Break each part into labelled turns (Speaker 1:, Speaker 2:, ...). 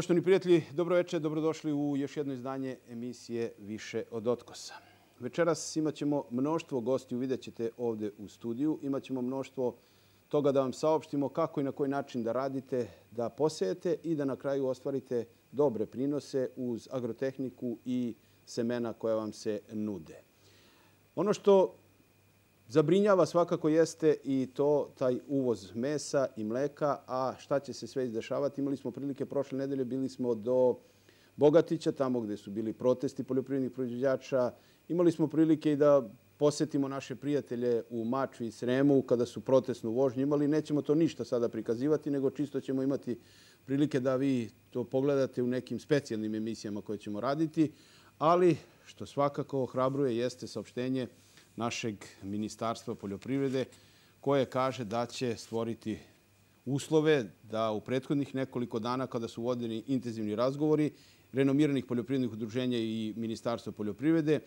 Speaker 1: Poštovani prijatelji, dobroveče, dobrodošli u još jedno izdanje emisije Više od otkosa. Večeras imat ćemo mnoštvo gostiju, vidjet ćete ovde u studiju. Imat ćemo mnoštvo toga da vam saopštimo kako i na koji način da radite, da posejete i da na kraju ostvarite dobre prinose uz agrotehniku i semena koja vam se nude. Ono što zabrinjava svakako jeste i taj uvoz mesa i mleka, a šta će se sve izdešavati. Imali smo prilike prošle nedelje, bili smo do Bogatića, tamo gde su bili protesti poljoprivrednih proizvođača. Imali smo prilike i da posetimo naše prijatelje u Mačvi i Sremu kada su protestnu vožnju imali. Nećemo to ništa sada prikazivati, nego čisto ćemo imati prilike da vi to pogledate u nekim specijalnim emisijama koje ćemo raditi. Ali što svakako ohrabruje jeste saopštenje našeg Ministarstva poljoprivrede koje kaže da će stvoriti uslove da u prethodnih nekoliko dana kada su vodeni intenzivni razgovori renomiranih poljoprivrednih udruženja i Ministarstva poljoprivrede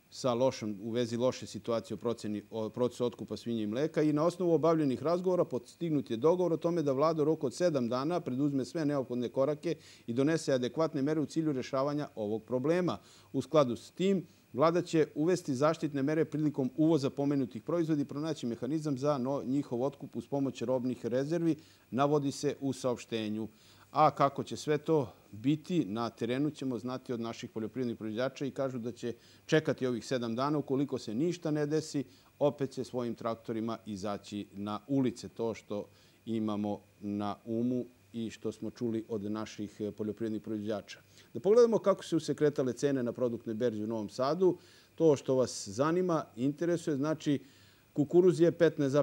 Speaker 1: u vezi loše situacije o procesu otkupa svinja i mleka i na osnovu obavljenih razgovora postignut je dogovor o tome da Vlada u roku od 7 dana preduzme sve neophodne korake i donese adekvatne mere u cilju rešavanja ovog problema. U skladu s tim, Vlada će uvesti zaštitne mere prilikom uvoza pomenutih proizvoda i pronaći mehanizam za njihov otkup uz pomoć robnih rezervi, navodi se u saopštenju. A kako će sve to biti na terenu ćemo znati od naših poljoprivrednih proizvođača i kažu da će čekati ovih 7 dana. Ukoliko se ništa ne desi, opet će svojim traktorima izaći na ulice. To što imamo na umu i što smo čuli od naših poljoprivrednih proizvođača. Da pogledamo kako su se kretale cene na produktnoj berzi u Novom Sadu. To što vas zanima, interesuje, znači kukuruz je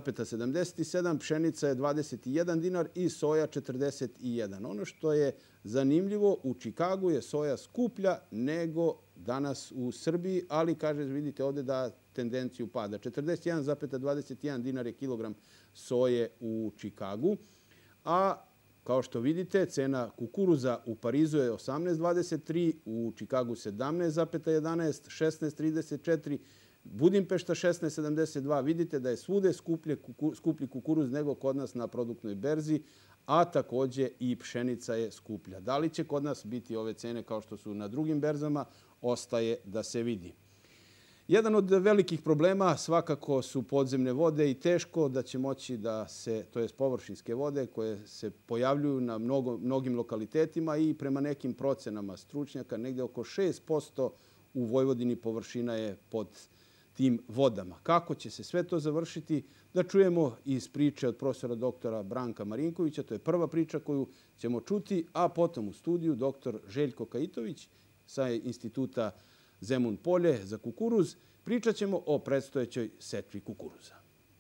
Speaker 1: 15,77, pšenica je 21 dinar i soja 41. Ono što je zanimljivo, u Čikagu je soja skuplja nego danas u Srbiji, ali kaže, vidite ovde da tendenciju pada. 41,21 dinar je kilogram soje u Čikagu, a kao što vidite, cena kukuruza u Parizu je 18,23, u Čikagu 17,11, 16,34, Budimpešta 16,72. Vidite da je svude skuplji kukuruz nego kod nas na produktnoj berzi, a takođe i pšenica je skuplja. Da li će kod nas biti ove cene kao što su na drugim berzama, ostaje da se vidi. Jedan od velikih problema svakako su podzemne vode i teško da će moći da se, to je površinske vode koje se pojavljuju na mnogim lokalitetima i prema nekim procenama stručnjaka negde oko 6% u Vojvodini površina je pod tim vodama. Kako će se sve to završiti, da čujemo iz priče od profesora doktora Branka Marinkovića. To je prva priča koju ćemo čuti, a potom u studiju doktor Željko Kaitović sa Instituta Zemun Polje za kukuruz. Pričat ćemo o predstojećoj setvi kukuruza.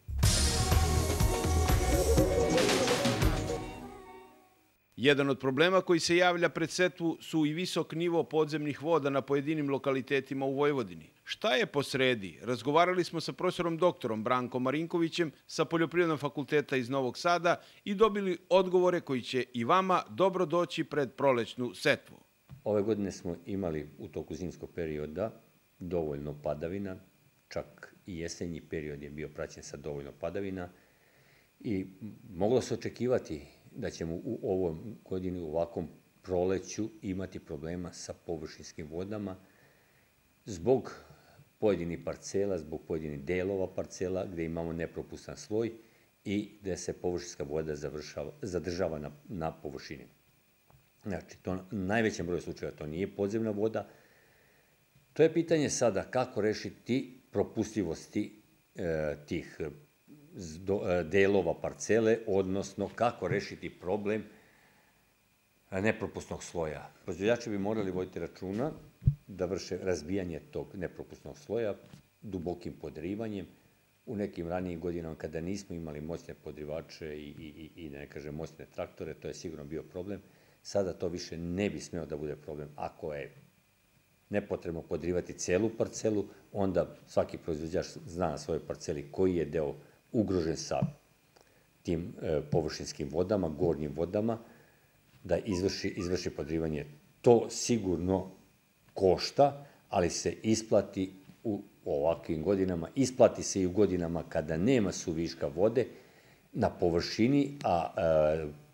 Speaker 1: Jedan od problema koji se javlja pred setvu su i visok nivo podzemnih voda na pojedinim lokalitetima u Vojvodini. Šta je posredi? Razgovarali smo sa profesorom doktorom Brankom Marinkovićem sa Poljoprivrednog fakulteta iz Novog Sada i dobili odgovore koji će i vama dobro doći pred prolećnu setvu.
Speaker 2: Ove godine smo imali u toku zimskog perioda dovoljno padavina, čak i jesenji period je bio praćen sa dovoljno padavina i moglo se očekivati da ćemo u ovoj godini, u ovakvom proleću, imati problema sa površinskim vodama zbog pojedinih parcela, zbog pojedinih delova parcela gde imamo nepropustan sloj i gde se površinska voda zadržava na površini. Znači, u najvećem broju slučajeva to nije podzemna voda. To je pitanje sada kako rešiti propustljivosti tih delova parcele, odnosno kako rešiti problem nepropusnog sloja. Proizvođači bi morali voditi računa da vrše razbijanje tog nepropusnog sloja dubokim podrivanjem. U nekim ranijim godinama kada nismo imali moćne podrivače i da ne kažem moćne traktore, to je sigurno bio problem. Sada to više ne bi smeo da bude problem. Ako je nepotrebno podrivati celu parcelu, onda svaki proizvođač zna na svojoj parceli koji je deo ugrožen sa tim površinskim vodama, gornjim vodama, da izvrši podrivanje. To sigurno košta, ali se isplati u ovakvim godinama. Isplati se i u godinama kada nema suviška vode na površini, a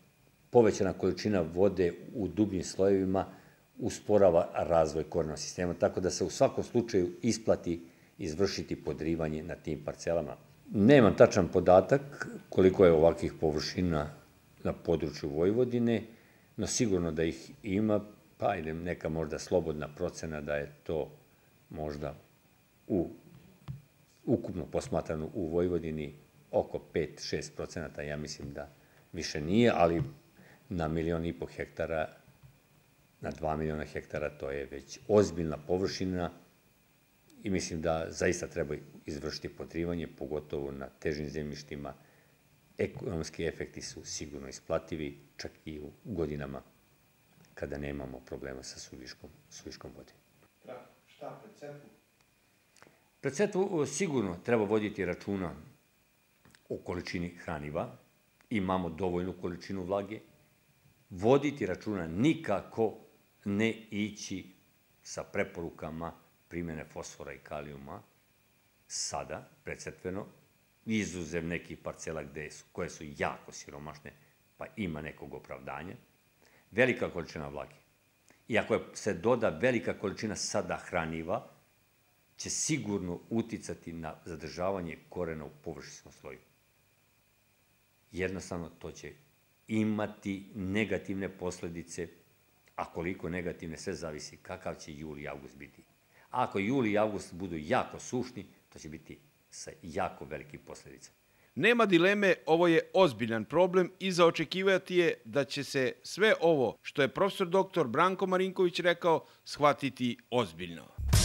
Speaker 2: povećana količina vode u dubljim slojevima usporava razvoj korenog sistema, tako da se u svakom slučaju isplati izvršiti podrivanje na tim parcelama. Nemam tačan podatak koliko je ovakvih površina na području Vojvodine, no sigurno da ih ima, pa ide neka možda slobodna procena da je to možda ukupno posmatrano u Vojvodini oko 5-6%, ja mislim da više nije, ali na 1,5 miliona hektara, na 2 miliona hektara, to je već ozbiljna površina i mislim da zaista treba izvršiti podrivanje, pogotovo na težim zemljištima. Ekonomski efekti su sigurno isplativi, čak i u godinama kada nemamo problema sa suviškom vode.
Speaker 1: Šta pred setvu?
Speaker 2: Pred setvu sigurno treba voditi računa o količini hraniva, imamo dovoljnu količinu vlage, voditi računa nikako ne ići sa preporukama primjene fosfora i kalijuma sada, predsetveno, izuzev nekih parcela koje su jako siromašne, pa ima nekog opravdanja, velika količina vlage. I ako se doda velika količina sada hraniva, će sigurno uticati na zadržavanje korena u površinskom sloju. Jednostavno, to će imati negativne posledice, a koliko negativne, sve zavisi kakav će jul i avgust biti. A ako jul i avgust budu jako sušni, to će biti sa jako velikim posledicama.
Speaker 1: Nema dileme, ovo je ozbiljan problem i za očekivati je da će se sve ovo što je profesor dr. Branko Marinković rekao shvatiti ozbiljno.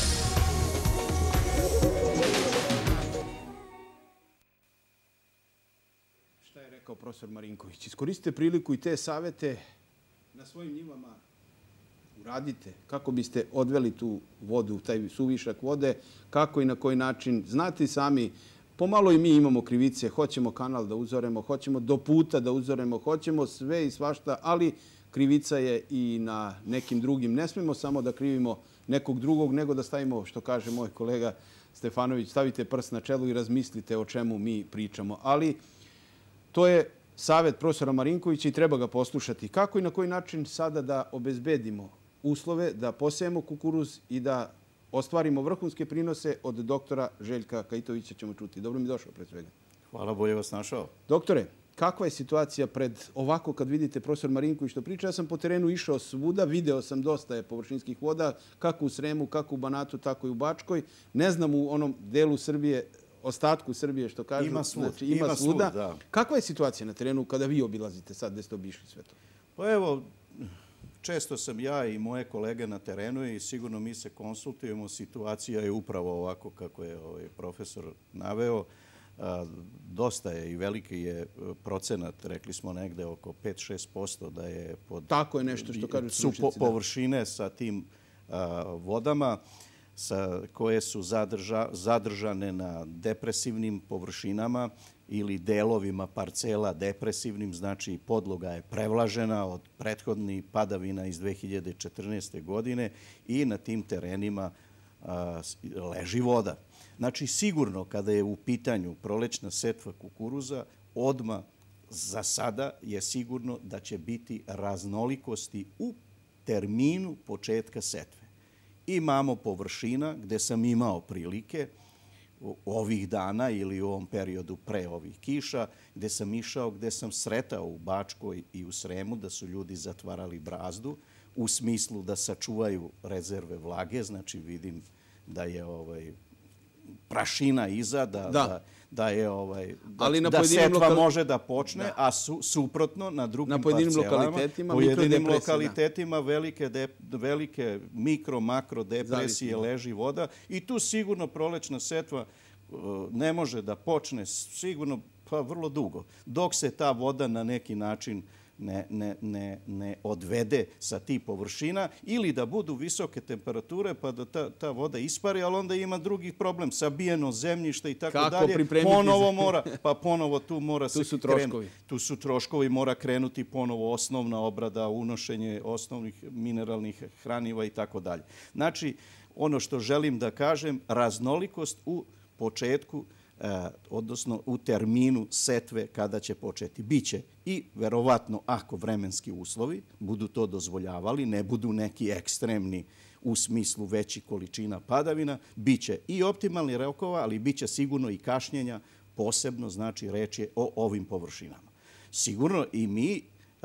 Speaker 1: Šta je rekao profesor Marinković? Iskoristite priliku i te savete na svojim njivama uradite kako biste odveli tu vodu, taj suvišak vode, kako i na koji način. Znate i sami, pomalo i mi imamo krivice, hoćemo kanal da uzoremo, hoćemo do puta da uzoremo, hoćemo sve i svašta, ali krivica je i na nekim drugim. Ne smemo samo da krivimo nekog drugog, nego da stavimo, što kaže moj kolega Stefanović, stavite prst na čelu i razmislite o čemu mi pričamo. Ali to je savet profesora Marinkovića i treba ga poslušati. Kako i na koji način sada da obezbedimo uslove, da posejemo kukuruz i da ostvarimo vrhunske prinose od doktora Željka Kajitovića ćemo čuti. Dobro mi došao pre svega.
Speaker 3: Hvala, bolje vas našao.
Speaker 1: Doktore, kakva je situacija pred ovako kad vidite profesor Marinković što priča? Ja sam po terenu išao svuda, video sam dosta je površinskih voda, kako u Sremu, kako u Banatu, tako i u Bačkoj. Ne znam u onom delu Srbije, ostatku Srbije što kažu.
Speaker 3: Ima svud.
Speaker 1: Znači, ima svuda. Kakva je situacija na terenu kada vi obilazite sad gde ste obišli sve to?
Speaker 3: Pa evo, često sam ja i moje kolege na terenu i sigurno mi se konsultujemo. Situacija je upravo ovako kako je profesor naveo. Dosta je i veliki je procenat, rekli smo negde oko 5-6% da je pod...
Speaker 1: Tako je nešto što kažu stručnjaci.
Speaker 3: Su površine sa tim vodama koje su zadržane na depresivnim površinama ili delovima parcela depresivnim, znači podloga je prevlažena od prethodnih padavina iz 2014. godine i na tim terenima leži voda. Znači, sigurno kada je u pitanju prolećna setva kukuruza, odmah za sada je sigurno da će biti raznolikosti u terminu početka setve. Imamo površina gde sam imao prilike ovih dana ili u ovom periodu pre ovih kiša, gde sam išao, gde sam sretao u Bačkoj i u Sremu da su ljudi zatvarali brazdu u smislu da sačuvaju rezerve vlage, znači vidim da je prašina iza, da setva može da počne, a suprotno na drugim parcelama, pojedinim lokalitetima velike mikro, makro depresije leži voda i tu sigurno prolećna setva ne može da počne sigurno pa vrlo dugo, dok se ta voda na neki način ne odvede sa tih površina ili da budu visoke temperature pa da ta voda ispari, ali onda ima drugih problem, sabijeno zemljište i tako dalje. Ponovo tu mora se krenuti. Tu su troškovi, mora krenuti ponovo osnovna obrada, unošenje osnovnih mineralnih hraniva i tako dalje. Znači, ono što želim da kažem, raznolikost u početku odnosno u terminu setve kada će početi. Biće i verovatno ako vremenski uslovi budu to dozvoljavali, ne budu neki ekstremni u smislu većih količina padavina, biće i optimalni rokova, ali biće sigurno i kašnjenja, posebno znači reč je o ovim površinama. Sigurno i mi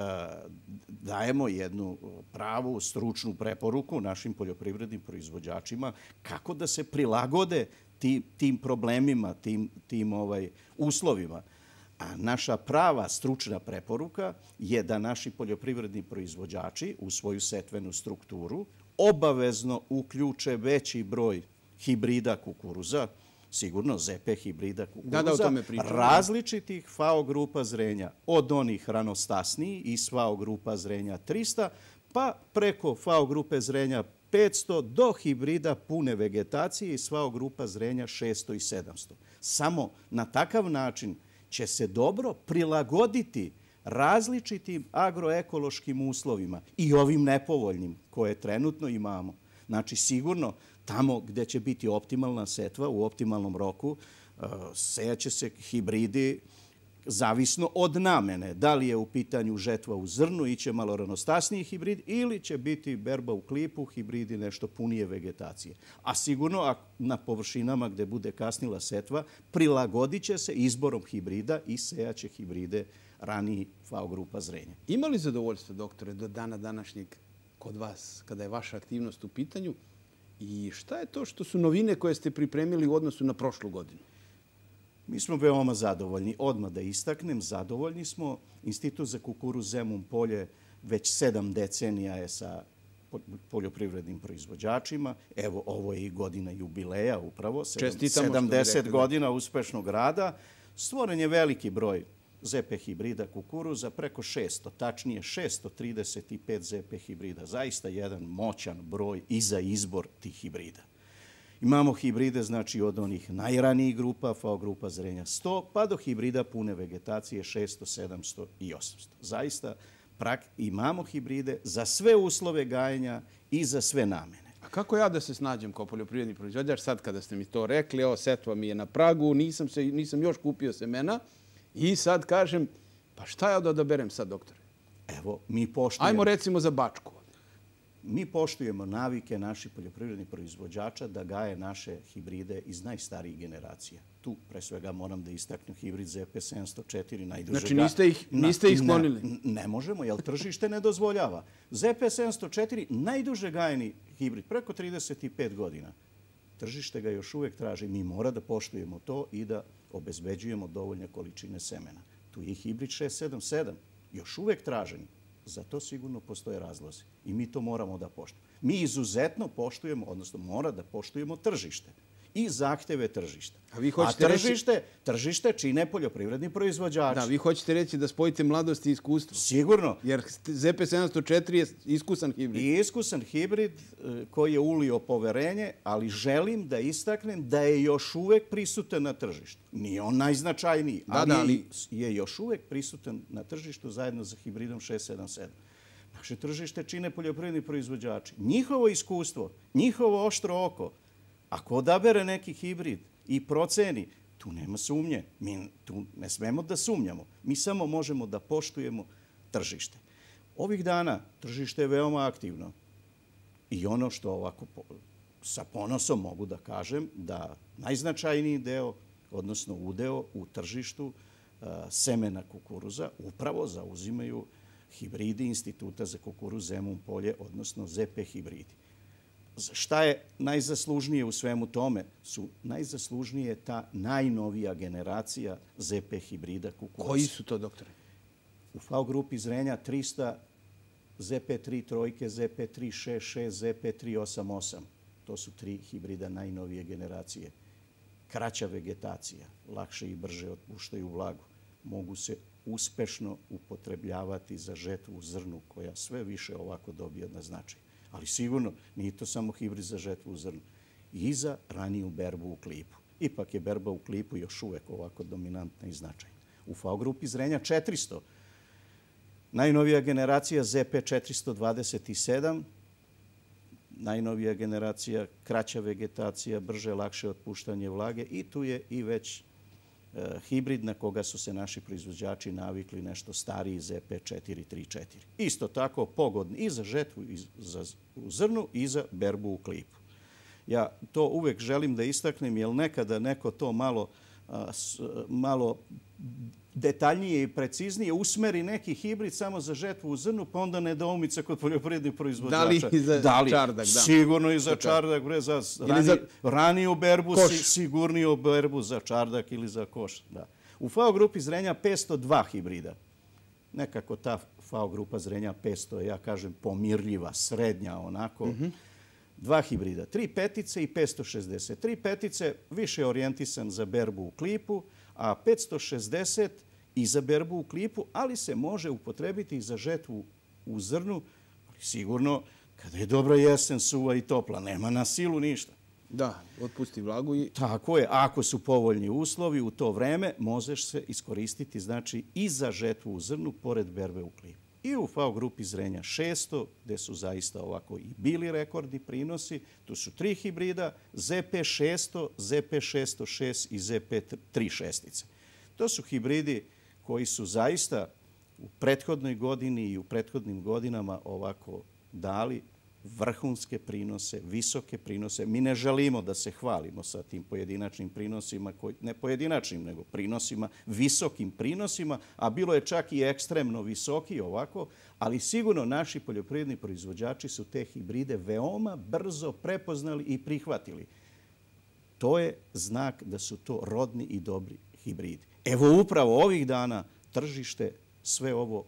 Speaker 3: dajemo jednu pravu stručnu preporuku našim poljoprivrednim proizvođačima kako da se prilagode tim problemima, tim uslovima. A naša prava stručna preporuka je da naši poljoprivredni proizvođači u svoju setvenu strukturu obavezno uključe veći broj hibrida kukuruza, sigurno ZP hibrida kukuruza, različitih FAO grupa zrenja, od onih ranostasnijih iz FAO grupa zrenja 300, pa preko FAO grupe zrenja 500 do hibrida pune vegetacije iz FAO grupa zrenja 600 i 700. Samo na takav način će se dobro prilagoditi različitim agroekološkim uslovima i ovim nepovoljnim koje trenutno imamo. Znači, sigurno tamo gde će biti optimalna setva u optimalnom roku, sejaće se hibridi zavisno od namene. Da li je u pitanju žetva u zrnu, iće malo ranostasniji hibrid ili će biti berba u klipu, hibridi nešto punije vegetacije. A sigurno na površinama gde bude kasnila setva, prilagodit će se izborom hibrida i sejaće hibride raniji FAO grupa zrenja.
Speaker 1: Ima li zadovoljstvo, doktore, do dana današnjeg kod vas, kada je vaša aktivnost u pitanju? I šta je to što su novine koje ste pripremili u odnosu na prošlu godinu?
Speaker 3: Mi smo veoma zadovoljni. Odmah da istaknem, zadovoljni smo. Institut za kukuruz Zemun Polje već 7 decenija je sa poljoprivrednim proizvođačima. Evo, ovo je i godina jubileja upravo. 70 godina uspešnog rada. Stvoren je veliki broj ZP hibrida kukuruza, preko 600, tačnije 635 ZP hibrida. Zaista jedan moćan broj i za izbor tih hibrida. Imamo hibride, znači, od onih najranijih grupa, FAO grupa zrenja 100, pa do hibrida pune vegetacije 600, 700 i 800. Zaista imamo hibride za sve uslove gajenja i za sve namene.
Speaker 1: A kako ja da se snađem kao poljoprivredni proizvođač sad kada ste mi to rekli, evo, setva mi je na pragu, nisam još kupio semena i sad kažem, pa šta ja da odaberem sad, doktore?
Speaker 3: Evo, mi poštujemo...
Speaker 1: Ajmo recimo za Bačku.
Speaker 3: Mi poštujemo navike naših poljoprivrednih proizvođača da gaje naše hibride iz najstarijih generacija. Tu, pre svega, moram da istaknem hibrid ZP 704, najduže...
Speaker 1: Znači, niste ih sklonili?
Speaker 3: Ne možemo, jer tržište ne dozvoljava. ZP 704, najduže gajeni hibrid, preko 35 godina. Tržište ga još uvek traži. Mi mora da poštujemo to i da obezbeđujemo dovoljne količine semena. Tu je hibrid 677, još uvek tražen. Za to sigurno postoje razlozi i mi to moramo da poštujemo. Mi izuzetno poštujemo, odnosno mora da poštujemo tržište i zahteve tržišta. A tržište čine poljoprivredni proizvođači.
Speaker 1: Da, vi hoćete reći da spojite mladost i iskustvo.
Speaker 3: Sigurno.
Speaker 1: Jer ZP 704 je iskusan hibrid.
Speaker 3: I iskusan hibrid koji je ulio poverenje, ali želim da istaknem da je još uvek prisutan na tržištu. Nije on najznačajniji, ali je još uvek prisutan na tržištu zajedno za hibridom 677. Naše tržište čine poljoprivredni proizvođači. Njihovo iskustvo, njihovo oštro oko, ako odabere neki hibrid i proceni, tu nema sumnje. Mi tu ne smemo da sumnjamo. Mi samo možemo da poštujemo tržište. Ovih dana tržište je veoma aktivno. I ono što ovako sa ponosom mogu da kažem, da najznačajniji deo, odnosno udeo u tržištu semena kukuruza upravo zauzimaju hibridi Instituta za kukuruz Zemun Polje, odnosno ZP hibridi. Šta je najzaslužnije u svemu tome? Najzaslužnije je ta najnovija generacija ZP hibrida kukuruza.
Speaker 1: Koji su to, doktore?
Speaker 3: U FAO grupi zrenja 300, ZP3 trojke, ZP3 66, ZP3 88. To su 3 hibrida najnovije generacije. Kraća vegetacija, lakše i brže otpuštaju vlagu. Mogu se uspešno upotrebljavati za žetvu u zrnu koja sve više ovako dobija na značaj. Ali sigurno nije to samo hibrid za žetvu u zrnu. I za raniju berbu u klipu. Ipak je berba u klipu još uvek ovako dominantna i značajna. U FAO grupi zrenja 400. Najnovija generacija ZP 427. Najnovija generacija, kraća vegetacija, brže, lakše otpuštanje vlage. I tu je i već hibrid na koga su se naši proizvođači navikli, nešto stariji ZP434. Isto tako pogodni i za žetvu u zrnu i za berbu u klipu. Ja to uvek želim da istaknem, jer nekada neko to malo detaljnije i preciznije usmeri neki hibrid samo za žetvu u zrnu, pa onda nedoumica kod poljoprivrednih proizvođača.
Speaker 1: Da li i za čardak? Da.
Speaker 3: Sigurno i za čardak, za raniju berbu, sigurniju berbu za čardak ili za koš. U FAO grupi zrenja 502 hibrida. Nekako ta FAO grupa zrenja 500, ja kažem, pomirljiva, srednja onako. 2 hibrida, 3 petice i 560. 3 petice više orijentisan za berbu u klipu, a 560 i za berbu u klipu, ali se može upotrebiti i za žetvu u zrnu, sigurno kada je dobra jesen, suva i topla, nema na silu ništa.
Speaker 1: Da, otpusti vlagu i...
Speaker 3: Tako je, ako su povoljni uslovi u to vreme, možeš se iskoristiti znači i za žetvu u zrnu pored berbe u klipu. I u FAO grupi zrenja 600, gde su zaista ovako i bili rekordni prinosi, tu su 3 hibrida, ZP600, ZP606 i ZP36. To su hibridi koji su zaista u prethodnoj godini i u prethodnim godinama ovako dali vrhunske prinose, visoke prinose. Mi ne želimo da se hvalimo sa tim pojedinačnim prinosima, ne pojedinačnim, nego prinosima, visokim prinosima, a bilo je čak i ekstremno visoki ovako, ali sigurno naši poljoprivredni proizvođači su te hibride veoma brzo prepoznali i prihvatili. To je znak da su to rodni i dobri hibridi. Evo upravo ovih dana tržište sve ovo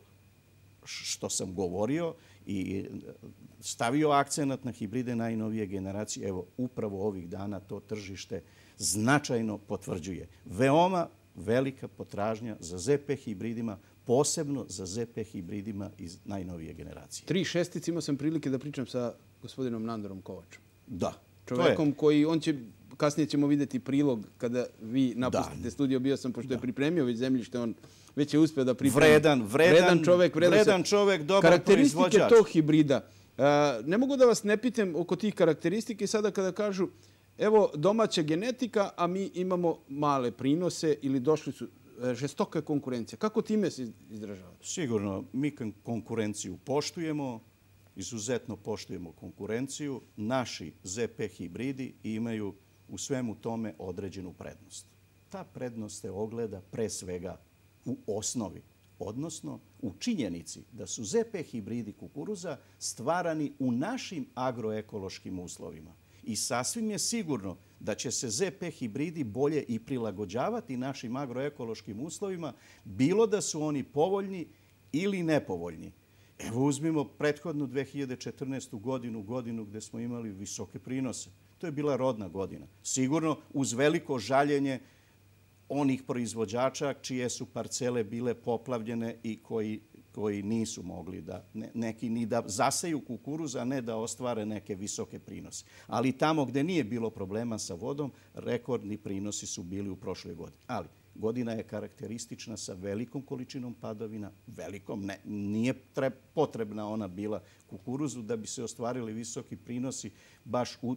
Speaker 3: što sam govorio i stavio akcenat na hibride najnovije generacije, evo upravo ovih dana to tržište značajno potvrđuje. Veoma velika potražnja za ZP hibridima, posebno za ZP hibridima iz najnovije generacije.
Speaker 1: 3 šestice imao sam prilike da pričam sa gospodinom Nandorom Kovačom.
Speaker 3: Da.
Speaker 1: Čovekom koji, on će, kasnije ćemo vidjeti prilog kada vi napustite studio, bio sam, pošto je pripremio već zemljište, on već je uspio da pripremi. Vredan čovek, dobar proizvođač. Karakteristike tog hibrida. Ne mogu da vas ne pitam oko tih karakteristike sada kada kažu evo domaća genetika, a mi imamo male prinose ili došli su žestoka konkurencija. Kako time se izražavate?
Speaker 3: Sigurno, mi konkurenciju poštujemo, izuzetno poštujemo konkurenciju. Naši ZP hibridi imaju u svemu tome određenu prednost. Ta prednost se ogleda pre svega u osnovi, odnosno u činjenici da su ZP hibridi kukuruza stvarani u našim agroekološkim uslovima. I sasvim je sigurno da će se ZP hibridi bolje i prilagođavati našim agroekološkim uslovima, bilo da su oni povoljni ili nepovoljni. Evo uzmimo prethodnu 2014. godinu gde smo imali visoke prinose. To je bila rodna godina. Sigurno uz veliko žaljenje onih proizvođača čije su parcele bile poplavljene i koji nisu mogli da, neki ni da zaseju kukuruz, a ne da ostvare neke visoke prinose. Ali tamo gde nije bilo problema sa vodom, rekordni prinosi su bili u prošloj godini. Ali godina je karakteristična sa velikom količinom padavina, velikom, nije potrebna ona bila kukuruzu da bi se ostvarili visoki prinosi baš u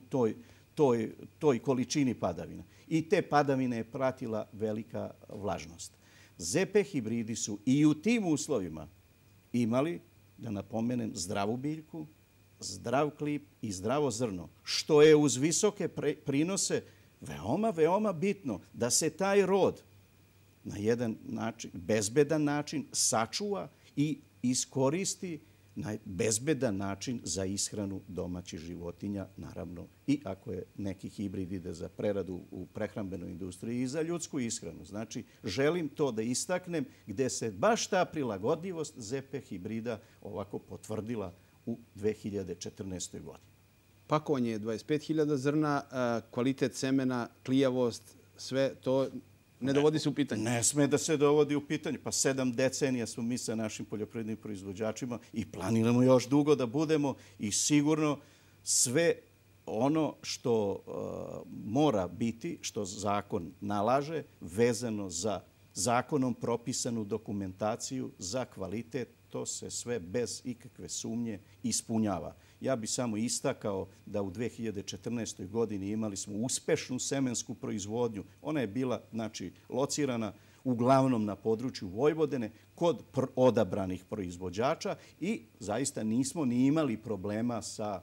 Speaker 3: toj količini padavina. I te padavine je pratila velika vlažnost. ZP hibridi su i u tim uslovima imali, da napomenem, zdravu biljku, zdrav klip i zdravo zrno, što je uz visoke prinose veoma bitno da se taj rod na jedan način, bezbedan način sačuva i iskoristi na bezbedan način za ishranu domaćih životinja, naravno i ako je neki hibrid ide za preradu u prehrambenoj industriji i za ljudsku ishranu. Znači, želim to da istaknem gde se baš ta prilagodljivost ZP hibrida ovako potvrdila u 2014. godini.
Speaker 1: Pakovanje je 25.000 zrna, kvalitet semena, klijavost, sve to ne dovodi se u pitanje.
Speaker 3: Ne sme da se dovodi u pitanje. Pa 7 decenija smo mi sa našim poljoprivrednim proizvođačima i planiramo još dugo da budemo i sigurno sve ono što mora biti, što zakon nalaže, vezano za zakonom propisanu dokumentaciju za kvalitet, to se sve bez ikakve sumnje ispunjava. Ja bih samo istakao da u 2014. godini imali smo uspešnu semensku proizvodnju. Ona je bila, znači, locirana uglavnom na području Vojvodine kod odabranih proizvođača i zaista nismo ni imali problema sa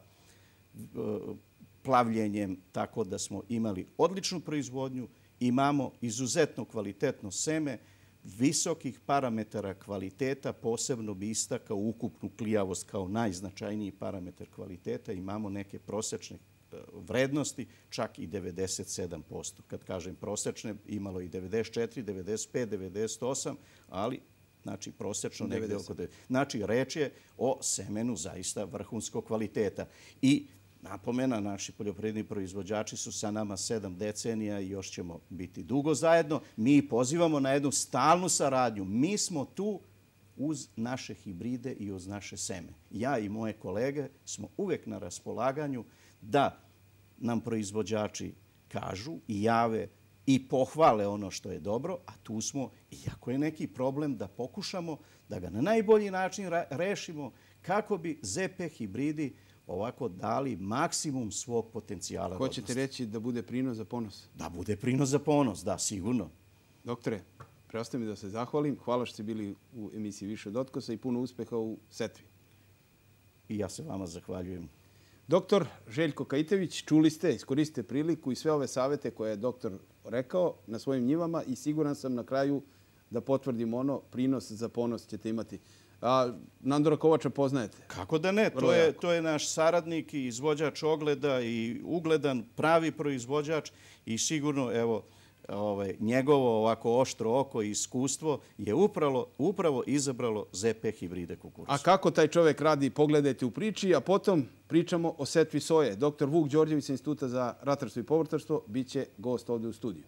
Speaker 3: plavljenjem, tako da smo imali odličnu proizvodnju, imamo izuzetno kvalitetno seme, visokih parametara kvaliteta, posebno bi istakao ukupnu klijavost kao najznačajniji parametar kvaliteta, imamo neke prosečne vrednosti, čak i 97%. Kad kažem prosečne, imalo i 94, 95, 98, ali znači prosečno negde oko 90. Znači, reč je o semenu zaista vrhunskog kvaliteta. I napomena, naši poljoprivredni proizvođači su sa nama 7 decenija i još ćemo biti dugo zajedno. Mi pozivamo na jednu stalnu saradnju. Mi smo tu uz naše hibride i uz naše seme. Ja i moje kolege smo uvek na raspolaganju da nam proizvođači kažu i jave i pohvale ono što je dobro, a tu smo, iako je neki problem, da pokušamo da ga na najbolji način rešimo kako bi ZP hibridi ovako dali maksimum svog potencijala.
Speaker 1: Hoćete reći da bude prinos za ponos?
Speaker 3: Da bude prinos za ponos, da, sigurno.
Speaker 1: Doktore, preostaje mi da se zahvalim. Hvala što ste bili u emisiji Više od otkosa i puno uspeha u setvi.
Speaker 3: I ja se vama zahvaljujem.
Speaker 1: Doktor Željko Kajitević, čuli ste, iskoristite priliku i sve ove savete koje je doktor rekao na svojim njivama i siguran sam na kraju da potvrdim ono, prinos za ponos ćete imati. A Nandora Kovača poznajete?
Speaker 3: Kako da ne? To je naš saradnik i izvođač ogleda i ugledan pravi proizvođač i sigurno, evo, njegovo ovako oštro oko i iskustvo je upravo izabralo ZP hibride kukuruza.
Speaker 1: A kako taj čovjek radi, pogledajte u priči, a potom pričamo o setvi soje. Dr. Vuk Đorđević sa Instituta za ratarstvo i povrtarstvo bit će gost ovdje u studiju.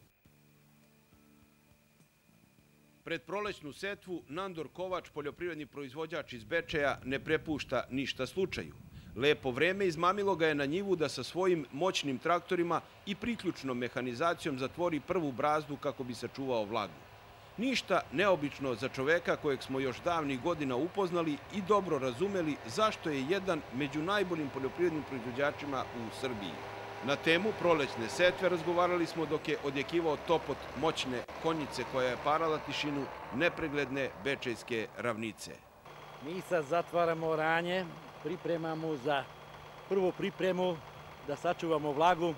Speaker 1: Pred prolećnu setvu Nandor Kovač, poljoprivredni proizvođač iz Bečeja, ne prepušta ništa slučaju. Lepo vreme izmamilo ga je na njivu da sa svojim moćnim traktorima i priključnom mehanizacijom zatvori prvu brazdu kako bi sačuvao vlagu. Ništa neobično za čoveka kojeg smo još davnih godina upoznali i dobro razumeli zašto je jedan među najboljim poljoprivrednim proizvođačima u Srbiji. Na temu prolećne setve razgovarali smo dok je odjekivao topot moćne konjice koja je parala tišinu nepregledne bečejske ravnice.
Speaker 4: Mi sad zatvaramo oranje, pripremamo za prvu pripremu da sačuvamo vlagu,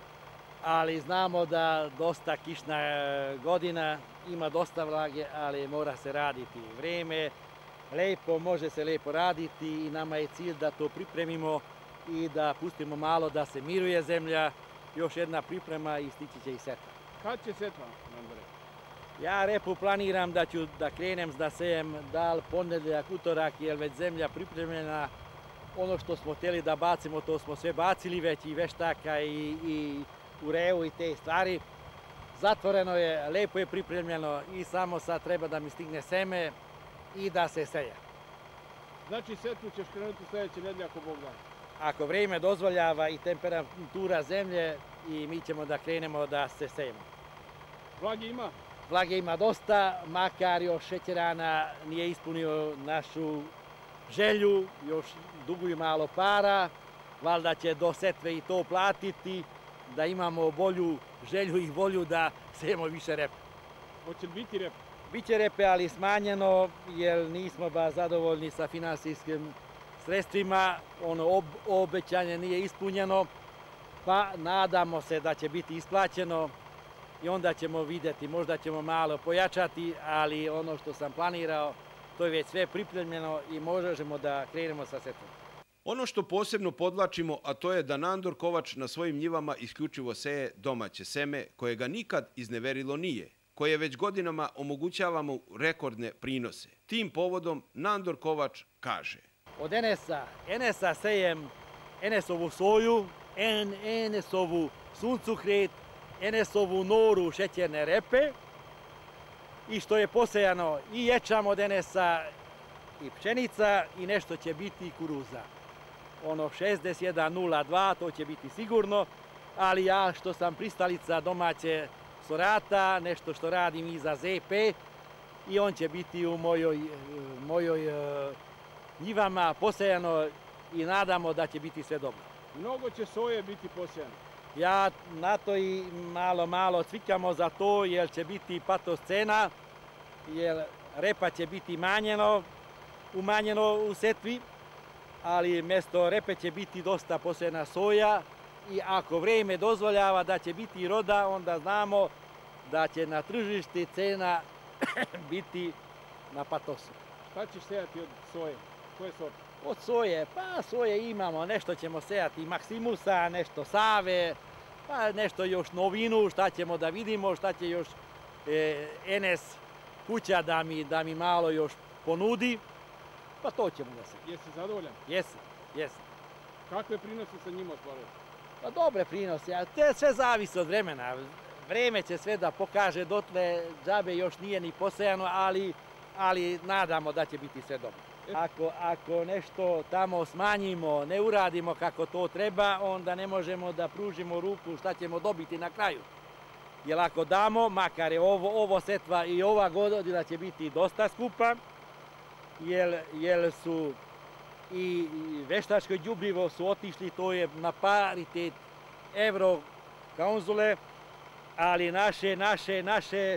Speaker 4: ali znamo da dosta kišna godina, ima dosta vlage, ali mora se raditi. Vreme lepo, može se lepo raditi i nama je cilj da to pripremimo i da pustimo malo da se miruje zemlja. Još jedna priprema i stići će i setva.
Speaker 1: Kad će setva, Nandore?
Speaker 4: Ja repu planiram da ću da krenem da sejem dal ponedeljak, utorak, jer već zemlja pripremljena. Ono što smo htjeli da bacimo, to smo sve bacili već i veštaka i ureu i te stvari. Zatvoreno je, lepo je pripremljeno i samo sad treba da mi stigne seme i da se seje.
Speaker 1: Znači setvu ćeš krenuti sljedeće nedelje ako Bog da?
Speaker 4: Ako vrijeme dozvoljava i temperatura zemlje i mi ćemo da krenemo da se sejemo.
Speaker 1: Vlage ima?
Speaker 4: Vlage ima dosta, makar još šećerana nije ispunio našu želju, još duguju malo para, valjda će do setve i to platiti, da imamo bolju želju i volju da sejemo više repe.
Speaker 1: Hoće li biti repe?
Speaker 4: Biće repe, ali smanjeno, jer nismo baš zadovoljni sa finansijskim sredstvima, ono obećanje nije ispunjeno, pa nadamo se da će biti isplaćeno i onda ćemo vidjeti, možda ćemo malo pojačati, ali ono što sam planirao, to je već sve pripremljeno i možemo da krenemo sa setvom. Ono što posebno podvlačimo, a to je da Nandor Kovač na svojim njivama isključivo seje domaće seme, koje ga nikad izneverilo nije, koje već godinama omogućavamo rekordne prinose. Tim povodom Nandor Kovač kaže: od NS-a sejem NS-ovu soju, NS-ovu suncokret, NS-ovu noru šećerne repe i što je posejano i ječam od NS-a i pšenica i nešto će biti i kuruza. Ono 6102, to će biti sigurno, ali ja što sam pristalica domaće sorata, nešto što radim i za ZP i on će biti u mojoj njivama posejano i nadamo da će biti sve dobro.
Speaker 1: Mnogo će soje biti posijano.
Speaker 4: Ja na to i malo cvikamo za to jer će biti patoscena, jer repa će biti umanjeno u setvi, ali mjesto repe će biti dosta posijana soja i ako vrijeme dozvoljava da će biti roda, onda znamo da će na tržišti cena biti na patosu.
Speaker 1: Šta ćeš sejati od soje? Koje sorte?
Speaker 4: Od soje, pa soje imamo, nešto ćemo sejati Maksimusa, nešto Save, pa nešto još novinu, šta ćemo da vidimo, šta će još NS kuća da mi malo još ponudi, pa to ćemo da se.
Speaker 1: Jesi zadovoljan?
Speaker 4: Jesam.
Speaker 1: Kakve prinose sa njima ostvaruješ?
Speaker 4: Pa dobre prinose, a sve zavisi od vremena. Vreme će sve da pokaže, dotle džabe još nije ni posejano, ali nadamo da će biti sve dobro. Ako nešto tamo smanjimo, ne uradimo kako to treba, onda ne možemo da pružimo ruku šta ćemo dobiti na kraju. Jer ako damo, makar je ovo setva i ova godina će biti dosta skupa, jer su i veštačko đubrivo su otišli, to je na paritet evro konzule, ali naše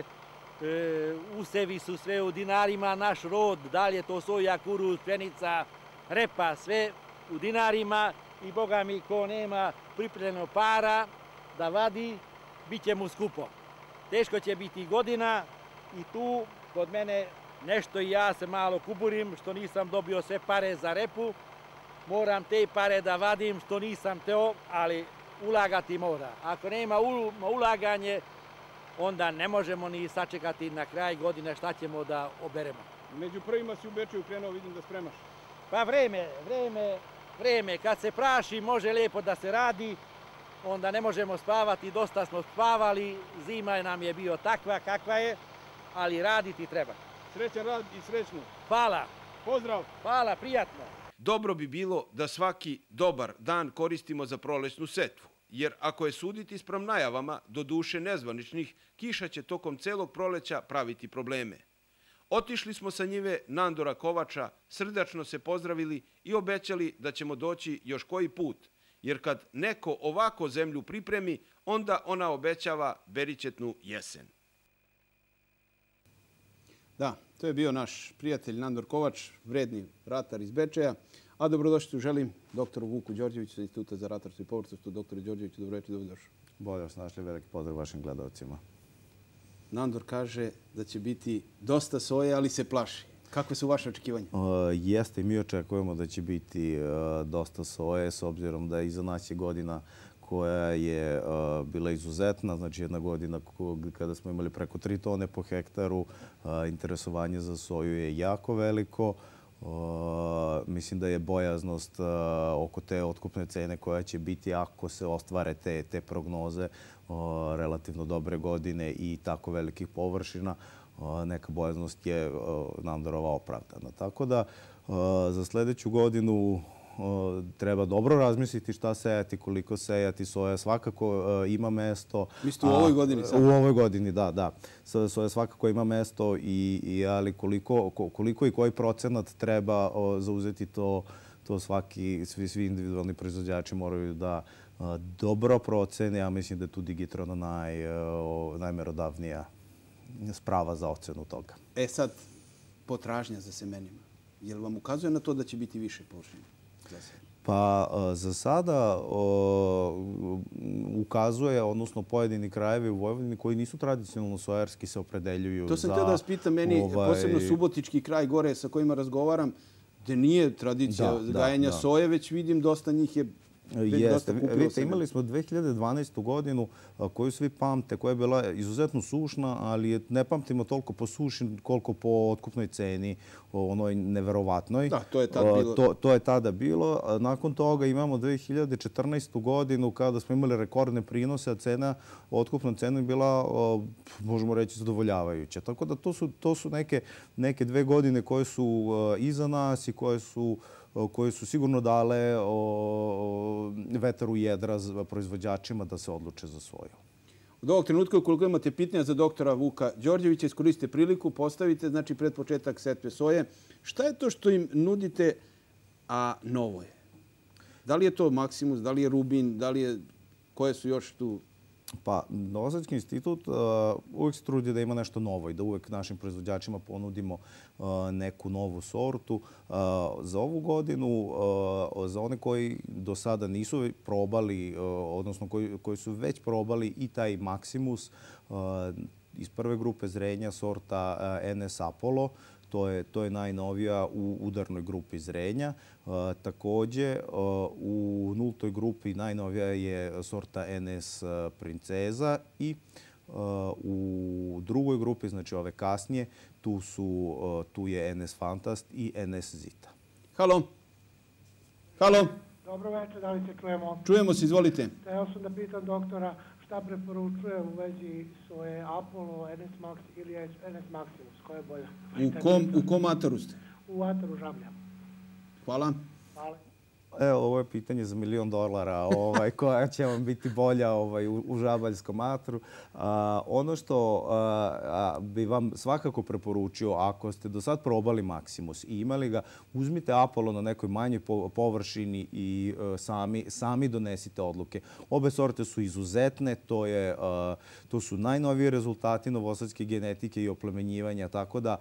Speaker 4: usevi su sve u dinarima, naš rod, da li je to soja, kuruz, pšenica, repa, sve u dinarima i boga mi ko nema pripremljeno para da vadi, bit će mu skupo. Teško će biti godina i tu kod mene nešto i ja se malo kuburim što nisam dobio sve pare za repu. Moram te pare da vadim što nisam teo, ali ulagati mora. Ako nema ulaganje, onda ne možemo ni sačekati na kraj godine šta ćemo da oberemo.
Speaker 1: Među prvima si u Bečeju krenuo, vidim da spremaš.
Speaker 4: Pa vreme, kad se praši može lijepo da se radi, onda ne možemo spavati, dosta smo spavali, zima nam je bio takva kakva je, ali raditi treba.
Speaker 1: Srećan rad i srećno.
Speaker 4: Hvala.
Speaker 1: Pozdrav.
Speaker 4: Hvala, prijatno.
Speaker 1: Dobro bi bilo da svaki dobar dan koristimo za prolećnu setvu, jer ako je suditi sprem najavama, do duše nezvaničnih, kiša će tokom celog proleća praviti probleme. Otišli smo sa njive Nandora Kovača, srdačno se pozdravili i obećali da ćemo doći još koji put, jer kad neko ovako zemlju pripremi, onda ona obećava beričetnu jesen. Da, to je bio naš prijatelj Nandor Kovač, vredni ratar iz Bečeja. A dobrodošli želim doktoru Vuku Đorđeviću sa Instituta za ratarstvo i povrtarstvo. Doktore Đorđeviću, dobrodošli.
Speaker 5: Bolje vas našli, veliki pozdrav vašim gledalcima.
Speaker 1: Nandor kaže da će biti dosta soje, ali se plaši. Kakve su vaše očekivanja?
Speaker 5: Jeste, mi očekujemo da će biti dosta soje, s obzirom da je iza nas je godina koja je bila izuzetna, znači jedna godina kada smo imali preko 3 tone po hektaru, interesovanje za soju je jako veliko. Mislim da je bojaznost oko te otkupne cene koja će biti ako se ostvare te prognoze relativno dobre godine i tako velikih površina, neka bojaznost je Nandorova opravdana. Tako da za sljedeću godinu treba dobro razmisliti šta sejati, koliko sejati. Soja svakako ima mesto.
Speaker 1: Mislite u ovoj godini sad?
Speaker 5: U ovoj godini, da. Soja svakako ima mesto, ali koliko i koji procenat treba zauzeti to svi individualni proizvođači moraju da dobro procene. Ja mislim da je tu Digitrona najmerodavnija sprava za ocenu toga.
Speaker 1: Sad, potražnja za semenima. Je li vam ukazuje na to da će biti više površina?
Speaker 5: Pa za sada ukazuje, odnosno pojedini krajevi u Vojvodini koji nisu tradicionalno sojarski se opredeljuju za...
Speaker 1: To sam htio da vas pitam, meni posebno subotički kraj gore sa kojima razgovaram, gde nije tradicija gajenja soje, već vidim dosta njih je...
Speaker 5: Jeste. Vidite, imali smo 2012. godinu koju svi pamte, koja je bila izuzetno sušna, ali ne pamtimo toliko po suši koliko po otkupnoj ceni, onoj neverovatnoj.
Speaker 1: Da, to je tada bilo.
Speaker 5: To je tada bilo. Nakon toga imamo 2014. godinu kada smo imali rekordne prinose, a otkupna cena je bila, možemo reći, zadovoljavajuća. Tako da to su neke 2 godine koje su iza nas i koje su sigurno dale vetar u jedra proizvođačima da se odluče za soju.
Speaker 1: Od ovog trenutka, ukoliko imate pitanja za doktora Vuka Đorđevića, iskoristite priliku, postavite, znači pred početak setve soje. Šta je to što im nudite, a novo je? Da li je to Maximus, da li je Rubin, koje su još tu?
Speaker 5: Pa, Novosadski institut uvijek se trudi da ima nešto novo i da uvijek našim proizvođačima ponudimo neku novu sortu. Za ovu godinu, za one koji do sada nisu probali, odnosno koji su već probali i taj Maximus iz prve grupe zrenja sorta NS Apollo, to je najnovija u udarnoj grupi zrenja. Također, u nultoj grupi najnovija je sorta NS Princeza i u drugoj grupi, znači ove kasnije, tu je NS Fantast i NS Zita.
Speaker 1: Halo? Halo?
Speaker 6: Dobro večer, da li se čujemo?
Speaker 1: Čujemo se, izvolite.
Speaker 6: Hteo sam da pitam doktora šta preporučuje u vezi svoje Apollo, NS Max ili NS Maximus, koja je bolja?
Speaker 1: U kom ataru ste?
Speaker 6: U ataru Žablja.
Speaker 1: Hvala.
Speaker 6: Hvala.
Speaker 5: Evo, ovo je pitanje za $1 milion, koja će vam biti bolja u žabaljskom atru. Ono što bi vam svakako preporučio, ako ste do sad probali Maximus i imali ga, uzmite Apollo na nekoj manjoj površini i sami donesite odluke. Obe sorte su izuzetne, to su najnoviji rezultati novosadske genetike i oplemenjivanja, tako da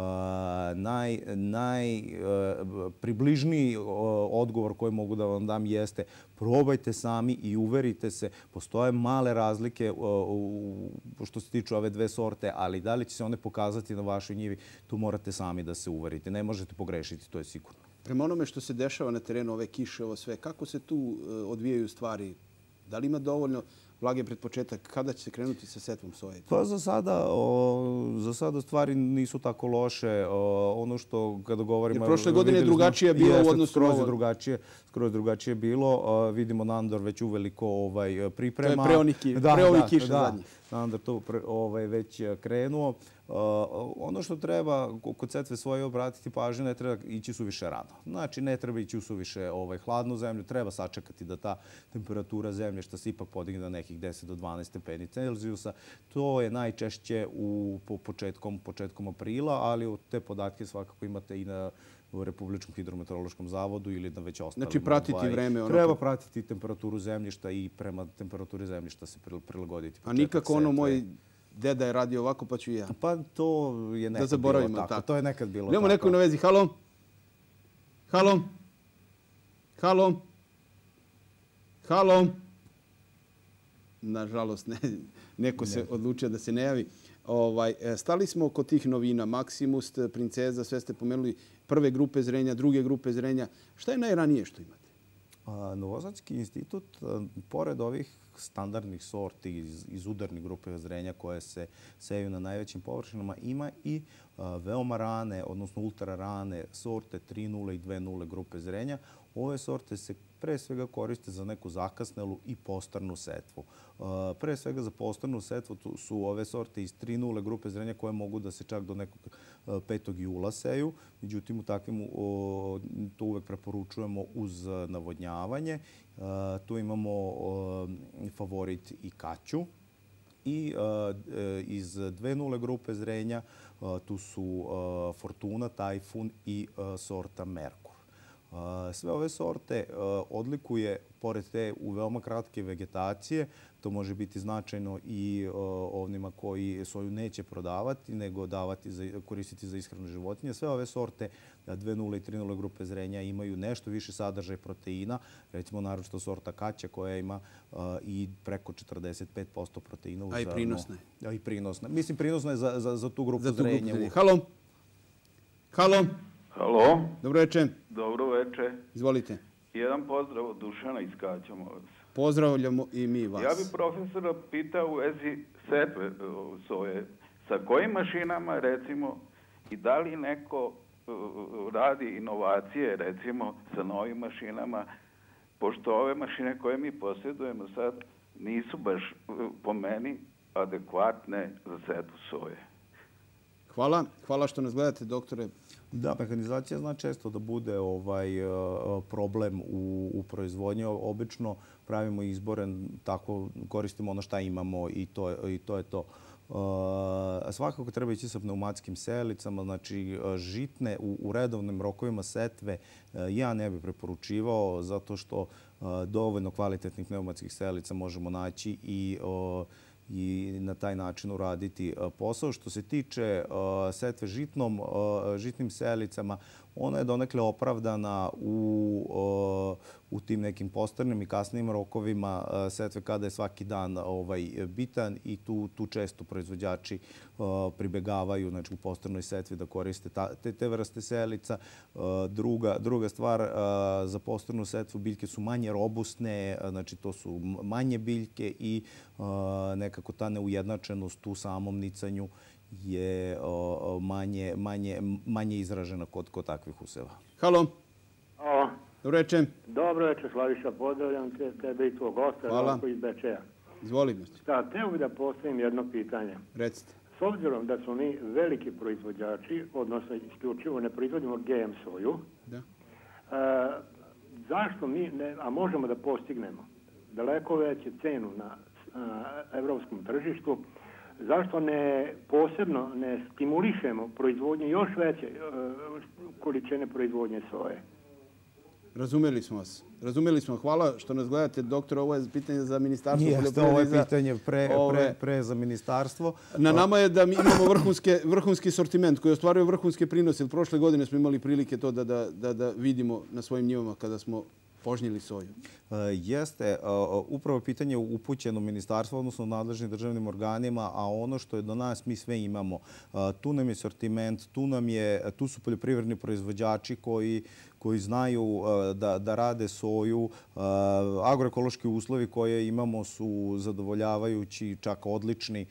Speaker 5: najpribližniji odgovor koji mogu da vam dam jeste probajte sami i uverite se. Postoje male razlike što se tiču ove dve sorte, ali da li će se one pokazati na vašoj njivi, tu morate sami da se uverite. Ne možete pogrešiti, to je sigurno.
Speaker 1: Prema onome što se dešava na terenu, ove kiše, ovo sve, kako se tu odvijaju stvari? Da li ima dovoljno vlage pred početak? Kada će se krenuti sa setvom soje? Pa
Speaker 5: za sada stvari nisu tako loše. Ono što kada govorimo...
Speaker 1: Jer prošle godine je drugačije bilo u odnosu na ovo.
Speaker 5: Skroz drugačije bilo. Vidimo Nandor već uveliko priprema.
Speaker 1: To je preovi kiša zadnji.
Speaker 5: Nandor to već krenuo. Ono što treba kod setve svoje obratiti pažnju, ne treba ići suviše rano. Znači, ne treba ići u suviše hladnu zemlju, treba sačekati da ta temperatura zemljišta se ipak podigne na nekih 10 do 12 stepeni Celzijusa. To je najčešće početkom aprila, ali te podatke svakako imate i na Republičkom hidrometeorološkom zavodu ili na već ostalim.
Speaker 1: Znači, pratiti vreme.
Speaker 5: Treba pratiti temperaturu zemljišta i prema temperaturi zemljišta se prilagoditi.
Speaker 1: A nikako moj deda je radio ovako, pa ću i ja.
Speaker 5: Pa to je nekad bilo tako. To je nekad bilo tako.
Speaker 1: Imamo nekog na vezi. Halo? Halo? Halo? Halo? Nažalost, neko se odlučio da se ne javi. Stali smo kod tih novina. Maximus, Princeza, sve ste pomenuli. Prve grupe zrenja, druge grupe zrenja. Šta je najranije što imate?
Speaker 5: Novosadski institut, pored ovih standardnih sorti iz udarne grupe zrenja koje se seju na najvećim površinama, ima i veoma rane, odnosno ultra rane sorte 3.0 i 2.0 grupe zrenja. Ove sorte se pre svega koriste za neku zakasnelu i postarnu setvu. Pre svega za postarnu setvu su ove sorte iz 3.0 grupe zrenja koje mogu da se čak do nekog 5. jula seju. Međutim, u takvim to uvek preporučujemo uz navodnjavanje. Tu imamo favorit i kaću. I iz 2.0 grupe zrenja tu su Fortuna, Tajfun i sorta Merkur. Sve ove sorte odlikuje, pored te u veoma kratke vegetacije, to može biti značajno i ovnima koji soju neće prodavati, nego koristiti za ishranu životinja. Sve ove sorte 2.0 i 3.0 grupe zrenja imaju nešto više sadržaj proteina, recimo naročito sorta kaća koja ima i preko 45% proteina.
Speaker 1: A i prinosna je.
Speaker 5: I prinosna. Mislim, prinosna je za tu grupu zrenja.
Speaker 1: Halo? Halo?
Speaker 7: Halo?
Speaker 1: Dobro večer.
Speaker 7: Dobro večer.
Speaker 1: Izvolite.
Speaker 7: Jedan pozdrav od Dušana iz Kaća, molim se.
Speaker 1: Pozdravljamo i mi vas.
Speaker 7: Ja bih profesora pitao u vezi setve soje. Sa kojim mašinama, recimo, i da li neko radi inovacije, recimo, sa novim mašinama, pošto ove mašine koje mi posjedujemo sad nisu baš, po meni, adekvatne za setvu soje.
Speaker 1: Hvala. Hvala što nas gledate, doktore.
Speaker 5: Da, mehanizacija zna često da bude problem u proizvodnji. Obično pravimo izbore, tako koristimo ono šta imamo i to je to. Svakako treba ići sa pneumatskim selicama, znači žitne u redovnim rokovima setve ja ne bih preporučivao zato što dovoljno kvalitetnih pneumatskih selica možemo naći i na taj način uraditi posao. Što se tiče setve žitnim selicama, ona je donekle opravdana u tim nekim postarnim i kasnijim rokovima setve kada je svaki dan bitan i tu često proizvođači pribegavaju u postarnoj setvi da koriste te vrste selica. Druga stvar, za postarnu setvu biljke su manje robustne, znači to su manje biljke i nekako ta neujednačenost u samom nicanju je manje izražena kod takvih useva.
Speaker 1: Halo.
Speaker 8: Halo.
Speaker 1: Dobro večer.
Speaker 8: Dobro večer, Slaviša, pozdravljam tebe i tvoj gosta, Ranko iz Bečeja.
Speaker 1: Izvolite.
Speaker 8: Hteo bih da postavim jedno pitanje.
Speaker 1: Recite.
Speaker 8: S obzirom da smo mi veliki proizvođači, odnosno isključivo ne proizvodimo GM soju, zašto mi, a možemo da postignemo daleko veću cenu na evropskom tržištu, zašto posebno ne stimulišemo proizvodnju još veće količine proizvodnje soje?
Speaker 1: Razumeli smo vas. Hvala što nas gledate. Doktor, ovo je pitanje za Ministarstvo
Speaker 5: poljoprivrede. Ovo je pitanje pre za ministarstvo.
Speaker 1: Na nama je da mi imamo vrhunski sortiment koji ostvaruje vrhunske prinose. Prošle godine smo imali prilike to da vidimo na svojim njivama kada smo požnjili soju.
Speaker 5: Jeste. Upravo pitanje upućeno ministarstvo, odnosno nadležnim državnim organima, a ono što je do nas mi sve imamo. Tu nam je sortiment, tu su poljoprivredni proizvođači koji znaju da rade soju. Agroekološki uslovi koje imamo su zadovoljavajući, čak odlični.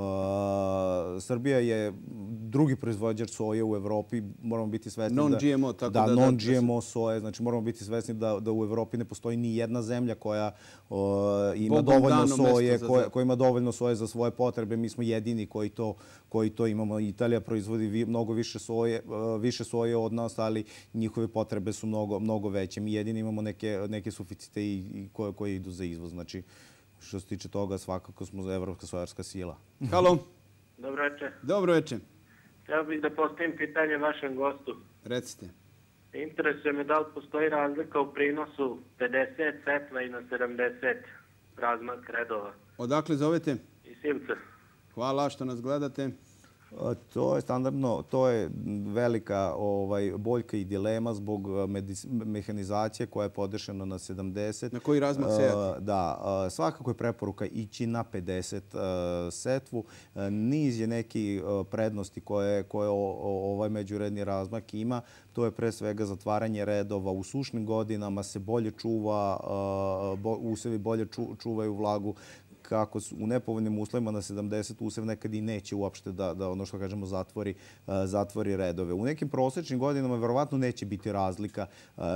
Speaker 5: Srbija je drugi proizvođač soje u Evropi. Moramo biti svesni
Speaker 1: non-GMO, tako da...
Speaker 5: non-GMO soje. Znači moramo biti svesni da u Evropi ne postoji ni jedna zemlja koja ima dovoljno soje, koja ima dovoljno soje za svoje potrebe. Mi smo jedini koji to imamo. Italija proizvodi mnogo više soje od nas, ali njihove potrebe su mnogo veće. Mi jedini imamo neke suficite koje idu za izvoz. Znači, što se tiče toga, svakako smo za evropska sojarska sila.
Speaker 1: Halo.
Speaker 9: Dobro večer.
Speaker 1: Dobro večer.
Speaker 9: Htio bih da postavim pitanje vašem gostu.
Speaker 1: Recite.
Speaker 9: Interesuje me da li postoji razlika u prinosu 50 setva i na 70 razmak redova.
Speaker 1: Odakle zovete?
Speaker 9: Iz Sivca.
Speaker 1: Hvala što nas gledate.
Speaker 5: To je standardno, to je velika boljka i dilema zbog mehanizacije koja je podešena na 70.
Speaker 1: Na koji razmak sejati?
Speaker 5: Da, svakako je preporuka ići na 50 setvu. Niz je neki prednosti koje ovaj međuredni razmak ima. To je pre svega zatvaranje redova. U sušnim godinama se bolje čuva, usevi bolje čuvaju vlagu. Kako u nepovoljnim uslovima na 70 usev nekad i neće uopšte da ono što kažemo zatvori redove. U nekim prosečnim godinama verovatno neće biti razlika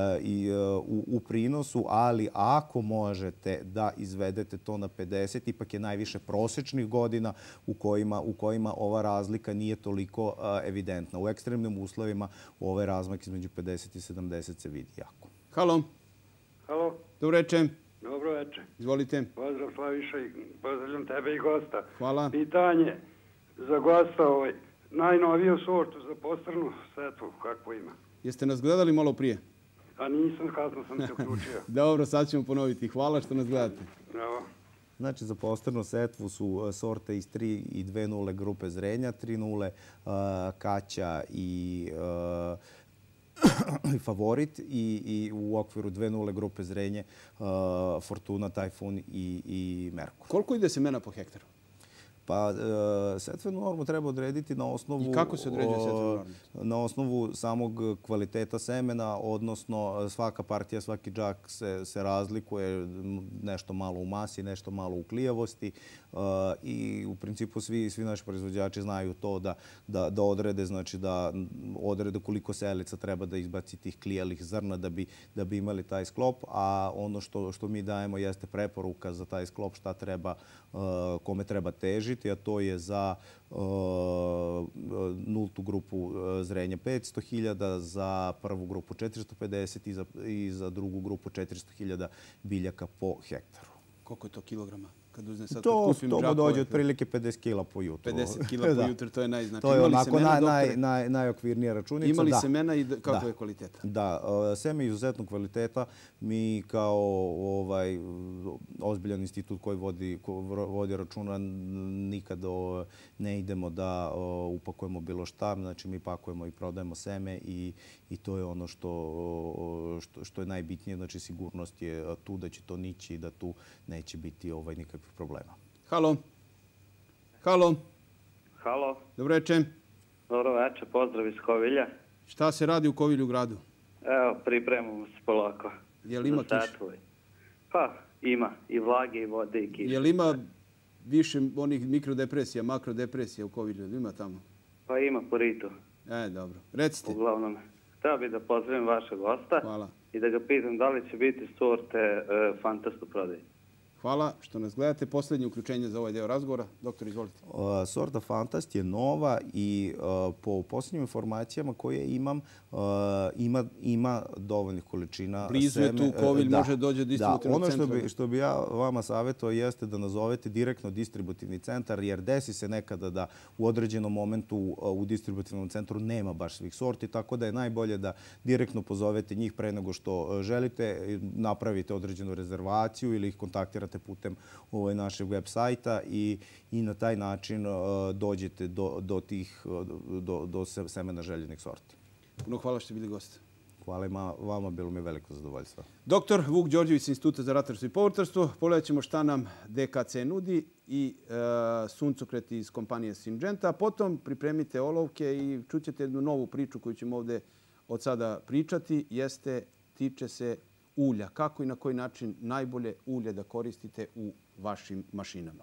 Speaker 5: u prinosu, ali ako možete da izvedete to na 50, ipak je najviše prosečnih godina u kojima ova razlika nije toliko evidentna. U ekstremnim uslovima ovaj razmak između 50 i 70 se vidi jako.
Speaker 1: Halo.
Speaker 10: Halo.
Speaker 1: Dobro večer.
Speaker 10: Dobro večer.
Speaker 1: Izvolite.
Speaker 10: Pozdrav Slaviša i pozdravljam tebe i gosta.
Speaker 1: Hvala.
Speaker 10: Pitanje za gosta najnoviju sortu za postarnu setvu, kako ima?
Speaker 1: Jeste nas gledali malo prije?
Speaker 10: A nisam, kasno sam se uključio.
Speaker 1: Dobro, sad ćemo ponoviti. Hvala što nas gledate.
Speaker 10: Bravo.
Speaker 5: Znači, za postarnu setvu su sorte iz 3 i 2 nule grupe zrenja, 3 nule kaća i Favorit i u okviru 2 nule grupe zrenje Fortuna, Tajfun i Merkur.
Speaker 1: Koliko ide semena po hektaru?
Speaker 5: Pa setvenu normu treba odrediti na osnovu...
Speaker 1: I kako se određuje setvenu normu?
Speaker 5: Na osnovu samog kvaliteta semena, odnosno svaka partija, svaki džak se razlikuje nešto malo u masi, nešto malo u klijavosti i u principu svi naši proizvođači znaju to da odrede, znači da odrede koliko selica treba da izbaci tih klijalih zrna da bi imali taj sklop, a ono što mi dajemo jeste preporuka za taj sklop šta treba, kome treba težiti, a to je za nultu grupu zrenja 500.000, za prvu grupu 450 i za drugu grupu 400.000 biljaka po hektaru.
Speaker 1: Koliko je to kilograma? Kad uzme sad,
Speaker 5: to mu dođe otprilike 50 kila po jutru.
Speaker 1: 50 kila po jutru, to je najznačajnije.
Speaker 5: To je onako najokvirnija računica.
Speaker 1: Imali semena i kako je kvaliteta?
Speaker 5: Da, seme je izuzetno kvaliteta. Mi kao ozbiljan institut koji vodi računa nikad ne idemo da upakujemo bilo šta. Znači mi pakujemo i prodajemo seme i to je ono što je najbitnije. Znači sigurnost je tu da će to nići i da tu neće biti nikakvih problema.
Speaker 1: Halo. Halo.
Speaker 11: Halo.
Speaker 1: Dobro večer.
Speaker 11: Dobro večer, pozdrav iz Kovilja.
Speaker 1: Šta se radi u Kovilju gradu?
Speaker 11: Evo, pripremamo se polako.
Speaker 1: Je li ima kiše?
Speaker 11: Pa, ima. I vlage, i vode, i kiše.
Speaker 1: Je li ima više onih mikrodepresija, makrodepresija u Kovilju? Ima tamo?
Speaker 11: Pa ima po ritu.
Speaker 1: Dobro. Recite.
Speaker 11: Uglavnom, htio bih da pozdravim vašeg gosta.
Speaker 1: Hvala.
Speaker 11: I da ga pitam da li će biti sorte Fantast u prodaji.
Speaker 1: Hvala što nas gledate. Posljednje uključenje za ovaj deo razgovora. Doktor, izvolite.
Speaker 5: Sorta Fantast je nova i po posljednjim informacijama koje imam, ima dovoljnih količina seme.
Speaker 1: Blizu je tu Kovilj, može dođe do distributivnog centra.
Speaker 5: Ono što bi ja vama savjetovao jeste da nazovete direktno distributivni centar, jer desi se nekada da u određenom momentu u distributivnom centru nema baš svih sorti, tako da je najbolje da direktno pozovete njih pre nego što želite, napravite određenu rezervaciju ili ih kontaktirate putem našeg web sajta i na taj način dođete do semena željenih sorti.
Speaker 1: Puno hvala što ste bili gosti.
Speaker 5: Hvala i vama, bilo mi veliko zadovoljstvo.
Speaker 1: Doktor Vuk Đorđević iz Instituta za ratarstvo i povrtarstvo. Pogledat ćemo šta nam DKC nudi i suncokret iz kompanije Syngenta. Potom pripremite olovke i čućete jednu novu priču koju ćemo ovdje od sada pričati. Tiče se ulja. Kako i na koji način najbolje ulje da koristite u vašim mašinama.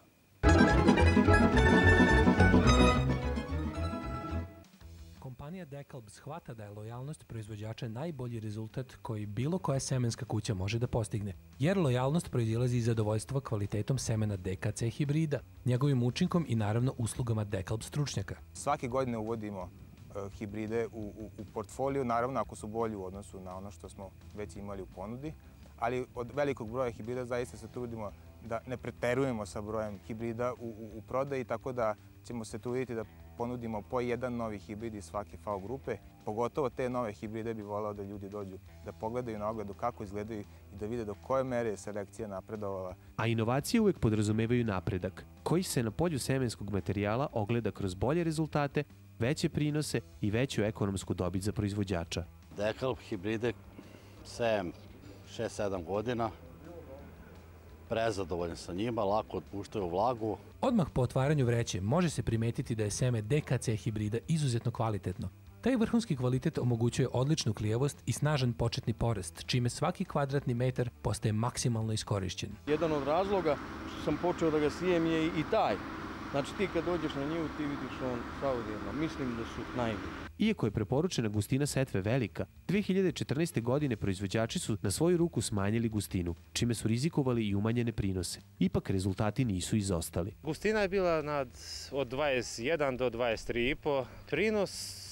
Speaker 12: Kompanija Dekalb shvata da je lojalnost proizvođača najbolji rezultat koji bilo koja semenska kuća može da postigne, jer lojalnost proizilazi iz zadovoljstva kvalitetom semena DKC hibrida, njegovim učinkom i naravno uslugama Dekalb stručnjaka.
Speaker 13: Svake godine uvodimo hibride u portfoliju, naravno ako su bolji u odnosu na ono što smo već imali u ponudi, ali od velikog broja hibrida zaista se trudimo da ne preterujemo sa brojem hibrida u prodaji, tako da ćemo se truditi da ponudimo po jedan novi hibrid iz svake FAO grupe. Pogotovo te nove hibride bi voleo da ljudi dođu da pogledaju na ogledu kako izgledaju i da vide do koje mere je selekcija napredovala.
Speaker 14: A inovacije uvek podrazumevaju napredak, koji se na polju semenskog materijala ogleda kroz bolje rezultate, veće prinose i veću ekonomsku dobit za proizvođača.
Speaker 15: Dekalb hibride sejem 6-7 godina, prezadovoljan sa njima, lako otpuštaju vlagu.
Speaker 12: Odmah po otvaranju vreće može se primetiti da je seme DKC hibrida izuzetno kvalitetno. Taj vrhunski kvalitet omogućuje odličnu klijavost i snažan početni porast, čime svaki kvadratni metar postaje maksimalno iskorišćen.
Speaker 16: Jedan od razloga što sam počeo da ga sijem je i taj. Znači ti kad dođeš na njivu ti vidiš on savrjedno. Mislim da su najbolji.
Speaker 14: Iako je preporučena gustina setve velika, 2014. godine proizvođači su na svoju ruku smanjili gustinu, čime su rizikovali i umanjene prinose. Ipak rezultati nisu izostali.
Speaker 17: Gustina je bila od 21 do 23,5, prinos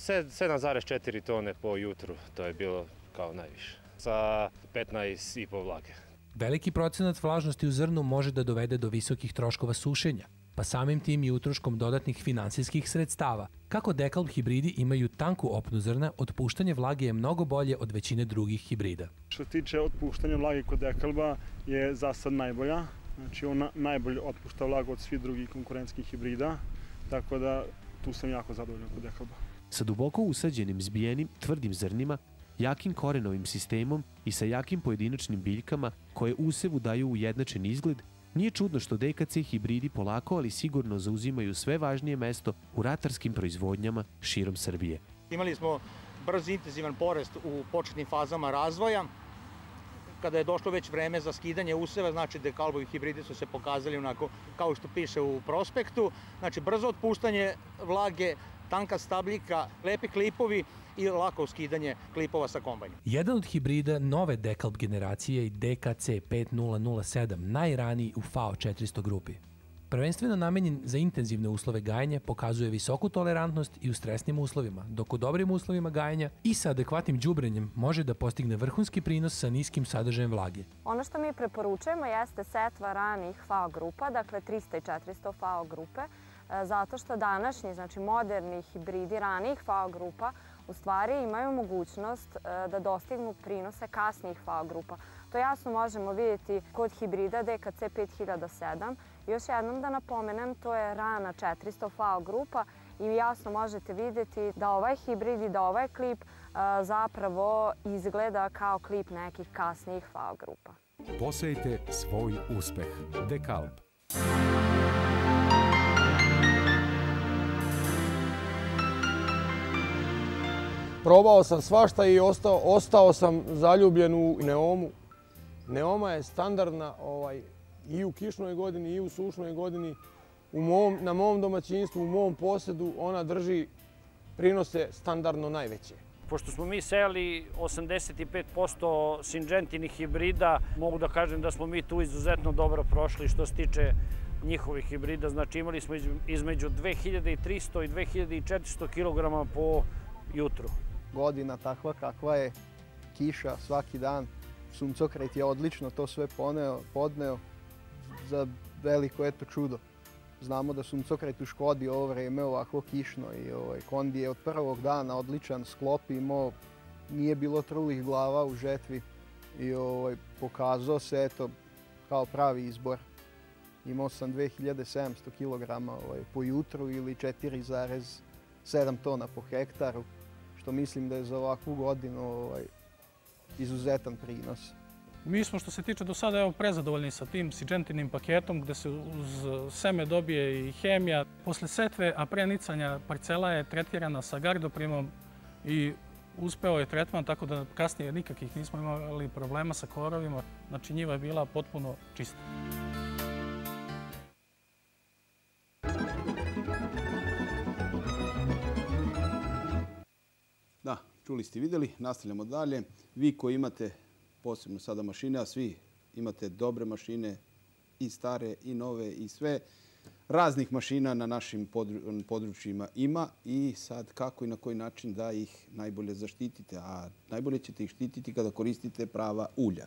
Speaker 17: 7,4 tone po jutru, to je bilo kao najviše, sa 15,5 vlage.
Speaker 12: Veliki procenat vlažnosti u zrnu može da dovede do visokih troškova sušenja, pa samim tim i utroškom dodatnih finansijskih sredstava. Kako Dekalb hibridi imaju tanku opnu zrna, otpuštanje vlage je mnogo bolje od većine drugih hibrida.
Speaker 18: Što se tiče otpuštanja vlage kod Dekalba je za sad najbolja. Znači on najbolje otpušta vlagu od svih drugih konkurentskih hibrida, tako da tu sam jako zadovoljan kod Dekalba.
Speaker 14: Sa duboko usađenim, zbijenim, tvrdim zrnima, jakim korenovim sistemom i sa jakim pojedinačnim biljkama koje usevu daju ujednačen izgled, nije čudno što DKC hibridi polako, ali sigurno zauzimaju sve važnije mesto u ratarskim proizvodnjama širom Srbije.
Speaker 19: Imali smo brz intenzivan porast u početnim fazama razvoja. Kada je došlo već vreme za skidanje useva, znači Dekalbovi hibridi su se pokazali onako kao što piše u prospektu. Znači brzo otpuštanje vlage, tanka stabljika, lepi klipovi i lako skidanje klipova sa kombajnom.
Speaker 12: Jedan od hibrida nove Dekalb generacije je DKC 5007, najraniji u FAO 400 grupi. Prvenstveno namenjen za intenzivne uslove gajenja, pokazuje visoku tolerantnost i u stresnim uslovima, dok u dobrim uslovima gajenja i sa adekvatnim đubrenjem može da postigne vrhunski prinos sa niskim sadržajem vlage.
Speaker 20: Ono što mi preporučujemo jeste setva ranih FAO grupa, dakle 300 i 400 FAO grupe, zato što današnji, znači moderni hibridi ranih FAO grupa u stvari imaju mogućnost da dostignu prinose kasnijih FAO grupa. To jasno možemo vidjeti kod hibrida DKC 5007. Još jednom da napomenem, to je rana 400 FAO grupa i jasno možete vidjeti da ovaj hibrid i da ovaj klip zapravo izgleda kao klip nekih kasnijih FAO grupa.
Speaker 21: Posejte svoj uspeh. DeKalb.
Speaker 16: Probao sam svašta i ostao sam zaljubljen u Neomu. Neoma je standardna i u kišnoj godini i u sušnoj godini. Na mom domaćinstvu, u mom posjedu, ona drži prinose standardno najveće.
Speaker 22: Pošto smo mi sejali 85% Syngentinih hibrida, mogu da kažem da smo mi tu izuzetno dobro prošli što se tiče njihovih hibrida. Znači imali smo između 2300 i 2400 kg po jutru.
Speaker 23: Godina takva kakva je, kiša svaki dan, suncokret je odlično to sve podneo za veliko čudo. Znamo da suncokret u Škodi ovo vreme ovako kišno i Kondi je od prvog dana odličan sklop imao, nije bilo trulih glava u žetvi i pokazao se kao pravi izbor. Imao sam 2700 kg po jutru ili 4,7 tona po hektaru, što mislim da je za ovakvu godinu izuzetan prinos.
Speaker 24: Mi smo što se tiče do sada prezadovoljni sa tim Syngentinim paketom gde se uz seme dobije i hemija. Posle setve, a pre nicanja parcela je tretirana sa gardoprimom i uspeo je tretman, tako da kasnije nikakvih nismo imali problema sa korovima. Znači njiva je bila potpuno čista.
Speaker 1: Da, čuli ste i vidjeli, nastavljamo dalje. Vi koji imate posebno sada mašine, a svi imate dobre mašine, i stare, i nove, i sve. Raznih mašina na našim područjima ima i sad kako i na koji način da ih najbolje zaštitite. A najbolje ćete ih štititi kada koristite prava ulja.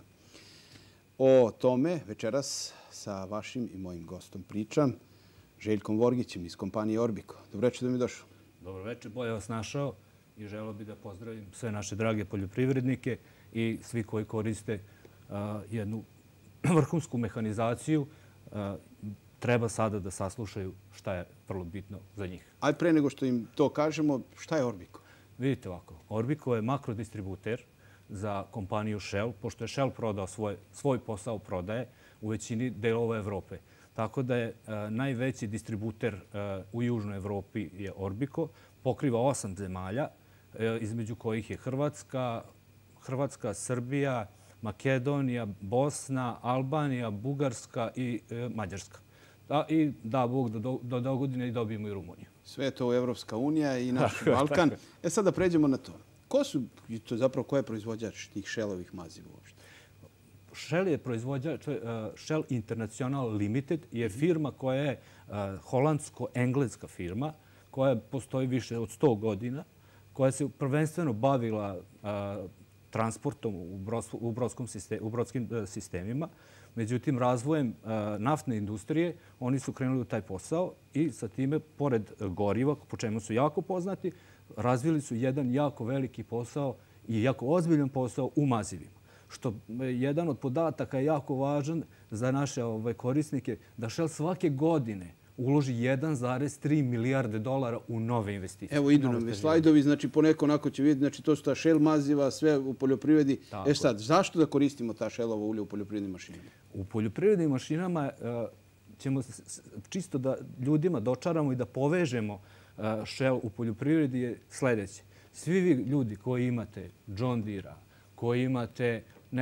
Speaker 1: O tome večeras sa vašim i mojim gostom pričam, Željkom Vorgićem iz kompanije Orbiko. Dobro večer da mi došao.
Speaker 25: Dobro večer, bolje vas našao i želeo bih da pozdravim sve naše drage poljoprivrednike i svi koji koriste jednu vrhunsku mehanizaciju. Treba sada da saslušaju šta je vrlo bitno za njih.
Speaker 1: Ajde pre nego što im to kažemo, šta je Orbiko?
Speaker 25: Vidite ovako, Orbiko je makrodistributer za kompaniju Shell, pošto je Shell prodao svoj posao prodaje u većini delova Evrope. Tako da je najveći distributer u Južnoj Evropi je Orbiko, pokriva 8 zemalja, između kojih je Hrvatska, Srbija, Makedonija, Bosna, Albanija, Bugarska i Mađarska. I da Bog do dogodine i dobijemo i Rumuniju.
Speaker 1: Sve je to Evropska unija i naš Balkan. Sad da pređemo na to. Ko je proizvođač tih Shellovih maziva uopšte?
Speaker 25: Shell je proizvođač, Shell International Limited je firma koja je holandsko-engleska firma, koja postoji više od 100 godina, koja se prvenstveno bavila transportom u brodskim sistemima. Međutim, razvojem naftne industrije oni su krenuli u taj posao i sa time, pored goriva, po čemu su jako poznati, razvili su jedan jako veliki posao i jako ozbiljan posao u mazivima. Što jedan od podataka je jako važan za naše korisnike, da Shell svake godine uloži 1,3 milijarde dolara u nove investicije.
Speaker 1: Evo idu nam slajdovi, znači poneko onako će vidjeti, znači to su ta Shell maziva, sve u poljoprivredi. Sad, zašto da koristimo ta Shellovo ulje u poljoprivrednim mašinama?
Speaker 25: U poljoprivrednim mašinama ćemo čisto da ljudima dočaramo i da povežemo Shell u poljoprivredi je sljedeće. Svi vi ljudi koji imate John Deere-a, koji imate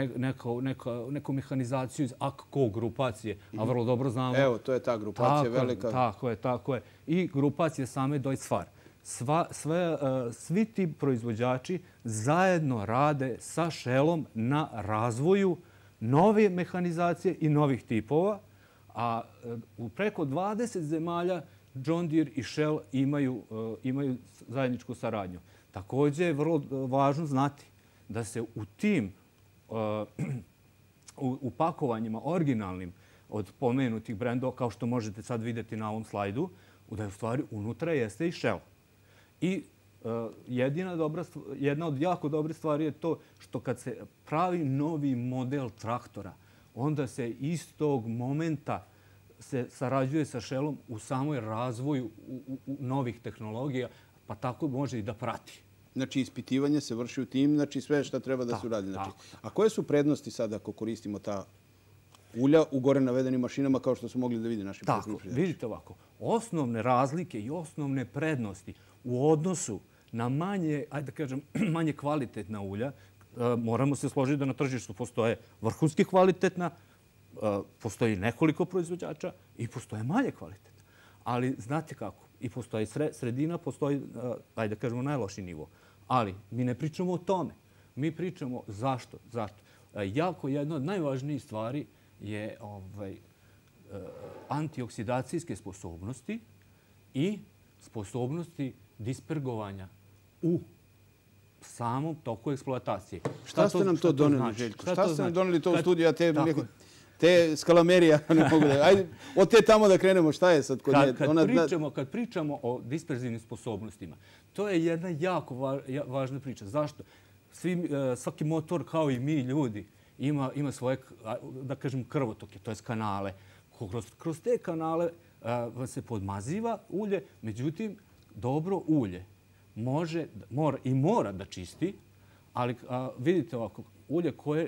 Speaker 25: neku mehanizaciju iz AKKO grupacije, a vrlo dobro znamo...
Speaker 1: Evo, to je ta grupacija velika.
Speaker 25: Tako je. I grupacije same Deutz-Fahr. Svi ti proizvođači zajedno rade sa Shellom na razvoju nove mehanizacije i novih tipova, A u preko 20 zemalja John Deere i Shell imaju zajedničku saradnju. Također je vrlo važno znati da se u tim upakovanjima originalnim od pomenutih brendova, kao što možete sad vidjeti na ovom slajdu, da je u stvari unutra jeste i Shell. I jedna od jako dobrih stvari je to što kad se pravi novi model traktora, onda se iz tog momenta se sarađuje sa Shellom u samoj razvoju novih tehnologija, pa tako može i da prati.
Speaker 1: Znači, ispitivanje se vrši u tim, znači sve što treba da se uradi. A koje su prednosti sada ako koristimo ta ulja u gore navedenim mašinama, kao što su mogli da vidi naši poljoprivrednici?
Speaker 25: Tako, vidite ovako. Osnovne razlike i osnovne prednosti u odnosu na manje kvalitetna ulja, moramo se složiti da na tržištu postoje vrhunski kvalitetna, postoji nekoliko proizvođača i postoje manje kvalitetna. Ali znate kako, i postoji sredina, postoji, najlošiji nivo. Ali mi ne pričamo o tome. Mi pričamo zašto. Jako jedna od najvažnijih stvari je antioksidacijske sposobnosti i sposobnosti dispergovanja u samom toku eksploatacije.
Speaker 1: Šta ste nam to doneli, Željko? Šta ste nam doneli to u studiju? Te skalamerija ne mogu da... Ajde, od te tamo da krenemo. Šta je sad kod nje?
Speaker 25: Kad pričamo o disperzivnim sposobnostima, to je jedna jako važna priča. Zašto? Svaki motor, kao i mi ljudi, ima svoje, da kažem, krvotoke, to je kanale. Kroz te kanale se podmaziva ulje, međutim, dobro ulje mora da čisti, ali vidite ovako, ulje koje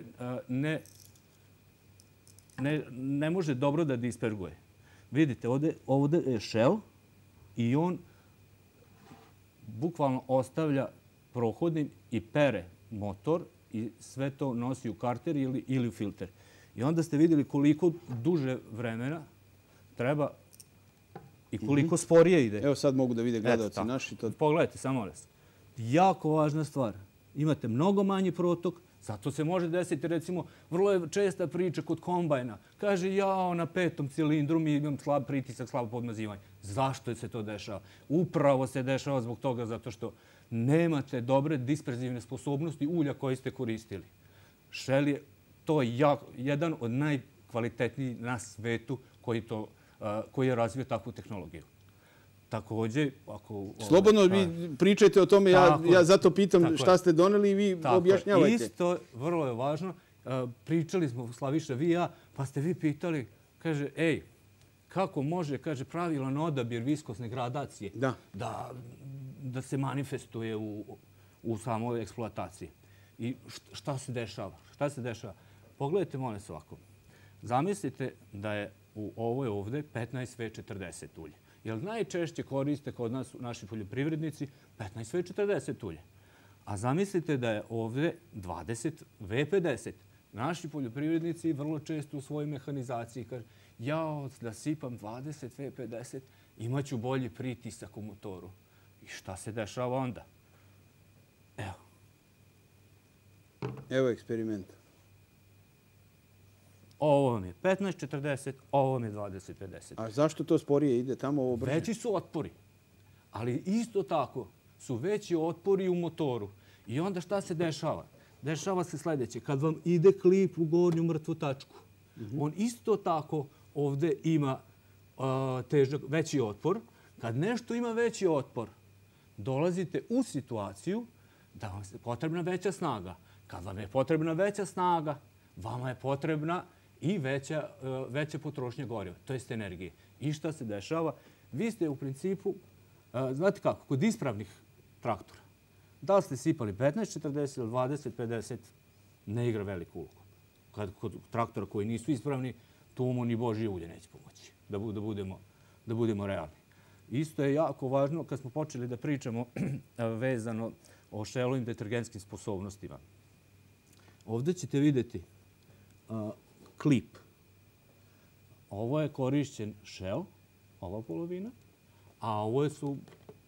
Speaker 25: ne može dobro da disperguje. Vidite, ovdje je Shell i on bukvalno ostavlja prohodnim i pere motor i sve to nosi u karter ili u filter. I onda ste vidjeli koliko duže vremena treba i koliko sporije ide.
Speaker 1: Evo sad mogu da vide gledalci naši.
Speaker 25: Pogledajte, samo nas. Jako važna stvar. Imate mnogo manji protok, zato se može desiti, recimo, vrlo je česta priča kod kombajna. Kaže, na 5. cilindru mi imam slab pritisak, slabo podmazivanje. Zašto se to dešava? Upravo se dešava zbog toga zato što nemate dobre disperzivne sposobnosti ulja koje ste koristili. Shell je to jedan od najkvalitetnijih na svetu koji je razvio takvu tehnologiju. Također, ako...
Speaker 1: Slobodno vi pričajte o tome, ja zato pitam šta ste doneli i vi objašnjavajte.
Speaker 25: Isto, vrlo je važno, pričali smo, Slaviša, vi i ja, pa ste vi pitali, kaže, kako može, kaže, pravilan odabir viskosne gradacije da se manifestuje u samoj eksploataciji. I šta se dešava? Pogledajte, molim se ovako. Zamislite da je u ovoj ovdje 15V40 ulje. Jer najčešće koriste kod nas naši poljoprivrednici 15V40 ulje. A zamislite da je ovdje 20V50. Naši poljoprivrednici vrlo često u svojoj mehanizaciji kažu da sipam 20V50, imaću bolji pritisak u motoru. I šta se dešava onda?
Speaker 1: Evo eksperimenta.
Speaker 25: Ovo vam je 1540, ovo vam je 2050.
Speaker 1: A zašto to sporije ide tamo ovo brže?
Speaker 25: Veći su otpori. Ali isto tako su veći otpori u motoru. I onda šta se dešava? Dešava se sljedeće. Kad vam ide klip u gornju mrtvu tačku, on isto tako ovdje ima težak, veći otpor. Kad nešto ima veći otpor, dolazite u situaciju da vam je potrebna veća snaga. Kad vam je potrebna veća snaga, vama je potrebna i veća potrošnja goriva, to jest energije. I šta se dešava? Vi ste u principu, znate kako, kod ispravnih traktora, da li ste sipali 1540 ili 2050, ne igra veliku ulogu. Kod traktora koji nisu ispravni, tu mu ni Božje ulje neće pomoći, da budemo realni. Isto je jako važno kad smo počeli da pričamo vezano o Shellovim detergentskim sposobnostima. Ovdje ćete vidjeti klip. Ovo je korišćen Shell, ova polovina, a ovo su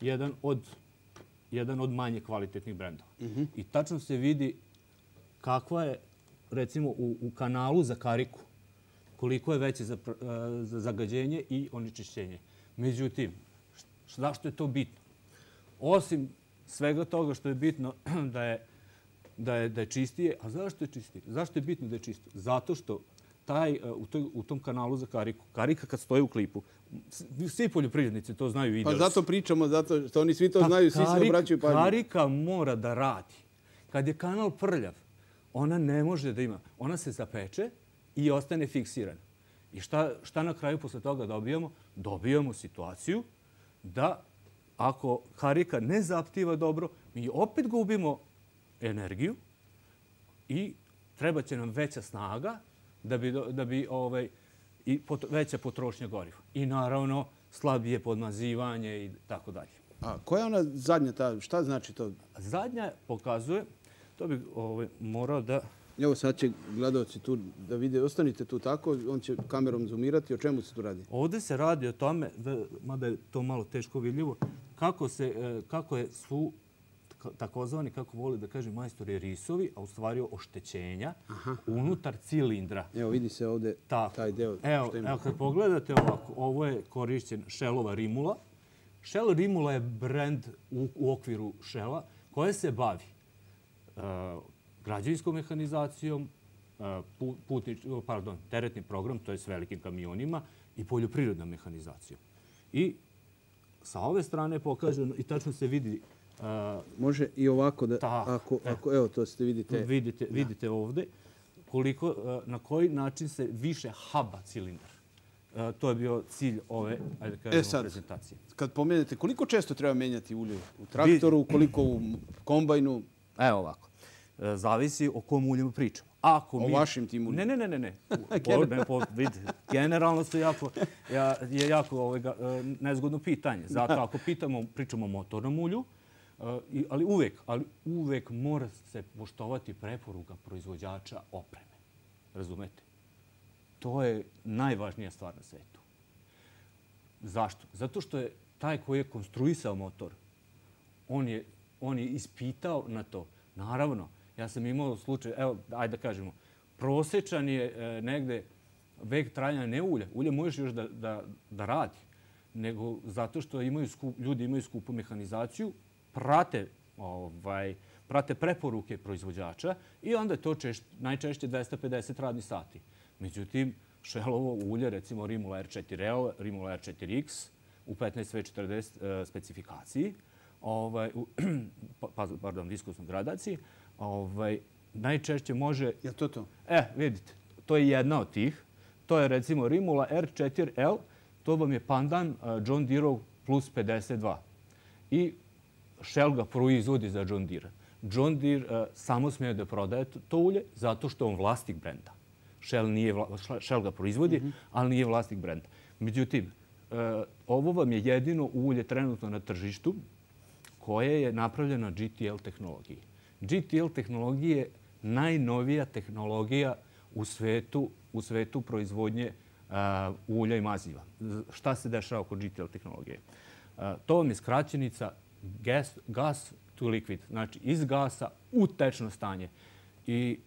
Speaker 25: jedan od manje kvalitetnih brendova. I tačno se vidi kakva je, recimo, u kanalu za kariku, koliko je veće za zagađenje i onečišćenje. Međutim, zašto je to bitno? Osim svega toga što je bitno da je čistije, a zašto je čistije? Zašto je bitno da je čisto? Zato što u tom kanalu za kariku, karika kad stoji u klipu, svi poljoprivrednici to znaju.
Speaker 1: Pa zato pričamo, zato što oni svi to znaju, svi se obraćaju pažnju.
Speaker 25: Karika mora da radi. Kad je kanal prljav, ona ne može da ima. Ona se zapeče i ostane fiksirana. I šta na kraju posle toga dobijamo? Dobijamo situaciju da ako karika ne zaptiva dobro, mi opet gubimo energiju i treba će nam veća snaga da bi i veća potrošnja goriva. I naravno slabije podmazivanje i tako dalje.
Speaker 1: A koja je ona zadnja ta? Šta znači to?
Speaker 25: Zadnja pokazuje, to bih morao da...
Speaker 1: Evo sad će gledalci tu da vide, ostanite tu tako, on će kamerom zoomirati. O čemu se tu radi?
Speaker 25: Ovdje se radi o tome, mada je to malo teško vidljivo, kako je svu takozvani, kako voli da kaže majstori, risovi, a u stvari oštećenja unutar cilindra.
Speaker 1: Evo vidi se ovdje taj deo.
Speaker 25: Evo kad pogledate ovako, ovo je korišćen Shellova Rimula. Shell Rimula je brand u okviru Shella koja se bavi građevinskom mehanizacijom, teretni program, to je s velikim kamionima, i poljoprivrednom mehanizacijom. I sa ove strane pokaženo i tačno se vidi...
Speaker 1: Može i ovako da... Evo, to ste vidite...
Speaker 25: Vidite ovdje na koji način se više haba cilindar. To je bio cilj ove, ajde kažemo, prezentacije.
Speaker 1: Kad pomenete, koliko često treba menjati ulje? U traktoru, koliko u kombajnu?
Speaker 25: Evo ovako. Zavisi o kom uljemu pričamo.
Speaker 1: O vašim tim uljima?
Speaker 25: Ne. Generalno je jako nezgodno pitanje. Zato ako pričamo o motornom ulju, ali uvek mora se poštovati preporuka proizvođača opreme. Razumete? To je najvažnija stvar na svetu. Zašto? Zato što je taj koji je konstruisao motor, on je ispitao na to. Naravno, ja sam imao slučaj, evo, ajde da kažemo, prosječan je negde vek trajanja ne ulja. Ulja možeš još da radi, nego zato što ljudi imaju skupu mehanizaciju, prate preporuke proizvođača i onda je to najčešće 250 radnih sati. Međutim, Shellovo ulje, recimo Rimula R4L, Rimula R4X u 15V40 specifikaciji, viskusnoj gradaciji, najčešće može...
Speaker 1: Je to to?
Speaker 25: Vidite, to je jedna od tih. To je recimo Rimula R4L, to vam je pandan John Deere plus 52. I Shell ga proizvodi za John Deere. John Deere samo smije da prodaje to ulje zato što je on vlasnik brenda. Shell ga proizvodi, ali nije vlasnik brenda. Međutim, ovo vam je jedino ulje trenutno na tržištu koje je napravljeno na GTL tehnologiji. GTL tehnologija je najnovija tehnologija u svetu proizvodnje ulja i maziva. Šta se dešava oko GTL tehnologije? To vam je skraćenica gas to liquid, znači iz gasa u tečno stanje. I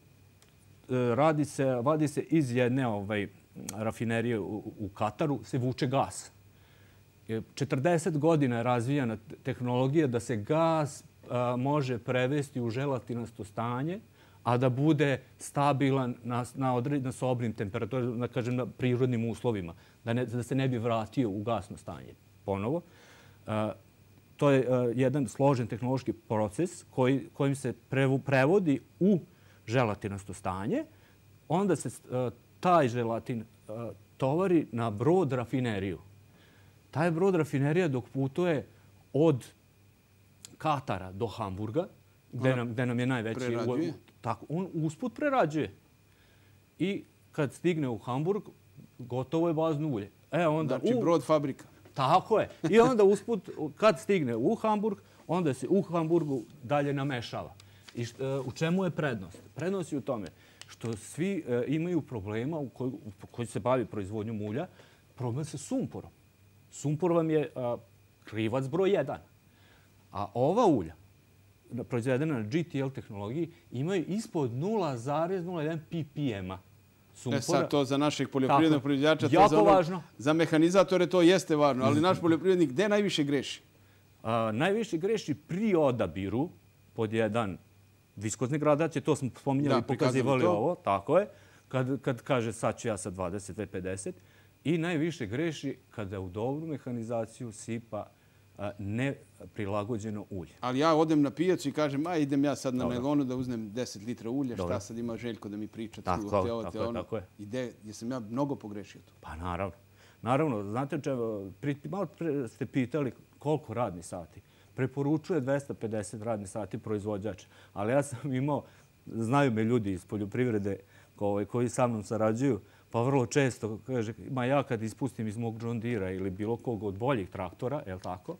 Speaker 25: vadi se iz jedne rafinerije u Kataru, se vuče gas. 40 godina je razvijana tehnologija da se gas može prevesti u želatinasto stanje, a da bude stabilan na sobnim temperaturama, da kažem na prirodnim uslovima, da se ne bi vratio u gasno stanje ponovo. To je jedan složen tehnološki proces kojim se prevodi u želatinasto stanje. Onda se taj želatin tovari na brod rafineriju. Taj brod rafinerija dok putuje od Katara do Hamburga, gde nam je najveći...
Speaker 1: Prerađuje?
Speaker 25: Tako, on usput prerađuje. I kad stigne u Hamburg, gotovo je bazno ulje.
Speaker 1: Znači brod fabrika.
Speaker 25: Tako je. I onda usput, kad stigne u Hamburg, onda se u Hamburgu dalje namešava. I u čemu je prednost? Prednost je u tome što svi imaju problema koji se bavi proizvodnjom ulja, problem sa sumporom. Sumpor vam je krivac broj 1. A ova ulja, proizvedena na GTL tehnologiji, imaju ispod 0,01 ppm-a sumpora.
Speaker 1: Sad to za našeg poljoprivrednog proizvođača,
Speaker 25: jako važno.
Speaker 1: Za mehanizatore to jeste važno, ali naš poljoprivrednik gde najviše greši?
Speaker 25: Najviše greši pri odabiru, pod jedan viskozni gradač, to smo spominjali i pokazivali ovo, tako je, kad kaže sad ću ja sa 20-50, i najviše greši kada u dobru mehanizaciju sipa neprilagođeno ulje.
Speaker 1: Ali ja odem na pijacu i kažem, idem ja sad na Melonu da uzmem 10 litra ulja, šta sad ima Željko da mi priča?
Speaker 25: Tako je.
Speaker 1: I gde sam ja mnogo pogrešio tu?
Speaker 25: Pa naravno. Naravno, znate malo pre ste pitali koliko radni sati. Preporučuje 250 radni sati proizvođač, ali ja sam imao, znaju me ljudi iz poljoprivrede koji sa mnom sarađuju, pa vrlo često kaže, ja kad ispustim iz mog John Deere ili bilo kog od boljih traktora, je li tako,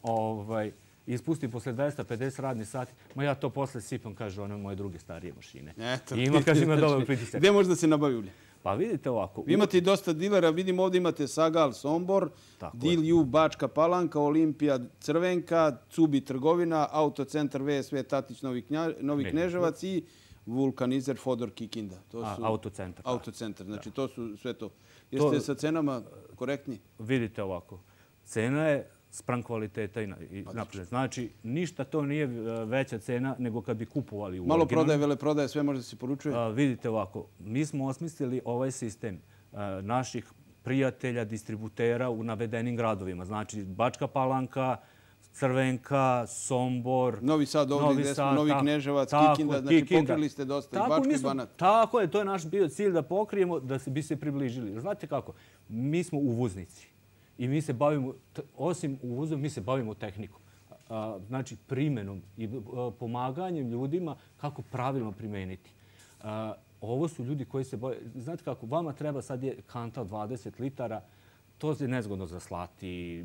Speaker 25: ispustim posle 250 radnih sati, ja to posle sipam, kaže, one moje druge starije mašine. Ima, kaže, ima dobar pritisak.
Speaker 1: Gde može da se nabavi ulje?
Speaker 25: Pa vidite ovako.
Speaker 1: Imate i dosta dilera, vidim ovdje imate Sagal, Sombor, Dilju, Bačka Palanka, Olimpija, Crvenka, Cubi Trgovina, Autocentar VSV Tatić, Novi Kneževac i Vulkanizer Fodor Kikinda.
Speaker 25: Autocentar.
Speaker 1: Autocentar, znači to su sve to. Jeste sa cenama korektni?
Speaker 25: Vidite ovako. Cena je spram kvaliteta i napred. Znači, ništa to nije veća cena nego kad bi kupovali u originalnom.
Speaker 1: Malo prodaje, veleprodaje, sve može da se poručuje?
Speaker 25: Vidite ovako, mi smo osmislili ovaj sistem naših prijatelja, distributera u navedenim gradovima. Znači, Bačka Palanka, Crvenka, Sombor,
Speaker 1: Novi Sad, ovdje gde smo, Novi Kneževac, Kikinda, znači pokrili ste dosta i Bački Banat.
Speaker 25: Tako je, to je naš bio cilj da pokrijemo, da bi se približili. Znate kako, mi smo uvoznici i mi se bavimo, osim uvozom, mi se bavimo tehnikom. Znači primenom i pomaganjem ljudima kako pravilno primeniti. Ovo su ljudi koji se bave, znate kako, vama treba sad je kanta od 20 litara, to je nezgodno za slati,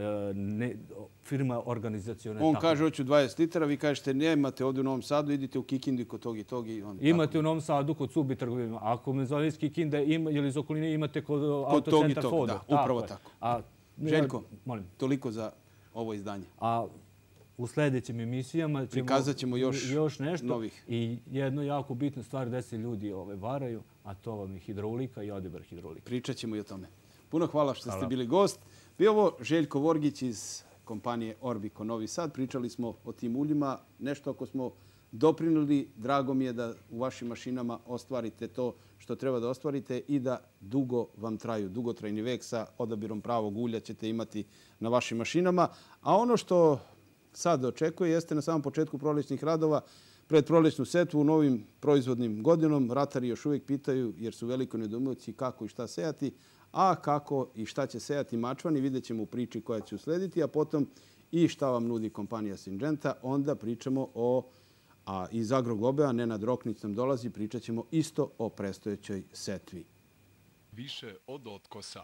Speaker 25: firma organizacione.
Speaker 1: On kaže hoću 20 litara, vi kažete nemate ovdje u Novom Sadu, idite u Kikindu kod tog i tog.
Speaker 25: Imate u Novom Sadu kod Cubi Trgovina. Ako me zove iz Kikinde ili iz okoline imate kod Autocentar Fodor.
Speaker 1: Da, upravo tako. Željko, toliko za ovo izdanje.
Speaker 25: A u sljedećim emisijama
Speaker 1: prikazat ćemo još
Speaker 25: nešto
Speaker 1: novih.
Speaker 25: I jednu jako bitnu stvar gde se ljudi varaju, a to vam je hidraulika i odebar hidraulika.
Speaker 1: Pričat ćemo i o tome. Puno hvala što ste bili gost. Bio ovo Željko Vorgić iz kompanije Orbiko Novi Sad. Pričali smo o tim uljima. Nešto ako smo doprinuli, drago mi je da u vašim mašinama ostvarite to što treba da ostvarite i da dugo vam traju. Dugotrajni vek sa odabirom pravog ulja ćete imati na vašim mašinama. A ono što sad očekuje jeste na samom početku prolećnih radova, pred prolećnu setvu u novim proizvodnim godinom. Ratari još uvijek pitaju, jer su veliko nedoumice kako i šta sejati, a kako i šta će sejati mačvani, vidjet ćemo u priči koja će uslediti, a potom i šta vam nudi kompanija Syngenta. Onda pričamo iz Agrogobea, Nenad Roknić nam dolazi, pričat ćemo isto o prestojećoj setvi.
Speaker 21: Više od otkosa.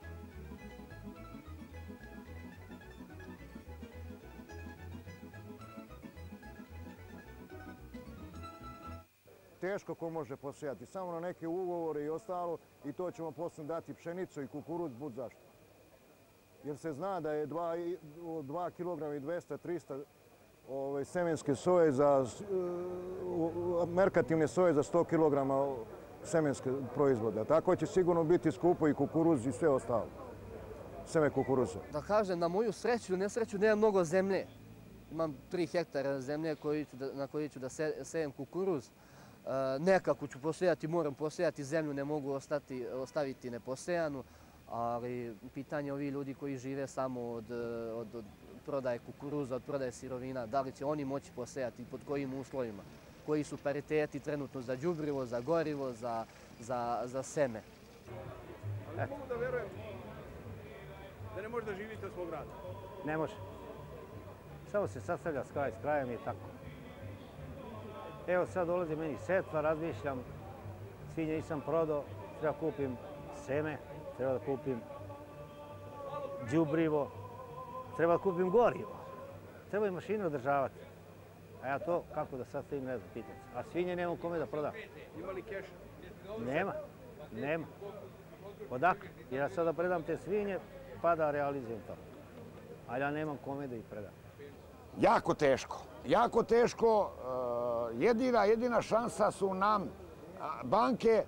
Speaker 2: Teško ko može posejati, samo na neke ugovore i ostalo, i to ćemo poslije dati pšenicu i kukuruz, bud zašto. Jer se zna da je 2 kg i 200-300 semenske soje, merkativne soje za 100 kg semenske proizvoda. Tako će sigurno biti skupo i kukuruz i sve ostalo. Seme kukuruza.
Speaker 3: Da kažem, na moju sreću ili nesreću nemam mnogo zemlje. Imam 3 hektara zemlje na koji ću da sejem kukuruz. Nekako ću posejati, moram posejati zemlju, ne mogu ostaviti neposejanu, ali pitanje ovih ljudi koji žive samo od prodaje kukuruza, od prodaje sirovina, da li će oni moći posejati, pod kojim uslovima, koji su pariteti trenutno za đubrivo, za gorivo, za seme.
Speaker 1: Ne mogu da verujem da ne može da živite od svog rada.
Speaker 4: Ne može. Samo se sastavlja s krajem i tako. Evo sad dolazi meni setva, razmišljam, svinje nisam prodao, treba kupim seme, treba da kupim đubrivo, treba da kupim gorivo, treba i mašinu održavati. A ja to kako da sad stojim ne znam pitati. A svinje nemam kome da prodam.
Speaker 1: Ima li keša?
Speaker 4: Nema. Odakle? Jer ja sad da predam te svinje pa da realizujem to. A ja nemam kome da ih predam.
Speaker 6: Jako teško. Jako teško. Jedina šansa su nam banke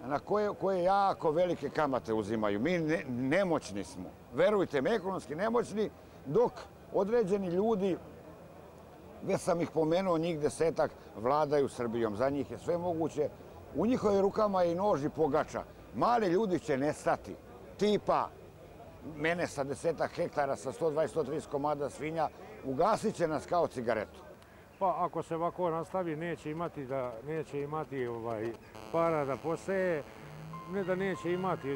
Speaker 6: na koje jako velike kamate uzimaju. Mi nemoćni smo. Verujte mi, ekonomski nemoćni, dok određeni ljudi, već sam ih pomenuo, njih 10-ak, vladaju Srbijom. Za njih je sve moguće. U njihovim rukama je i nož i pogača. Mali ljudi će nestati. Tipa mene sa 10 hektara, sa 120-130 komada svinja, ugasit će nas kao cigaretu.
Speaker 7: Pa ako se ovako nastavi, neće imati para da poseje. Ne da neće imati,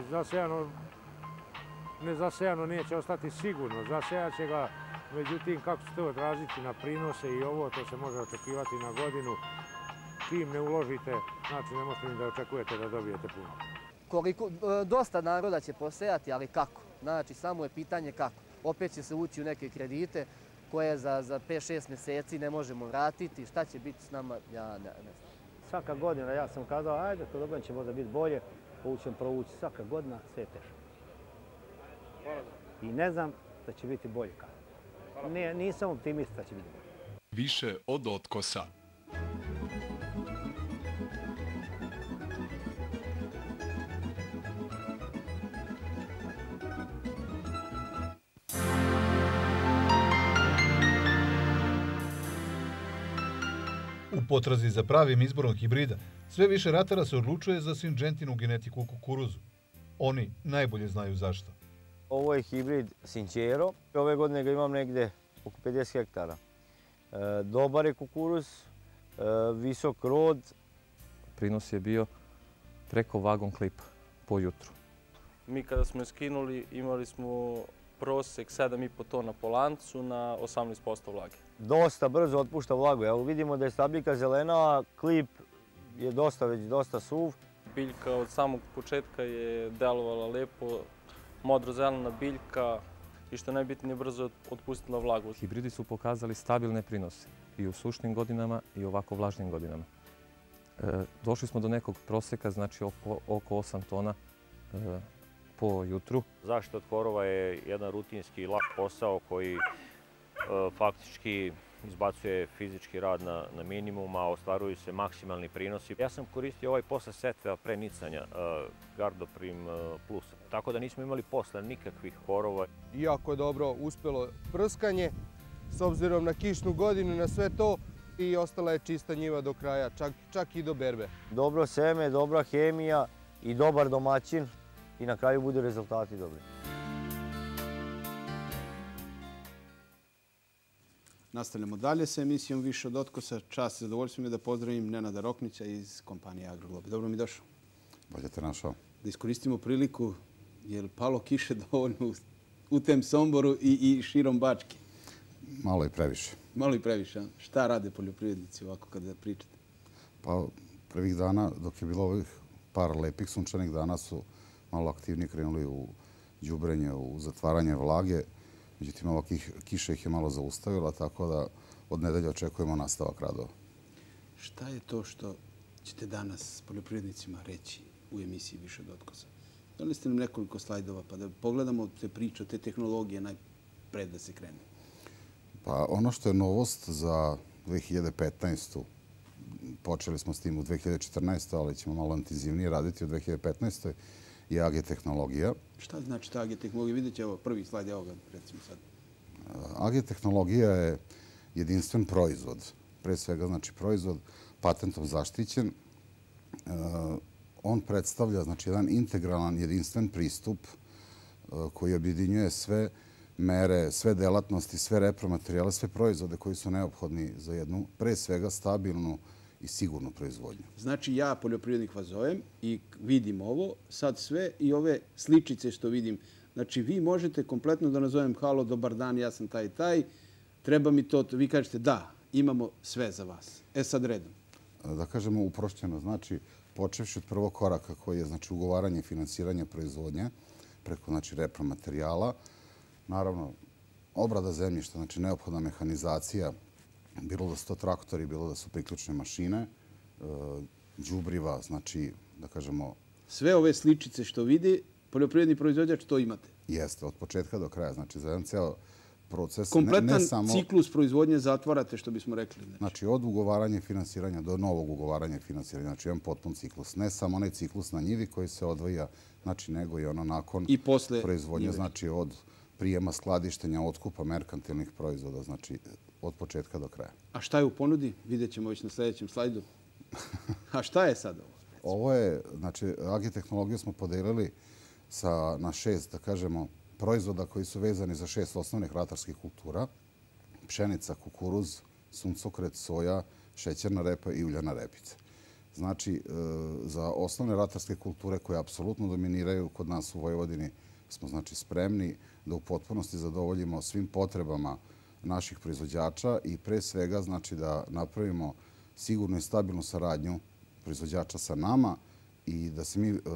Speaker 7: nezasejano neće ostati sigurno. Zasejat će ga, međutim, kako će to odraziti na prinose i ovo, to se može očekivati na godinu. Čim ne uložite, znači ne možete ni da očekujete da dobijete puno.
Speaker 3: Dosta naroda će posejati, ali kako? Znači, samo je pitanje kako. Opet će se ući u neke kredite koje za 5-6 mjeseci ne možemo vratiti. Šta će biti s nama, ja ne znam.
Speaker 4: Svaka godina, ja sam kazao, ajde, to dobro će možda biti bolje, ćemo provući. Svaka godina sve je teže. I ne znam da će biti bolje kako. Nisam optimista da će biti bolje.
Speaker 21: Više od otkosa.
Speaker 8: U potrazi za pravim izborom hibrida, sve više ratara se odlučuje za Syngentinu genetiku u kukuruzu. Oni najbolje znaju zašto.
Speaker 9: Ovo je hibrid Sincero. Ove godine ga imam negde oko 50 hektara. Dobar je kukuruz, visok rod.
Speaker 10: Prinos je bio preko vagon klipa po jutru.
Speaker 11: Mi kada smo je skinuli imali smo prosek 7,5 tona po lancu na 18% vlage.
Speaker 9: Dosta brzo otpušta vlagu. Evo vidimo da je stabljika zelena, klip je već dosta suv.
Speaker 11: Biljka od samog početka je delovala lepo, modro-zelena biljka i što najbitnije brzo otpustila vlagu.
Speaker 10: Hibridi su pokazali stabilne prinose i u sušnim godinama i ovako vlažnim godinama. Došli smo do nekog proseka, znači oko 8 tona po jutru.
Speaker 26: Zaštita od korova je jedan rutinski lak posao koji faktički izbacuje fizički rad na minimum, a ostvaruju se maksimalni prinosi. Ja sam koristio ovaj posle setve pre nicanja Gardoprim Plus, tako da nismo imali posle nikakvih korova.
Speaker 27: Jako je dobro uspelo prskanje, s obzirom na kišnu godinu i na sve to, i ostala je čista njiva do kraja, čak i do berbe.
Speaker 9: Dobro seme, dobra hemija i dobar domaćin i na kraju budu rezultati dobri.
Speaker 1: Nastavljamo dalje sa emisijom Više od otkosa. Čast i zadovoljstvo mi je da pozdravim Nenada Roknića iz kompanije Agroglobi. Dobro mi došao.
Speaker 28: Bolje te našao.
Speaker 1: Da iskoristimo priliku, je li palo kiše dovoljno u tem Somboru i širom Bačke?
Speaker 28: Malo i previše.
Speaker 1: Malo i previše, a? Šta rade poljoprivrednici ovako kada pričate?
Speaker 28: Pa prvih dana, dok je bilo ovih par lepih sunčanih dana, su malo aktivnije krenuli u đubrenje, u zatvaranje vlage. Međutim, ova kiša ih je malo zaustavila, tako da od nedelje očekujemo nastavak radova.
Speaker 1: Šta je to što ćete danas poljoprivrednicima reći u emisiji Više od otkosa? Dali ste nam nekoliko slajdova pa da pogledamo te priče, te tehnologije najpred da se krene?
Speaker 28: Pa ono što je novost za 2015. Počeli smo s tim u 2014. ali ćemo malo intenzivnije raditi u 2015. je AG tehnologija.
Speaker 1: Šta znači ta AG tehnologija? Vidjet će ovo prvi slajd, evo ga recimo sad.
Speaker 28: AG tehnologija je jedinstven proizvod. Pre svega znači proizvod patentom zaštićen. On predstavlja znači jedan integralan jedinstven pristup koji objedinjuje sve mere, sve delatnosti, sve repromaterijale, sve proizvode koji su neophodni za jednu pre svega stabilnu i sigurnu proizvodnju.
Speaker 1: Znači ja, poljoprivrednik, vas zovem i vidim ovo, sad sve i ove sličice što vidim. Znači vi možete kompletno da nazovem halo, dobar dan, ja sam taj i taj, treba mi to, vi kažete da, imamo sve za vas. Sad redom.
Speaker 28: Da kažemo uprošćeno, znači počevši od prvog koraka koji je znači ugovaranje i finansiranje proizvodnje preko znači repromaterijala, naravno obrada zemljišta, znači neophodna mehanizacija, bilo da su to traktori, bilo da su priključne mašine, đubriva, znači, da kažemo...
Speaker 1: Sve ove sličice što vidi, poljoprivredni proizvođač, to imate?
Speaker 28: Jeste, od početka do kraja. Znači, za jedan ceo proces.
Speaker 1: Kompletan ciklus proizvodnje zatvarate, što bismo rekli.
Speaker 28: Znači, od ugovaranja i finansiranja do novog ugovaranja i finansiranja. Znači, jedan potpun ciklus. Ne samo onaj ciklus na njivi koji se odvaja, znači, nego i ono nakon proizvodnje. Znači, od prijema, skladištenja, otkupa merkantilnih proizvoda, znači, od početka do kraja.
Speaker 1: A šta je u ponudi? Vidjet ćemo već na sljedećem slajdu. A šta je sad ovo?
Speaker 28: Ovo je, znači, agritehnologiju smo podelili na 6, da kažemo, proizvoda koji su vezani za 6 osnovnih ratarskih kultura. Pšenica, kukuruz, suncokret, soja, šećerna repa i uljana repica. Znači, za osnovne ratarske kulture koje apsolutno dominiraju kod nas u Vojvodini smo znači spremni da u potpunosti zadovoljimo svim potrebama naših proizvođača i pre svega znači da napravimo sigurnu i stabilnu saradnju proizvođača sa nama i da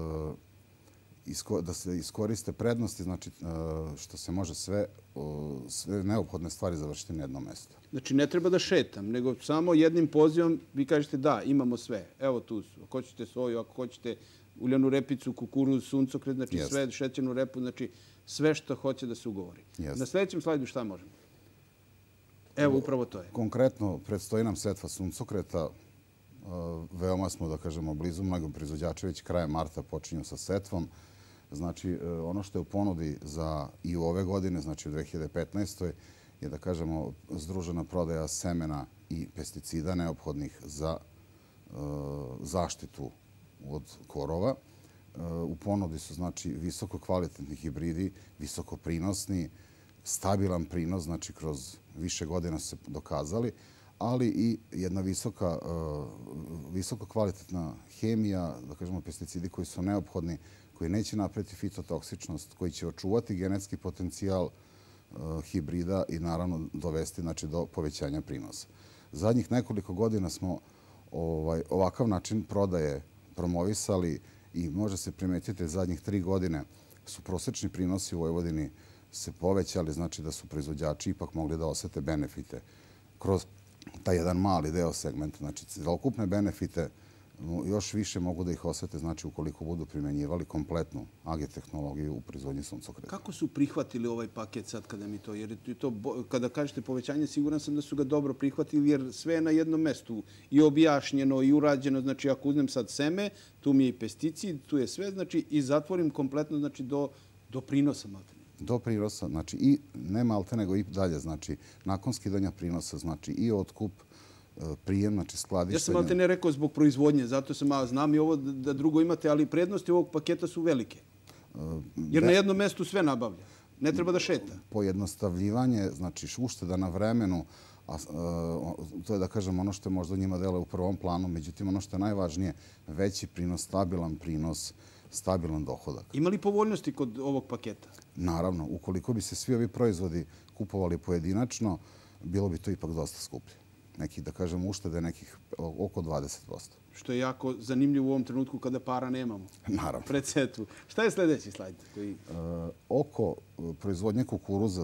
Speaker 28: se iskoriste prednosti, znači što se može sve neophodne stvari završiti na jednom mjestu.
Speaker 1: Znači ne treba da šetam, nego samo jednim pozivom vi kažete da, imamo sve. Evo tu su. Ako hoćete soju, ako hoćete uljanu repicu, kukuruz, suncokret, znači sve, šećernu repu, znači sve što hoće da se ugovori. Na sljedećem slajdu šta možemo? Evo, upravo to je.
Speaker 28: Konkretno, predstoji nam setva suncokreta. Veoma smo, da kažemo, blizu. Mnogo proizvođača već krajem marta počinju sa setvom. Znači, ono što je u ponudi za i u ove godine, znači u 2015. je, da kažemo, združena prodaja semena i pesticida neophodnih za zaštitu od korova. U ponudi su, znači, visoko kvalitetni hibridi, visoko prinosni, stabilan prinos, znači kroz više godina su se dokazali, ali i jedna visoko kvalitetna hemija, da kažemo pesticidi koji su neophodni, koji neće napraviti fitotoksičnost, koji će očuvati genetski potencijal hibrida i naravno dovesti do povećanja prinosa. Zadnjih nekoliko godina smo ovakav način prodaje promovisali i može se primetiti zadnjih 3 godine su prosječni prinosi u Vojvodini se povećali, znači da su proizvođači ipak mogli da osete benefite kroz taj jedan mali deo segmenta. Znači, celokupne benefite još više mogu da ih osete, znači ukoliko budu primjenjivali kompletnu agritehnologiju u proizvodnji suncokreta.
Speaker 1: Kako su prihvatili ovaj paket sad kada mi to, jer kada kažete povećanje, siguran sam da su ga dobro prihvatili, jer sve je na jednom mestu i objašnjeno i urađeno. Znači, ako uzmem sad seme, tu mi je i pesticid, tu je sve, znači i zatvorim kompletno, znači do prinosa maltene.
Speaker 28: Do prinosa, znači i ne malte, nego i dalje, znači nakon skidanja prinosa, znači i otkup, prijem, znači skladištenje.
Speaker 1: Ja sam malte ne rekao zbog proizvodnje, zato sam znam i ovo da drugo imate, ali prednosti ovog paketa su velike. Jer na jednom mestu sve nabavlja. Ne treba da šeta.
Speaker 28: Pojednostavljivanje, znači ušteda na vremenu, to je da kažem ono što je možda njima delo u prvom planu, međutim ono što je najvažnije, veći prinos, stabilan prinos, stabilan dohodak.
Speaker 1: Ima li povoljnosti kod ovog paketa?
Speaker 28: Naravno, ukoliko bi se svi ovi proizvodi kupovali pojedinačno, bilo bi to ipak dosta skuplje. Neki, da kažem, uštede nekih oko 20%.
Speaker 1: Što je jako zanimljivo u ovom trenutku kada para nemamo.
Speaker 28: Naravno.
Speaker 1: Pred setvu. Šta je sljedeći slajd?
Speaker 28: Oko proizvodnje kukuruza,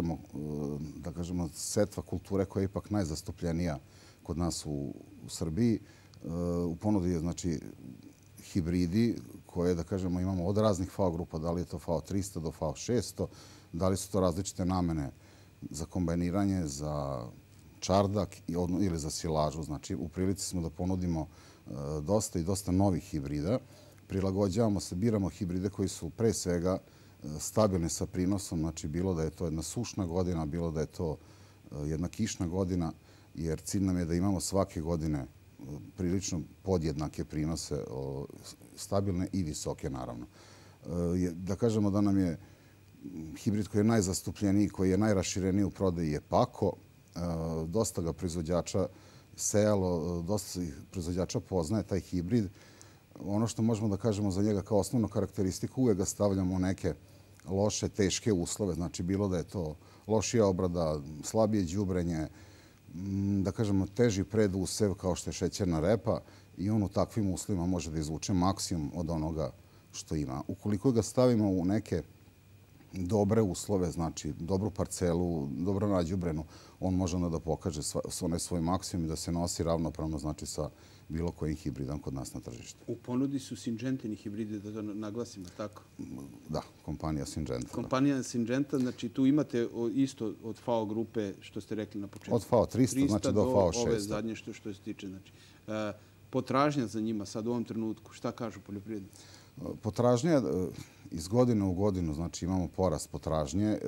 Speaker 28: da kažemo, setva kulture koja je ipak najzastupljenija kod nas u Srbiji, u ponudi je, znači, hibridi koje, da kažemo, imamo od raznih FAO grupa, da li je to FAO 300 do FAO 600, da li su to različite namene za kombiniranje, za čardak ili za silažu. Znači, u prilici smo da ponudimo dosta novih hibrida. Prilagođavamo se, biramo hibride koji su pre svega stabilni sa prinosom, znači bilo da je to jedna sušna godina, bilo da je to jedna kišna godina, jer cilj nam je da imamo svake godine prilično podjednake prinose, stabilne i visoke, naravno. Da kažemo da nam je hibrid koji je najzastupljeniji, koji je najrašireniji u prodaji je Pako. Dosta ga proizvođača sejalo, dosta proizvođača poznaje taj hibrid. Ono što možemo da kažemo za njega kao osnovnu karakteristiku, uvijek ga stavljamo u neke loše, teške uslove. Znači, bilo da je to lošija obrada, slabije đubrenje, da kažemo, teži predusev kao što je šećerna repa i on u takvim uslovima može da izvuče maksimum od onoga što ima. Ukoliko ga stavimo u neke dobre uslove, znači dobru parcelu, dobro nađubrenu, on može onda da pokaže onaj svoj maksimum i da se nosi ravnopravno, znači sa bilo kojim hibridom kod nas na tržištu.
Speaker 1: U ponudi su Syngentini hibride, da to naglasimo, tako?
Speaker 28: Da, kompanija Syngenta.
Speaker 1: Kompanija Syngenta, znači tu imate isto od FAO grupe, što ste rekli na početku.
Speaker 28: Od FAO 300, znači do FAO 600.
Speaker 1: Ove zadnje što se tiče, znači. Potražnja za njima sad u ovom trenutku, šta kažu poljoprivrednici?
Speaker 28: Potražnja iz godine u godinu, znači imamo porast potražnje.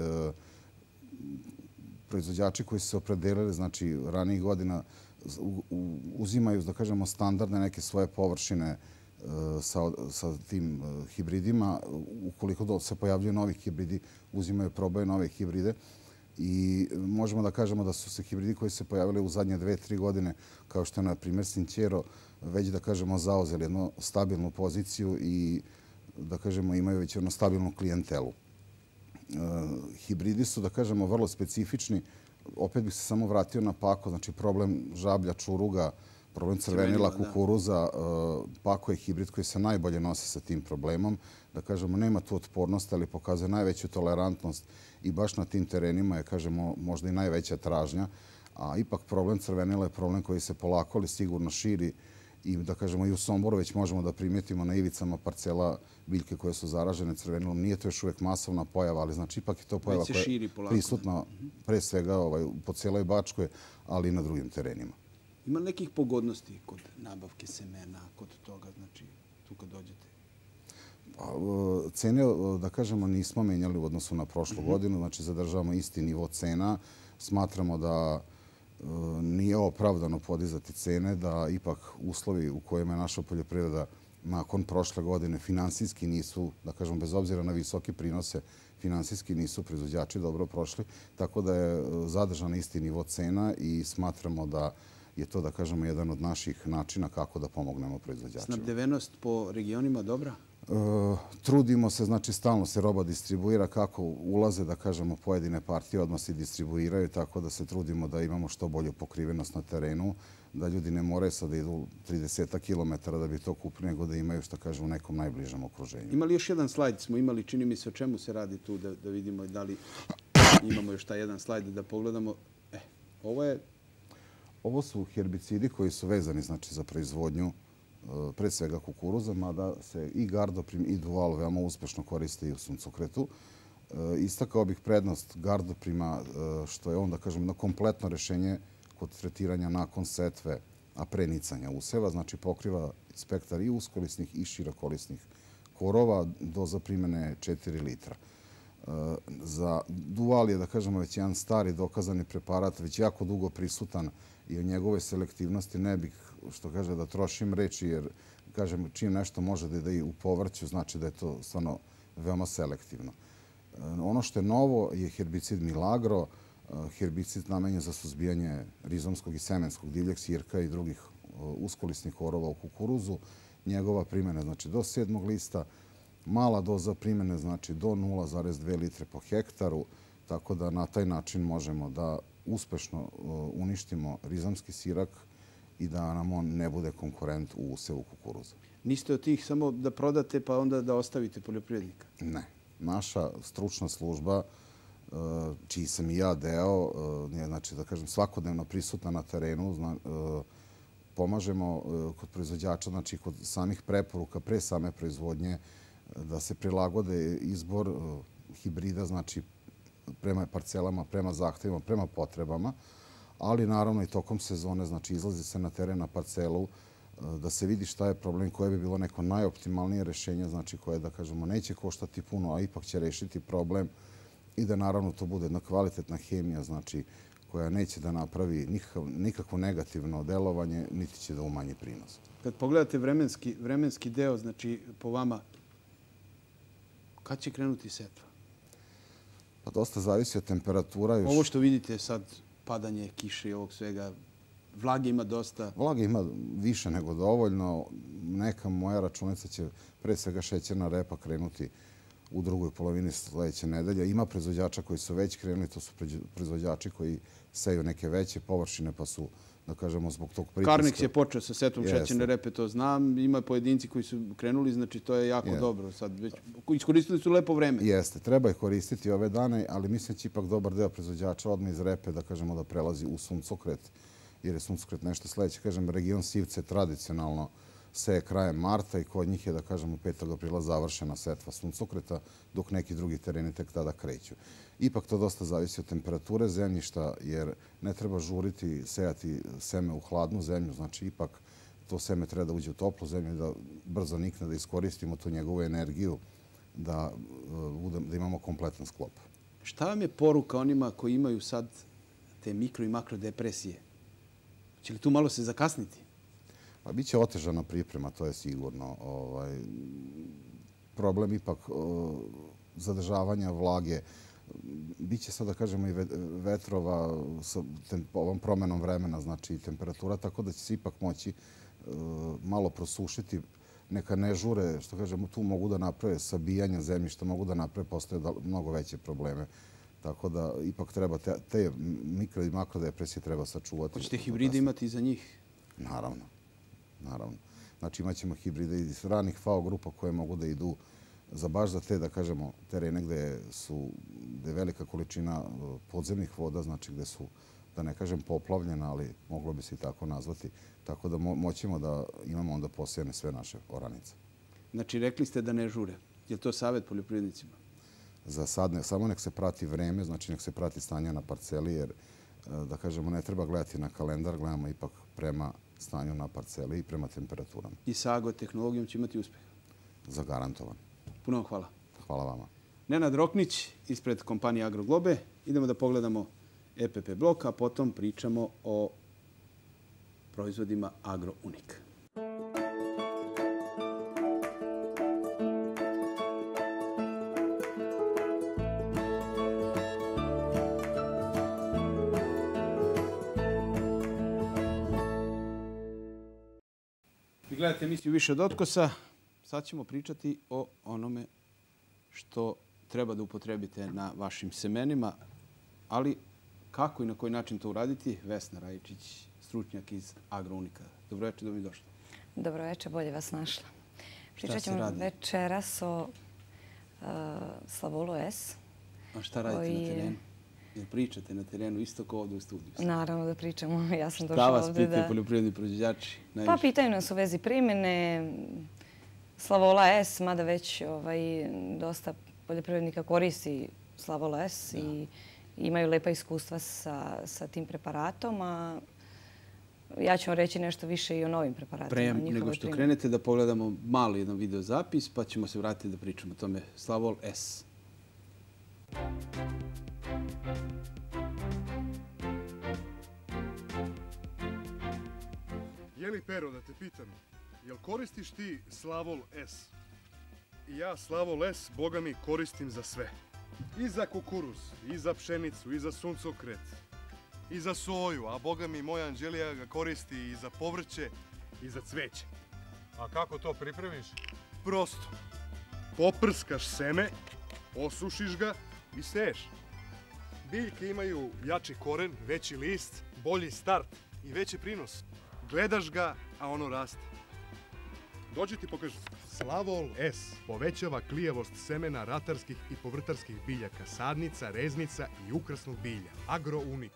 Speaker 28: Proizvođači koji su se opredelili, znači ranijih godina, uzimaju, da kažemo, standardne neke svoje površine sa tim hibridima. Ukoliko se pojavljaju novi hibridi, uzimaju, probaju nove hibride. I možemo da kažemo da su se hibridi koji se pojavili u zadnje 2-3 godine, kao što je, na primjer, Sincero, već, da kažemo, zauzeli jednu stabilnu poziciju i, da kažemo, imaju već jednu stabilnu klijentelu. Hibridi su, da kažemo, vrlo specifični. Opet bih se samo vratio na pako, znači problem žablja, čuruga, problem crvenila, kukuruza. Pako je hibrid koji se najbolje nosi sa tim problemom. Da kažemo, nema tu otpornost, ali pokazuje najveću tolerantnost i baš na tim terenima je, kažemo, možda i najveća tražnja. A ipak problem crvenila je problem koji se polako, ali sigurno širi i, da kažemo, i u Somboru već možemo da primetimo na ivicama parcela biljke koje su zaražene crvenilom. Nije to još uvijek masovna pojava, ali znači ipak je to pojava koja je prisutna pre svega po cijeloj Bačkoj, ali i na drugim terenima.
Speaker 1: Ima nekih pogodnosti kod nabavke semena, kod toga, znači tu kad dođete?
Speaker 28: Cene, da kažemo, nismo menjali u odnosu na prošlu godinu, znači zadržavamo isti nivo cena. Smatramo da nije opravdano podizati cene, da ipak uslovi u kojima je naša poljoprivreda nakon prošle godine finansijski nisu, da kažemo, bez obzira na visoke prinose, finansijski nisu proizvođači dobro prošli, tako da je zadržan isti nivo cena i smatramo da je to, da kažemo, jedan od naših načina kako da pomognemo proizvođačima.
Speaker 1: Snabdevenost po regionima dobra?
Speaker 28: Trudimo se, znači stalno se roba distribuira, kako ulaze, da kažemo, pojedine partije, odmah se distribuiraju, tako da se trudimo da imamo što bolju pokrivenost na terenu, da ljudi ne moraju sad da idu 30 km da bi to kupili, nego da imaju, što kažemo, u nekom najbližem okruženju.
Speaker 1: Ima li još jedan slajd? Smo imali, čini mi se, o čemu se radi tu, da vidimo da li imamo još taj jedan slajd da pogledamo.
Speaker 28: Ovo su herbicidi koji su vezani, znači, za proizvodnju pre svega kukuruza, mada se i Gardoprim i Dual veoma uspešno koriste i u suncokretu. Istakao bih prednost Gardoprima, što je on, da kažem, jedno kompletno rešenje kod tretiranja nakon setve, a pre nicanja useva. Znači, pokriva spektar i uskolisnih i širokolisnih korova. Doza primene je 4 litra. Za Dual je, da kažemo, već jedan stari dokazani preparat, već jako dugo prisutan i o njegove selektivnosti ne bih, što kaže, da trošim reči, jer, kažem, čim nešto može da ide i u povrću, znači da je to stvarno veoma selektivno. Ono što je novo je herbicid Milagro, herbicid namenjen za suzbijanje rizomskog i semenskog divljeg sirka i drugih uskolisnih korova u kukuruzu. Njegova primjena, znači, do 7. lista, mala doza primjene, znači, do 0,2 litre po hektaru, tako da na taj način možemo da uspešno uništimo rizomski sirak i da nam on ne bude konkurent u usevu kukuruza.
Speaker 1: Niste od tih samo da prodate pa onda da ostavite poljoprivrednika?
Speaker 28: Ne. Naša stručna služba, čiji sam i ja deo, znači, da kažem, svakodnevno prisutna na terenu, pomažemo kod proizvođača, znači kod samih preporuka pre same proizvodnje, da se prilagode izbor hibrida, znači prema parcelama, prema zahtevima, prema potrebama, ali naravno i tokom sezone, znači izlazi se na teren na parcelu da se vidi šta je problem, koje bi bilo neko najoptimalnije rešenje, znači koje, da kažemo, neće koštati puno, a ipak će rešiti problem i da naravno to bude jedna kvalitetna hemija, znači koja neće da napravi nikakvo negativno delovanje, niti će da umanji prinos.
Speaker 1: Kad pogledate vremenski deo, znači po vama, kad će krenuti setva?
Speaker 28: Pa dosta zavisi od temperatura.
Speaker 1: Ovo što vidite sad, padanje kiše i ovog svega, vlage ima dosta?
Speaker 28: Vlage ima više nego dovoljno. Neka moja računica će pre svega šećerna repa krenuti u drugoj polovini sledeće nedelje. Ima proizvođača koji su već krenuli, to su proizvođači koji seju neke veće površine pa su da kažemo, zbog tog pritiska.
Speaker 1: Karneks je počeo sa setvom šećerne repe, to znam. Ima pojedinci koji su krenuli, znači to je jako dobro. Sad već iskoristili su lepo vreme.
Speaker 28: Jeste, treba ih koristiti ove dane, ali mislim da će ipak dobar deo proizvođača odmah iz repe, da kažemo, da prelazi u suncokret, jer je suncokret nešto sledeće. Kažem, region Sivce tradicionalno seje krajem marta i kod njih je, da kažemo, 5. aprila završena setva suncokreta, dok neki drugi tereni tek tada kreću. Ipak to dosta zavisi od temperature zemljišta, jer ne treba žuriti, sejati seme u hladnu zemlju, znači ipak to seme treba da uđe u toplu zemlju, da brzo nikne, da iskoristimo tu njegovu energiju, da imamo kompletan sklop.
Speaker 1: Šta vam je poruka onima koji imaju sad te mikro i makro depresije? Će li tu malo se zakasniti?
Speaker 28: Pa biće otežana priprema, to je sigurno. Problem ipak zadržavanja vlage. Biće sad, da kažemo, i vetrova sa ovom promenom vremena, znači i temperatura, tako da će se ipak moći malo prosušiti. Neka ne žure, što kažemo, tu mogu da naprave sabijanja zemljišta, mogu da naprave, postoje mnogo veće probleme. Tako da ipak treba te mikro i makro depresije treba sačuvati.
Speaker 1: Hoćete hibride imati i za njih?
Speaker 28: Naravno. Znači imat ćemo hibride iz ranih FAO grupa koje mogu da idu baš za te, da kažemo, terene gde je velika količina podzemnih voda, znači gde su, da ne kažem poplavljena, ali moglo bi se i tako nazvati. Tako da moćemo da imamo onda posejane sve naše oranice.
Speaker 1: Znači rekli ste da ne žure. Je li to savjet poljoprivrednicima?
Speaker 28: Za sad ne, samo nek se prati vreme, znači nek se prati stanje na parceli, jer, da kažemo, ne treba gledati na kalendar, gledamo ipak prema stanju na parceli i prema temperaturama.
Speaker 1: I sa agrotehnologijom će imati uspeh?
Speaker 28: Zagarantovan.
Speaker 1: Puno vam hvala.
Speaker 28: Hvala vama.
Speaker 1: Nenad Roknić ispred kompanije Agroglobe. Idemo da pogledamo EPP blok, a potom pričamo o proizvodima AgroUnik. Vi gledate emisiju Više od otkosa. Sad ćemo pričati o onome što treba da upotrebite na vašim semenima, ali kako i na koji način to uraditi? Vesna Rajičić, stručnjak iz AgroUnika. Dobroveče, da mi došli.
Speaker 5: Dobroveče, bolje vas našla.
Speaker 1: Pričat ćemo
Speaker 5: večeras o Slavolu S.
Speaker 1: A šta radite na terenu? Jer pričate na terenu isto kao ovdje u studiju?
Speaker 5: Naravno da pričamo. Ja sam došla
Speaker 1: ovdje da...
Speaker 5: Šta vas
Speaker 1: pitaju poljoprivredni proizvođači?
Speaker 5: Pa pitaju nas u vezi primjene. Slavola S, mada već dosta poljoprivrednika koristi Slavola S i imaju lepa iskustva sa tim preparatom. A ja ću vam reći nešto više i o novim preparatima.
Speaker 1: Pre nego što krenete da pogledamo mali jedan video zapis, pa ćemo se vratiti da pričamo o tome. Slavol S.
Speaker 12: Jeli Pero, da te pitam, jel koristiš ti Slavol S? I ja Slavol S, boga mi, koristim za sve. I za kukuruz, i za pšenicu, i za suncokret, i za soju, a boga mi, moja Anđelija ga koristi i za povrće, i za cveće.
Speaker 7: A kako to pripremiš?
Speaker 12: Prosto. Poprskaš seme, osušiš ga i seješ. Biljke imaju jači koren, veći list, bolji start i veći prinos. Gledaš ga, a ono raste. Dođi ti pokažem. Slavol S povećava klijavost semena ratarskih i povrtarskih biljaka, sadnica, reznica i ukrasnog bilja. AgroUnik.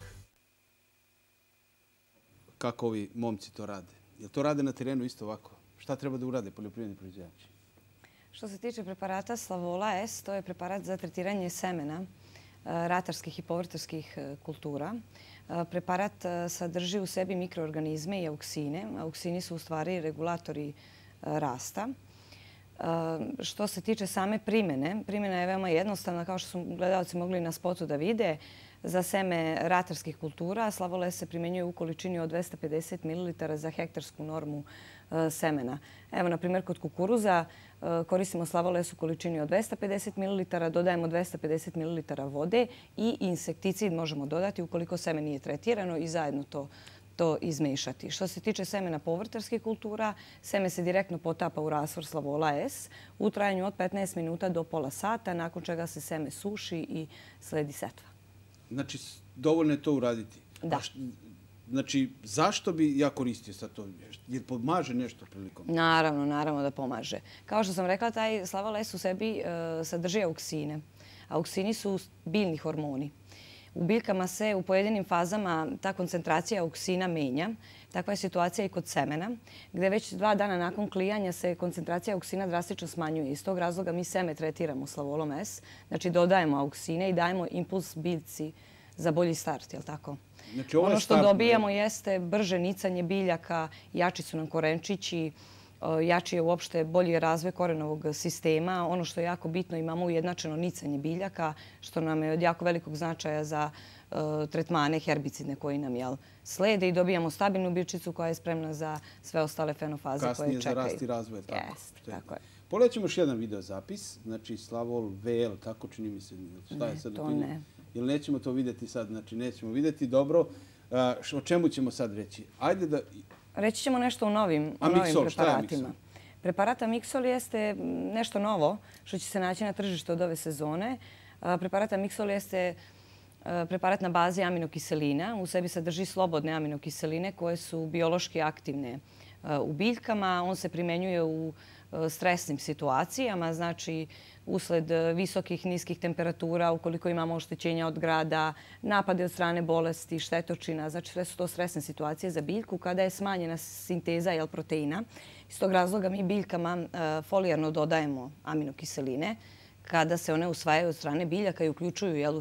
Speaker 1: Kako ovi momci to rade? Jel to rade na terenu isto ovako? Šta treba da urade poljoprivredni proizvođači?
Speaker 5: Što se tiče preparata Slavola S, to je preparat za tretiranje semena ratarskih i povrtarskih kultura. Preparat sadrži u sebi mikroorganizme i auksine. Auksini su u stvari regulatori rasta. Što se tiče same primjene, primjena je veoma jednostavna, kao što su gledalci mogli na spotu da vide. Za seme ratarskih kultura Slavol S se primjenjuje u količini od 250 ml za hektarsku normu semena. Evo, na primjer, kod kukuruza koristimo Slavol S u količini od 250 ml, dodajemo 250 ml vode i insekticid možemo dodati ukoliko seme nije tretirano i zajedno to izmešati. Što se tiče semena povrtarskih kultura, seme se direktno potapa u rastvor Slavola S u trajanju od 15 minuta do pola sata, nakon čega se seme suši i sledi setva.
Speaker 1: Znači, dovoljno je to uraditi?
Speaker 5: Da.
Speaker 1: Znači, zašto bi ja koristio sad to? Jer pomaže nešto prilikom?
Speaker 5: Naravno da pomaže. Kao što sam rekla, taj Slavol S u sebi sadrži auksine. Auksini su biljni hormoni. U biljkama se u pojedinim fazama ta koncentracija auksina menja. Takva je situacija i kod semena, gde već 2 dana nakon klijanja se koncentracija auksina drastično smanjuje. Iz tog razloga mi seme tretiramo Slavolom S. Znači, dodajemo auksine i dajemo impuls biljci za bolji start, je li tako?
Speaker 1: Znači,
Speaker 5: ono što dobijamo jeste brže nicanje biljaka, jači su nam korenčići, jači je uopšte bolji razvoj korenovog sistema. Ono što je jako bitno, imamo ujednačeno nicanje biljaka, što nam je od jako velikog značaja za tretmane herbicidne koji nam slede i dobijamo stabilnu biljčicu koja je spremna za sve ostale fenofaze koje čekaju.
Speaker 1: Kasnije za rast i razvoj.
Speaker 5: Jeste, tako je.
Speaker 1: Pogledat ćemo još jedan videozapis. Znači, Slavol VL, tako čini mi se.
Speaker 5: Ne, to ne.
Speaker 1: Ili nećemo to vidjeti sad? Znači, nećemo vidjeti. Dobro. O čemu ćemo sad reći? Ajde da...
Speaker 5: Reći ćemo nešto o novim preparatima. Preparat Amixol jeste nešto novo što će se naći na tržištu od ove sezone. Preparat Amixol jeste preparat na bazi aminokiselina. U sebi sadrži slobodne aminokiseline koje su biološki aktivne u biljkama. On se primenjuje u stresnim situacijama, znači usled visokih, niskih temperatura, ukoliko imamo oštećenja od grada, napade od strane bolesti, štetočina. Znači sve su to stresne situacije za biljku kada je smanjena sinteza proteina. Iz tog razloga mi biljkama folijarno dodajemo aminokiseline kada se one usvajaju od strane biljaka i uključuju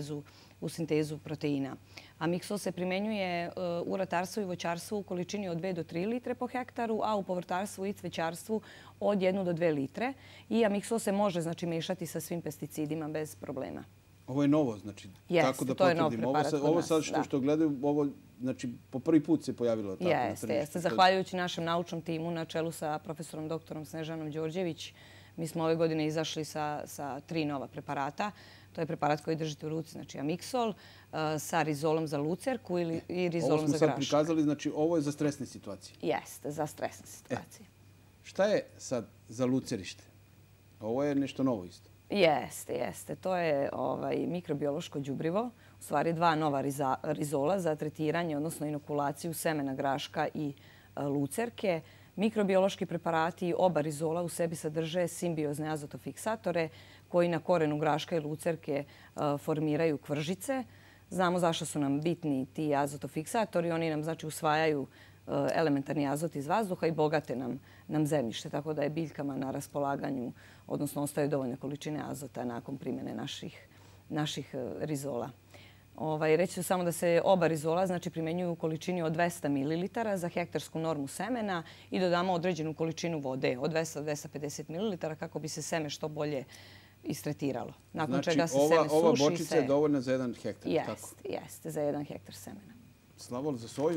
Speaker 5: u sintezu proteina. Amixol se primenjuje u ratarstvu i voćarstvu u količini od 2 do 3 litre po hektaru, a u povrtarstvu i cvećarstvu od 1 do 2 litre. I Amixol se može mešati sa svim pesticidima bez problema.
Speaker 1: Ovo je novo, znači, tako da potvrdimo. Ovo sad što gledaju, ovo po prvi put se pojavilo tako na tržištu.
Speaker 5: Jeste. Zahvaljujući našem naučnom timu na čelu sa profesorom doktorom Snežanom Đorđević, mi smo ove godine izašli sa 3 nova preparata. To je preparat koji držite u ruci, znači Amixol, sa rizolom za lucerku i rizolom za grašak.
Speaker 1: Ovo smo sad prikazali, znači ovo je za stresne situacije.
Speaker 5: Jeste, za stresne situacije.
Speaker 1: Šta je sad za lucerište? Ovo je nešto novo isto.
Speaker 5: Jeste. To je mikrobiološko đubrivo. U stvari 2 nova rizola za tretiranje, odnosno inokulaciju semena graška i lucerke. Mikrobiološki preparati, oba rizola u sebi sadrže simbiozne azotofiksatore koji na korenu graška i lucerke formiraju kvržice. Znamo zašto su nam bitni ti azotofiksatori. Oni nam usvajaju elementarni azot iz vazduha i bogate nam zemljište, tako da je biljkama na raspolaganju, odnosno ostaju dovoljne količine azota nakon primjene naših rizola. Reći ću samo da se oba rizola primenjuju u količini od 200 ml za hektarsku normu semena i dodamo određenu količinu vode od 200 do 250 ml kako bi se seme što bolje istretiralo. Nakon čega se seme suši.
Speaker 1: Ova bočica je dovoljna za 1 hektar, tako?
Speaker 5: Jeste, za 1 hektar semena.
Speaker 1: Slavol za soju?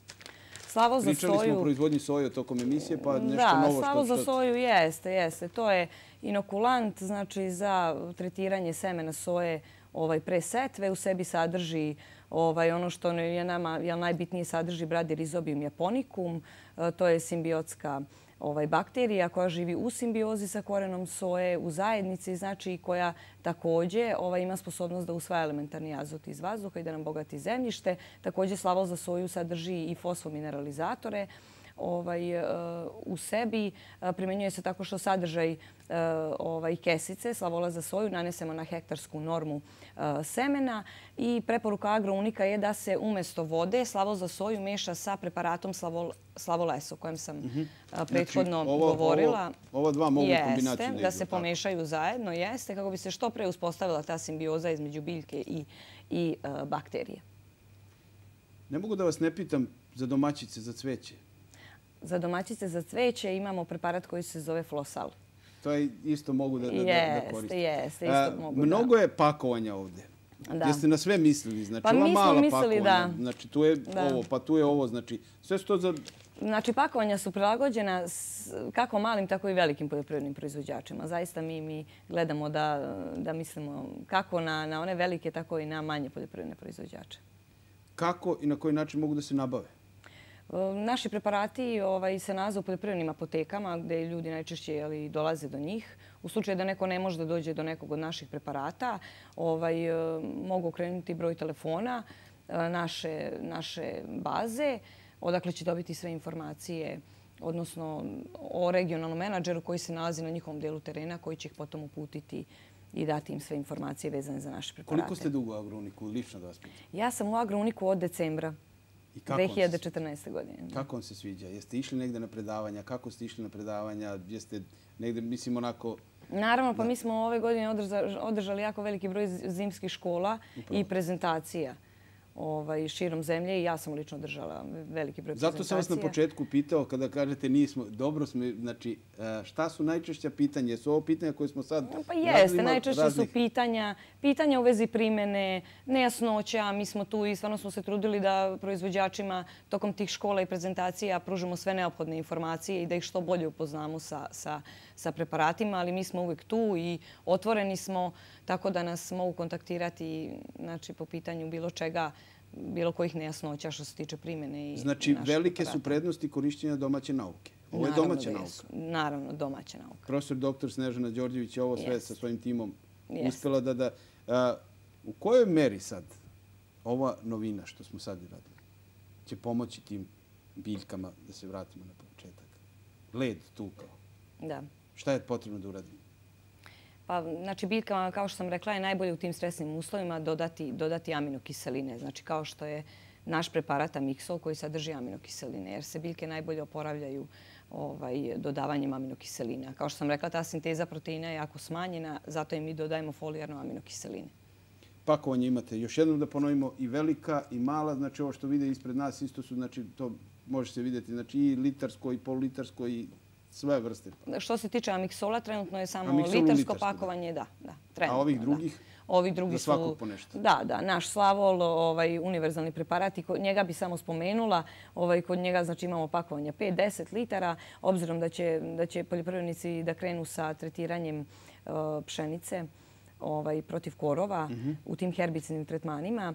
Speaker 5: Slavol za soju...
Speaker 1: Pričali smo o proizvodnji soje tokom emisije, pa nešto novo što...
Speaker 5: Da, slavol za soju jeste. To je inokulant, znači za tretiranje semena soje pre setve. U sebi sadrži ono što je nama najbitnije, sadrži Bradyrhizobium japonicum. To je simbiotska bakterija koja živi u simbiozi sa korenom soje, u zajednici, znači koja također ima sposobnost da usvaja elementarni azot iz vazduha i da nam bogati zemljište. Također slavol za soju sadrži i fosfomineralizatore u sebi. Primenjuje se tako što sadržaj kesice slavola za soju nanesemo na hektarsku normu semena i preporuka Agrounika je da se umjesto vode slavol za soju meša sa preparatom Slavol S o kojem sam prethodno govorila.
Speaker 1: Ova dva mogu kombinaciju
Speaker 5: da idu. Da se pomešaju zajedno, jeste, kako bi se što pre uspostavila ta simbioza između biljke i bakterije.
Speaker 1: Ne mogu da vas ne pitam za domaćice za cveće.
Speaker 5: Za domaćice za cveće imamo preparat koji se zove Flosal.
Speaker 1: To je isto mogu da koristim.
Speaker 5: Jeste, isto mogu.
Speaker 1: Mnogo je pakovanja ovdje. Jeste na sve mislili? Znači, ova mala pakovanja. Znači, tu je ovo, pa tu je ovo. Znači, sve su to za...
Speaker 5: Znači, pakovanja su prilagođena kako malim, tako i velikim poljoprivrednim proizvođačima. Zaista mi gledamo da mislimo kako na one velike, tako i na manje poljoprivredne proizvođače.
Speaker 1: Kako i na koji način mogu da se nabave?
Speaker 5: Naši preparati se nalaze u poljoprivrednim apotekama gdje ljudi najčešće dolaze do njih. U slučaju da neko ne može da dođe do nekog od naših preparata, mogu okrenuti broj telefona naše baze, odakle će dobiti sve informacije, odnosno o regionalnom menadžeru koji se nalazi na njihovom delu terena, koji će ih potom uputiti i dati im sve informacije vezane za naše preparate.
Speaker 1: Koliko ste dugo u Agrouniku, lično da vas pitam?
Speaker 5: Ja sam u Agrouniku od decembra 2014. godine.
Speaker 1: Kako vam se sviđa? Jeste išli negde na predavanja? Kako ste išli na predavanja? Jeste negde, mislim, onako...
Speaker 5: Naravno, pa mi smo ove godine održali jako veliki broj zimskih škola i prezentacija širom zemlje i ja sam lično održala veliki broj prezentacija.
Speaker 1: Zato sam vas na početku pitao, kada kažete nismo, dobro smo, znači, šta su najčešća pitanja? Jesu ovo pitanja koje smo sad...
Speaker 5: Pa jeste, najčešće su pitanja u vezi primjene, nejasnoća. Mi smo tu i stvarno smo se trudili da proizvođačima tokom tih škola i prezentacija pružimo sve neophodne informacije i da ih što bolje upoznamo sa preparatima, ali mi smo uvijek tu i otvoreni smo, tako da nas mogu kontaktirati po pitanju bilo čega, bilo kojih nejasnoća što se tiče primjene.
Speaker 1: Znači, velike su prednosti korišćenja domaće nauke. Ovo je domaća nauka.
Speaker 5: Naravno, domaća nauka.
Speaker 1: Profesor dr. Snežana Đorđević je ovo sve sa svojim timom uspjela da... U kojoj meri sad ova novina što smo sad radili će pomoći tim biljkama, da se vratimo na početak? Led tu kao.
Speaker 5: Da.
Speaker 1: Šta je potrebno da uradimo?
Speaker 5: Pa, znači, biljkama, kao što sam rekla, je najbolje u tim stresnim uslovima dodati aminokiseline. Znači, kao što je naš preparat Amixol koji sadrži aminokiseline, jer se biljke najbolje oporavljaju dodavanjem aminokiselina. Kao što sam rekla, ta sinteza proteina je jako smanjena, zato i mi dodajemo folijarno aminokiseline.
Speaker 1: Pakovanje imate, još jednom da ponovimo, i velika i mala, znači ovo što vide ispred nas isto su, znači to može se vidjeti, znači i litarsko i polulitarsko i sve vrste.
Speaker 5: Što se tiče Amixola, trenutno je samo litarsko pakovanje, da.
Speaker 1: A ovih drugih?
Speaker 5: Ovi drugi
Speaker 1: za svakog po nešto?
Speaker 5: Da. Naš Slavol, univerzalni preparat, njega bi samo spomenula. Kod njega znači imamo pakovanje 5-10 litara. Obzirom da će poljoprivrednici da krenu sa tretiranjem pšenice protiv korova u tim herbicidnim tretmanima.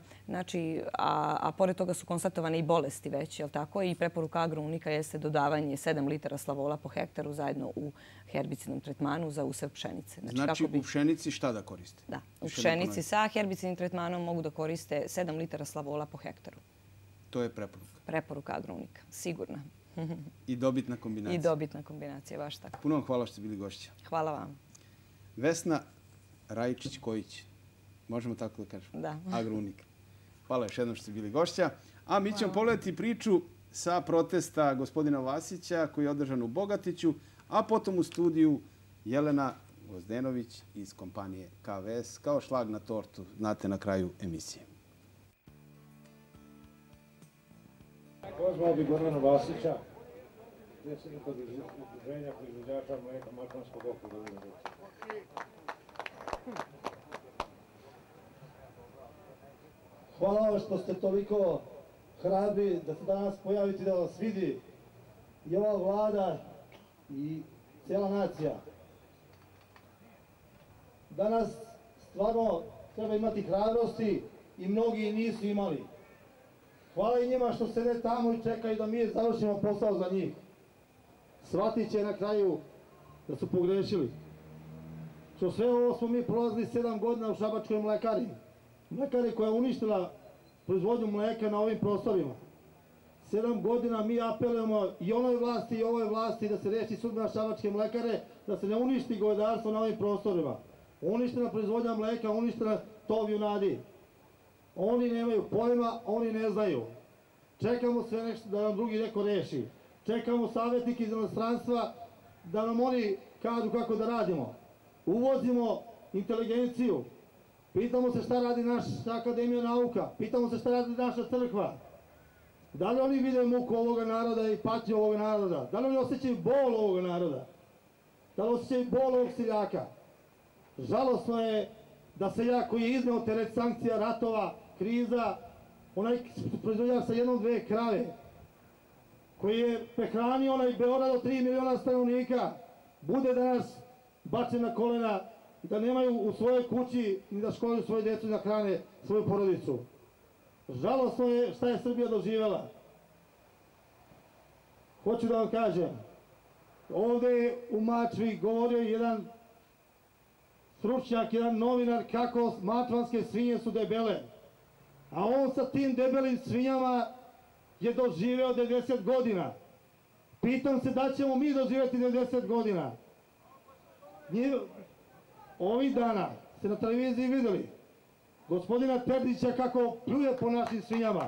Speaker 5: A pored toga su konstatovane i bolesti već, je li tako? I preporuka Agrounika jeste dodavanje 7 litara Slavola po hektaru zajedno u herbicidnom tretmanu za usev pšenice.
Speaker 1: Znači u pšenici šta da koriste?
Speaker 5: Da, u pšenici sa herbicidnim tretmanom mogu da koriste 7 litara Slavola po hektaru.
Speaker 1: To je preporuka?
Speaker 5: Preporuka Agrounika, sigurno.
Speaker 1: I dobitna kombinacija?
Speaker 5: I dobitna kombinacija, baš tako.
Speaker 1: Puno vam hvala što ste bili gošća.
Speaker 5: Hvala vam.
Speaker 1: Vesna Rajičić-Kojić, možemo tako da kažemo, Agrounik. Hvala još jednom što ste bili gošća. A mi ćemo pogledati priču sa protesta gospodina Vasića koji je održan u Bogatiću, a potom u studiju Jelena Gozdenović iz kompanije KVS kao šlag na tortu, znate, na kraju emisije.
Speaker 7: Pozvao bi Gorana Vasića, predsjednika udruženja proizvođača mlijeka Mačvanskog okruga.
Speaker 13: Hvala vam što ste toliko hrabri da se danas pojavite da vas vidi i ova vlada i cijela nacija. Danas stvarno treba imati hrabrosti i mnogi nisu imali. Hvala i njima što sede tamo i čekaju da mi završimo posao za njih. Shvatit će na kraju da su pogrešili. Što sve ovo smo mi prolazili 7 godina u šabačkoj mlekari. Mlekari koja je uništila proizvodnju mleka na ovim prostorima. 7 godina mi apelujemo i onoj vlasti i ovoj vlasti da se reši sudbina šabačke mlekare, da se ne uništi govedarstvo na ovim prostorima. Uništena proizvodnja mleka, uništena tov junadi. Oni nemaju pojma, oni ne znaju. Čekamo sve nešto da nam drugi neko reši. Čekamo savjetnike iz inostranstva da nam oni kažu kako da radimo. Uvozimo inteligenciju. Pitamo se šta radi naša Akademija nauka. Pitamo se šta radi naša crkva. Da li oni vide muku ovoga naroda i patnju ovoga naroda? Da li oni osjećaju bol ovoga naroda? Da li osjećaju bol ovog seljaka? Žalosno je da seljak koji je izneo teret sankcija, ratova, kriza, onaj proizvođač sa 1-2 krave, koji je prehranio onaj Beograd od 3 miliona stanovnika, bude danas bačen na kolena i da nemaju u svojoj kući ni da školuju svoje djecu i da hrane svoju porodicu. Žalosno je šta je Srbija doživjela. Hoću da vam kažem, ovdje je u Mačvi govorio jedan stručnjak, jedan novinar kako mačvanske svinje su debele. a on sa tim debelim svinjama je doživeo 90 godina. Pitam se da ćemo mi doživjeti 90 godina. Ovih dana ste na televiziji vidjeli gospodina Terdića kako pljuje po našim svinjama.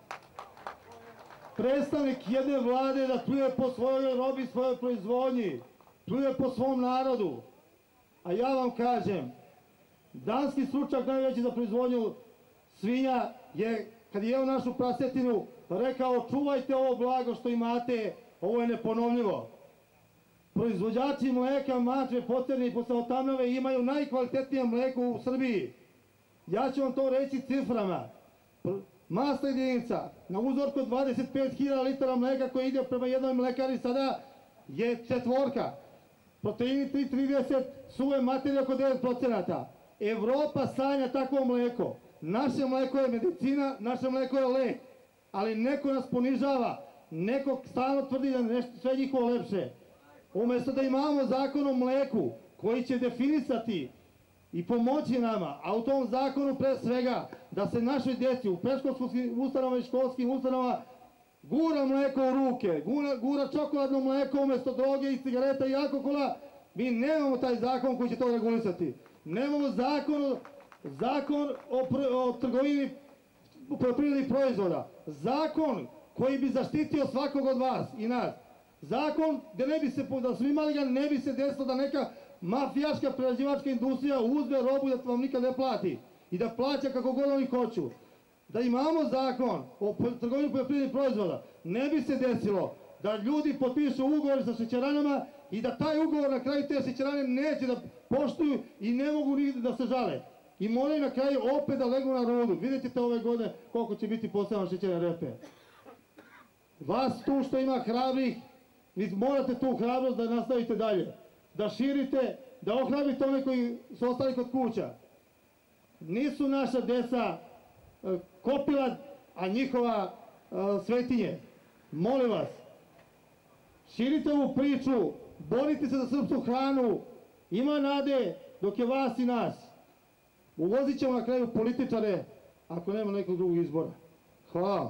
Speaker 13: Predstavnik jedne vlade da pljuje po svojoj robi, svojoj proizvodnji, pljuje po svom narodu. A ja vam kažem, danski stručnjak najveći za proizvodnju svinja je, kad je jeo našu prasetinu, rekao čuvajte ovo blago što imate, ovo je neponovljivo. Proizvođači mleka, mačve, poterne i posleotamnove imaju najkvalitetnije mleko u Srbiji. Ja ću vam to reći ciframa. Masna jedinica na uzorku 25.000 litara mleka koji ide prema jednoj mlekari sada je 4. Proteini 3,30, suve materije oko 9%. Evropa sanja takvo mleko. Naše mleko je medicina, naše mleko je lek. Ali neko nas ponižava, neko stalno tvrdi da je sve njihovo lepše. Umjesto da imamo zakon o mleku koji će definisati i pomoći nama, a u tom zakonu pre svega da se našoj djeci u predškolskim ustanovama i školskim ustanovama gura mleko u ruke, gura čokoladno mleko umjesto droge i cigareta i alkohola, mi nemamo taj zakon koji će to regulisati. Nemamo zakon o trgovini poljoprivrednih proizvoda. Zakon koji bi zaštitio svakog od vas i nas. Zakon gdje ne bi se, da smo imali ga, ne bi se desilo da neka mafijaška prerađivačka industrija uzme robu da vam nikad ne plati i da plaća kako god oni hoću. Da imamo zakon o trgovini poljoprivrednih proizvoda, ne bi se desilo da ljudi potpišu ugovor sa šećeranama i da taj ugovor na kraju te šećerane neće da poštuju i ne mogu ni da se žale. I moraju na kraju opet da legnu na rudu. Vidjet ćete ove godine koliko će biti postavljeno šećerne repe. Vas tu što ima hrabrih, vi morate tu hrabrost da nastavite dalje. Da širite, da ohrabrite one koji su ostali kod kuća. Nisu naša deca kopila, a njihova svetinje. Molim vas, širite ovu priču, borite se za srpsku hranu, ima nade dok je vas i nas. Uvozit ćemo na kraju političare ako nema nekog drugog izbora. Hvala.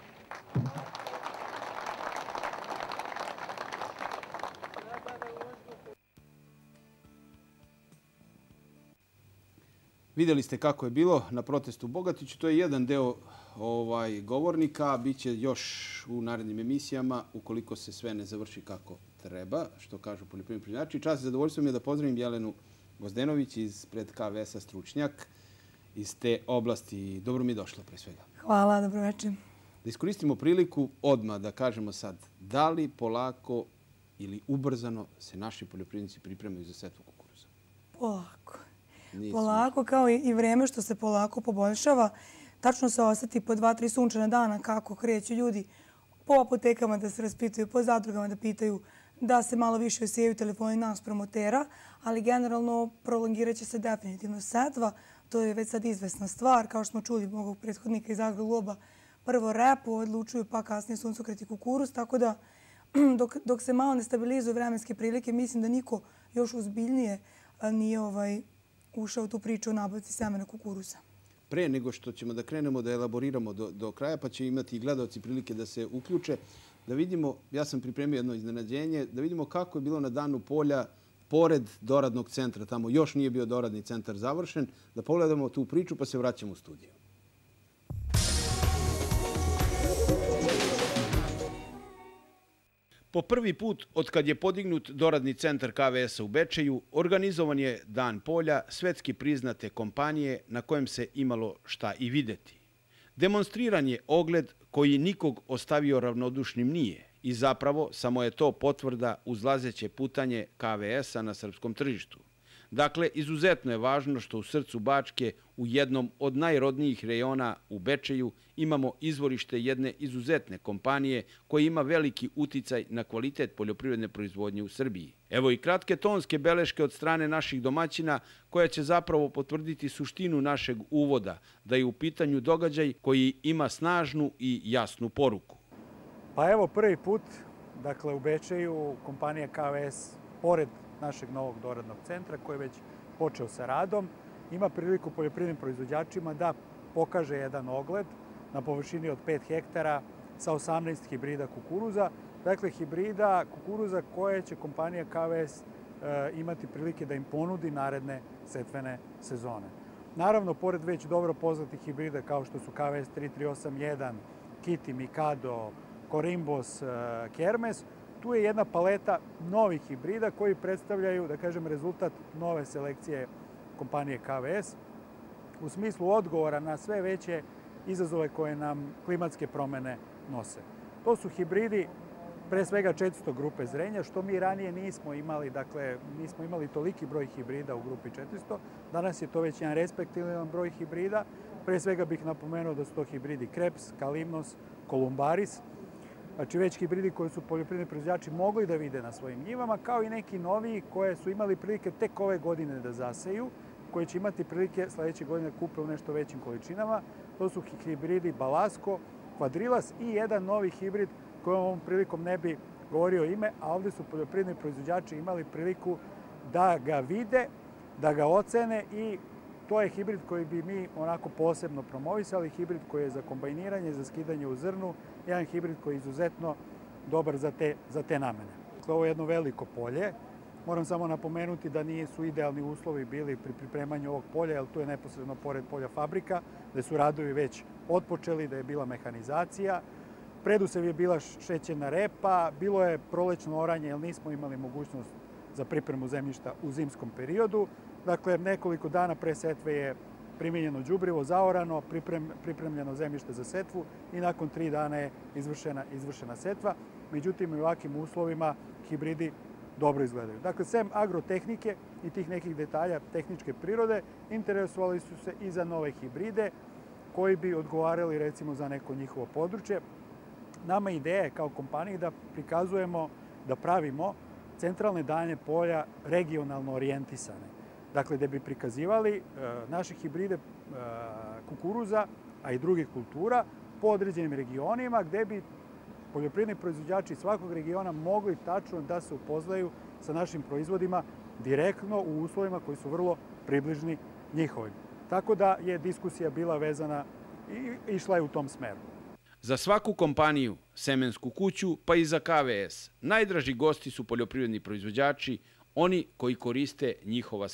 Speaker 1: Vidjeli ste kako je bilo na protestu u Bogatiću. To je jedan deo govornika. Biće još u narednim emisijama ukoliko se sve ne završi kako treba, što kažu poljoprivredni proizvođači. Čast i zadovoljstvo mi je da pozdravim Jelenu Gozdenović ispred KVS-a stručnjak iz te oblasti. Dobro mi je došla pre svega.
Speaker 14: Hvala, dobro večer.
Speaker 1: Da iskoristimo priliku odmah da kažemo sad da li polako ili ubrzano se naši poljoprivrednici pripremaju za setvu kukuruza?
Speaker 14: Polako. Polako, kao i vreme što se polako poboljšava. Tačno se osjeti po 2-3 sunčana dana kako kreću ljudi po apotekama da se raspituju, po zadrugama da pitaju, da se malo više osijevaju telefoni nas promotera, ali generalno prolongirat će se definitivno setva. To je već sad izvesna stvar. Kao što smo čuli mog prethodnika iz Agro-Globa, prvo repu odlučuju, pa kasnije suncokret i kukuruz. Tako da dok se malo ne stabilizuju vremenske prilike, mislim da niko još ozbiljnije nije ušao u tu priču o nabavci semena kukuruza.
Speaker 1: Pre nego što ćemo da krenemo da elaboriramo do kraja, pa će imati i gledalci prilike da se uključe, da vidimo, ja sam pripremio jedno iznenađenje, da vidimo kako je bilo na danu polja pored doradnog centra. Tamo još nije bio doradni centar završen. Da pogledamo tu priču pa se vraćamo u studiju. Po prvi put od kad je podignut doradni centar KVS-a u Bečeju, organizovan je Dan polja svetski priznate kompanije na kojem se imalo šta i videti. Demonstriran je ogled koji nikog ostavio ravnodušnim nije i zapravo samo je to potvrda uzlazeće putanje KVS-a na srpskom tržištu. Dakle, izuzetno je važno što u srcu Bačke, u jednom od najrodnijih rejona u Bečeju, imamo izvorište jedne izuzetne kompanije koja ima veliki uticaj na kvalitet poljoprivredne proizvodnje u Srbiji. Evo i kratke tonske beleške od strane naših domaćina koja će zapravo potvrditi suštinu našeg uvoda, da je u pitanju događaj koji ima snažnu i jasnu poruku.
Speaker 15: Pa evo prvi put, dakle u Bečeju, kompanija KVS, pored našeg novog doradnog centra koji je već počeo sa radom, ima priliku poljoprivrednim proizvođačima da pokaže jedan ogled na površini od 5 hektara sa 18 hibrida kukuruza. Dakle, hibrida kukuruza koje će kompanija KVS imati prilike da im ponudi naredne setvene sezone. Naravno, pored već dobro poznatih hibrida kao što su KVS 3381, Kitty, Mikado, Korimbos, Kermes, tu je jedna paleta novih hibrida koji predstavljaju, da kažem, rezultat nove selekcije kompanije KVS u smislu odgovora na sve veće izazove koje nam klimatske promene nose. To su hibridi pre svega 400 grupe zrenja, što mi ranije nismo imali, dakle, nismo imali toliki broj hibrida u grupi 400. Danas je to već jedan respektivan broj hibrida. Pre svega bih napomenuo da su to hibridi Krebs, Kalimnos, Kolumbaris. Znači već hibridi koje su poljoprivredni proizvođači mogli da vide na svojim njivama, kao i neki noviji koje su imali prilike tek ove godine da zaseju, koje će imati prilike sledeće godine da kupe u nešto većim količinama. To su hibridi Balasco, Quadrilas i jedan novi hibrid koji ovom prilikom ne bi govorio ime, a ovde su poljoprivredni proizvođači imali priliku da ga vide, da ga ocene i to je hibrid koji bi mi onako posebno promovisali, hibrid koji je za kombajniranje, za skidanje u zrnu, jedan hibrid koji je izuzetno dobar za te namene. Ovo je jedno veliko polje. Moram samo napomenuti da nisu idealni uslovi bili pri pripremanju ovog polja, jer tu je neposredno pored polja fabrika, gde su radovi već otpočeli, da je bila mehanizacija. Predusev je bila šećerna repa, bilo je prolećno oranje, jer nismo imali mogućnost za pripremu zemljišta u zimskom periodu. Dakle, nekoliko dana pre setve je primijenjeno đubrivo, zaorano, pripremljeno zemljište za setvu i nakon 3 dana je izvršena setva. Međutim, u ovakvim uslovima hibridi dobro izgledaju. Dakle, sem agrotehnike i tih nekih detalja tehničke prirode, interesovali su se i za nove hibride koji bi odgovarali recimo za neko njihovo područje. Nama ideja je kao kompaniji da prikazujemo, da pravimo centralne dane polja regionalno orijentisane. Dakle, da bi prikazivali naše hibride kukuruza, a i drugih kultura po određenim regionima gde bi poljoprivredni proizvođači svakog regiona mogli tačno da se upoznaju sa našim proizvodima direktno u uslovima koji su vrlo približni njihovim. Tako da je diskusija bila vezana i išla je u tom smeru.
Speaker 1: Za svaku kompaniju, semensku kuću, pa i za KVS, najdraži gosti su poljoprivredni proizvođači, oni koji koriste njihova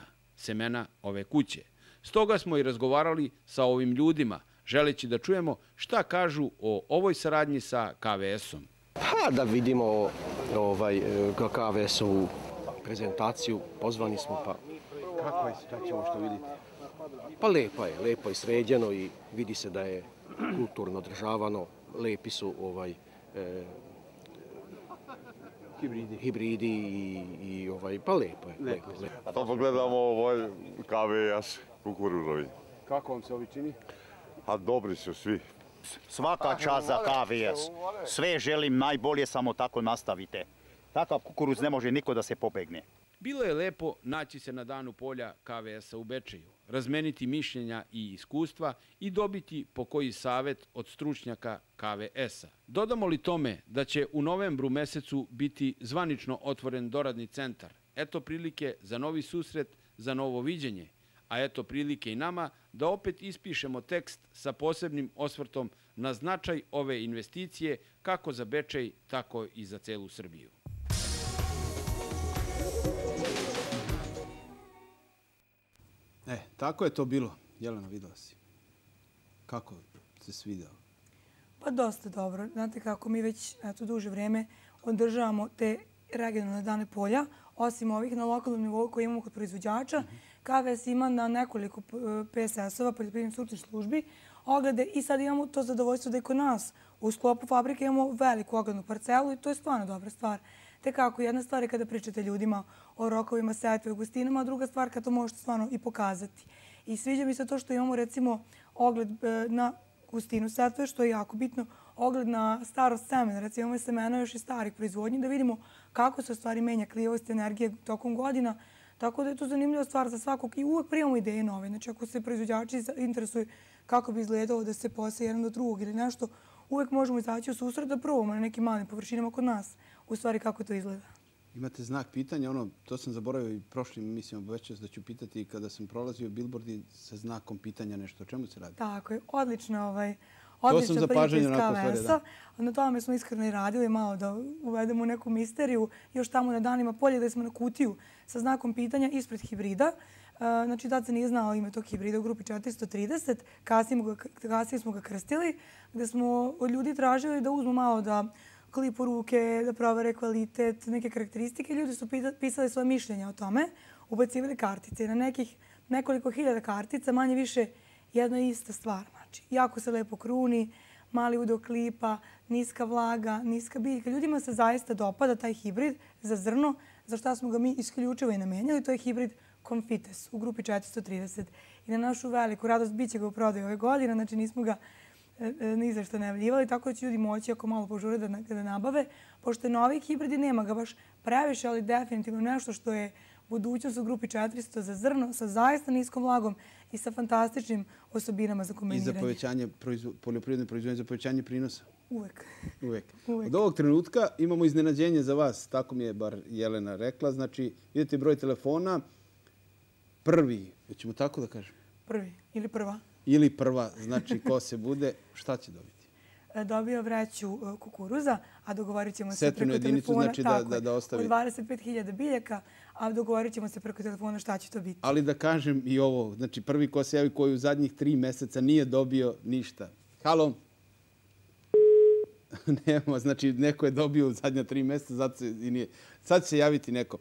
Speaker 1: semena ove kuće. Stoga smo i razgovarali sa ovim ljudima, želeći da čujemo šta kažu o ovoj saradnji sa KVS-om.
Speaker 16: Pa da vidimo KVS-ovu prezentaciju, pozvani smo pa...
Speaker 1: Kako je, šta ćemo što vidite?
Speaker 16: Pa lepo je sređeno i vidi se da je kulturno održavano, lepi su hibridi i pa lepo je.
Speaker 17: Pa pogledamo KVS kukuruzovi.
Speaker 1: Kako vam se ovi čini?
Speaker 17: A dobri su svi.
Speaker 18: Svaka čast za KVS. Sve želim najbolje, samo tako nastavite. Takav kukuruz ne može niko da se pobegne.
Speaker 1: Bilo je lepo naći se na danu polja KVS-a u Bečeju, razmeniti mišljenja i iskustva i dobiti po koji savet od stručnjaka KVS-a. Dodamo li tome da će u novembru mesecu biti zvanično otvoren doradni centar, eto prilike za novi susret, za novo viđenje, a eto prilike i nama da opet ispišemo tekst sa posebnim osvrtom na značaj ove investicije kako za Bečej, tako i za celu Srbiju. Tako je to bilo. Jelena, videla si. Kako se svidao?
Speaker 14: Pa dosta dobro. Znate kako mi već duže vreme održavamo te regionalne dane polja, osim ovih na lokalnom nivou koje imamo kod proizvođača. KVS ima na nekoliko PSS-ova, poljoprivrednih stručnih službi, oglede i sad imamo to zadovoljstvo da i kod nas u sklopu fabrike imamo veliku oglednu parcelu i to je stvarno dobra stvar. Te kako, jedna stvar je kada pričate ljudima o rokovima setve u gostinama, a druga stvar kada to možete stvarno i pokazati. I sviđa mi se to što imamo recimo ogled na gustinu setve, što je jako bitno, ogled na starost semena, recimo imamo semena još i starih proizvodnji, da vidimo kako se u stvari menja klijavost energije tokom godina. Tako da je to zanimljiva stvar za svakog i uvek primamo ideje nove. Znači ako se proizvođači interesuju kako bi izgledalo da se poseje jedan do drugog ili nešto, uvek možemo izaći u susret da probamo na nekim malim površinama kod nas u stvari kako to izgleda.
Speaker 1: Imate znak pitanja, to sam zaboravio i prošlim emisijama, obećao da ću pitati kada sam prolazio bilbordi sa znakom pitanja nešto. O čemu se radi?
Speaker 14: Tako je, odlična priča iz KVS-a. Na tome smo iskreno i radili malo da uvedemo neku misteriju. Još tamo na danima Poljega smo na kutiju sa znakom pitanja ispred hibrida. Znači, tad se nije znao ime tog hibrida u grupi 430. Kasnije smo ga krstili, gde smo od ljudi tražili da uzmu malo da klipu ruke, da provere kvalitet, neke karakteristike. Ljudi su pisali svoje mišljenja o tome, ubacivali kartice. Na nekih nekoliko hiljada kartica, manje više jedna ista stvar. Znači, jako se lepo kruni, mali udeo klipa, niska vlaga, niska biljka. Ljudima se zaista dopada taj hibrid za zrno, za šta smo ga mi isključivo i namenjali. To je hibrid Confites u grupi 430. I na našu veliku radost bit će ga u prodaju ove godine, znači nismo ga ni za što najavljivali, tako da će ljudi moći ako malo požure da nabave. Pošto je novi hibrid i nema ga baš previše, ali definitivno nešto što je budućnost u grupi 400 za zrno sa zaista niskom vlagom i sa fantastičnim osobinama za kombiniranje.
Speaker 1: I za povećanje poljoprivredne proizvodnje, za povećanje prinosa?
Speaker 14: Uvek.
Speaker 1: Od ovog trenutka imamo iznenađenje za vas, tako mi je bar Jelena rekla. Znači, vidite broj telefona, prvi, ćemo tako da kažem?
Speaker 14: Prvi ili prva.
Speaker 1: Ili prva, znači ko se bude, šta će dobiti?
Speaker 14: Dobio vreću kukuruza, a dogovorit ćemo se
Speaker 1: setvenu
Speaker 14: preko
Speaker 1: jedinicu,
Speaker 14: telefona.
Speaker 1: znači da ostavi.
Speaker 14: Od 25.000 biljaka, a dogovorit ćemo se preko telefona šta će to biti.
Speaker 1: Ali da kažem i ovo, znači prvi ko se javi koji u zadnjih 3 meseca nije dobio ništa. Halo? Nemo, znači neko je dobio u zadnja 3 meseca, sad će se javiti neko.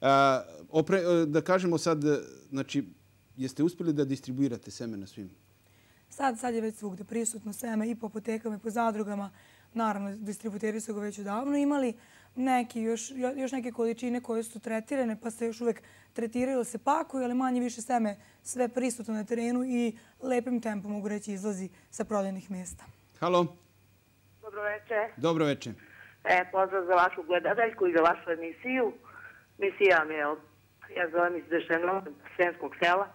Speaker 1: Da kažemo sad, znači, jeste uspjeli da distribuirate seme na svim?
Speaker 14: Sad je već svugde prisutno seme i po apotekama i po zadrugama. Naravno, distributeri su ga već odavno imali. Još neke količine koje su tretirane, pa se još uvek tretiraju, se pakuju, ali manje više seme sve prisutno na terenu i lepim tempom, mogu reći, izlazi sa prodajnih mjesta.
Speaker 1: Halo.
Speaker 2: Dobro večer.
Speaker 1: Dobro večer.
Speaker 2: Pozdrav za vašu gledateljku i za vašu emisiju. Emisija mi je, ja zovem iz Bešenove, Sremskog sela.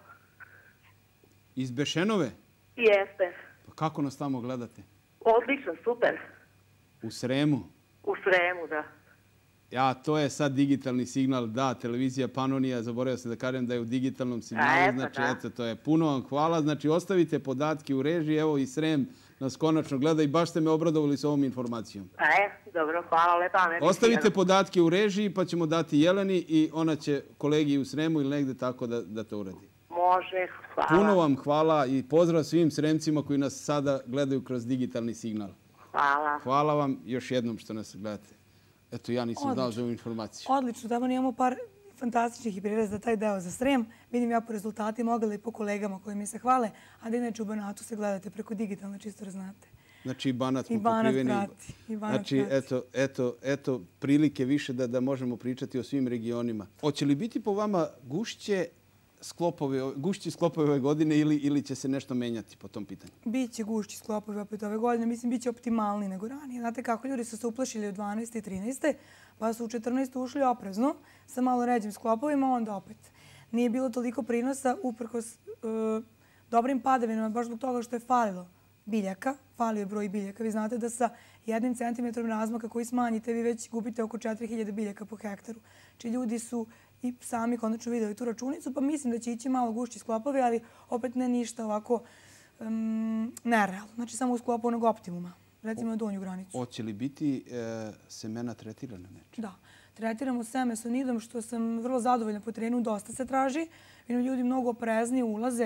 Speaker 1: Iz Bešenove?
Speaker 2: Jeste.
Speaker 1: Pa kako nas tamo gledate?
Speaker 2: Odlično, super.
Speaker 1: U Sremu?
Speaker 2: U Sremu, da.
Speaker 1: Ja, to je sad digitalni signal, da, televizija Panonija, zaboravio sam da kažem da je u digitalnom signalu, znači eto, to je puno vam hvala, znači ostavite podatke u režiji, evo i Srem nas konačno gleda i baš ste me obradovali s ovom informacijom.
Speaker 2: Dobro, hvala lepa.
Speaker 1: Ostavite podatke u režiji pa ćemo dati Jeleni i ona će kolegi u Sremu ili negde tako da to uradi.
Speaker 2: Može, hvala.
Speaker 1: Puno vam hvala i pozdrav svim Sremcima koji nas sada gledaju kroz digitalni signal.
Speaker 2: Hvala.
Speaker 1: Hvala vam još jednom što nas gledate. Eto, ja nisam znao za ovu informaciju.
Speaker 14: Odlično, tamo imamo par fantastičnih hibrida za taj deo za Srem. Vidim ja po rezultatima, ogledali po kolegama koji mi se hvale, a da inače u Banatu se gledate preko digitalno, čisto znate.
Speaker 1: Znači i Banat smo pokriveni. Znači, eto, prilike više da možemo pričati o svim regionima. Hoće li biti po vama gušći sklopovi ove godine ili će se nešto menjati po tom pitanju?
Speaker 14: Biće gušći sklopovi opet ove godine. Mislim, biće optimalni nego ranije. Znate kako, ljudi su se uplašili od 12. i 13. pa su u 14. ušli oprezno sa malo ređim sklopovima, onda opet. Nije bilo toliko prinosa uprkos dobrim padavinama, baš zbog toga što je falilo biljaka, falio je broj biljaka. Vi znate da sa 1 centimetrom razmaka koji smanjite, vi već gubite oko 4000 biljaka po hektaru. Znači, ljudi su i sami konačno videli tu računicu, pa mislim da će ići malo gušći sklopovi, ali opet ne ništa ovako nerealno. Znači, samo u sklopu onog optimuma, recimo na donju granicu.
Speaker 1: Hoće li biti semena tretirana nečim?
Speaker 14: Da, tretiramo seme sonidom, što sam vrlo zadovoljna po terenu, dosta se traži. Ljudi mnogo opreznije ulaze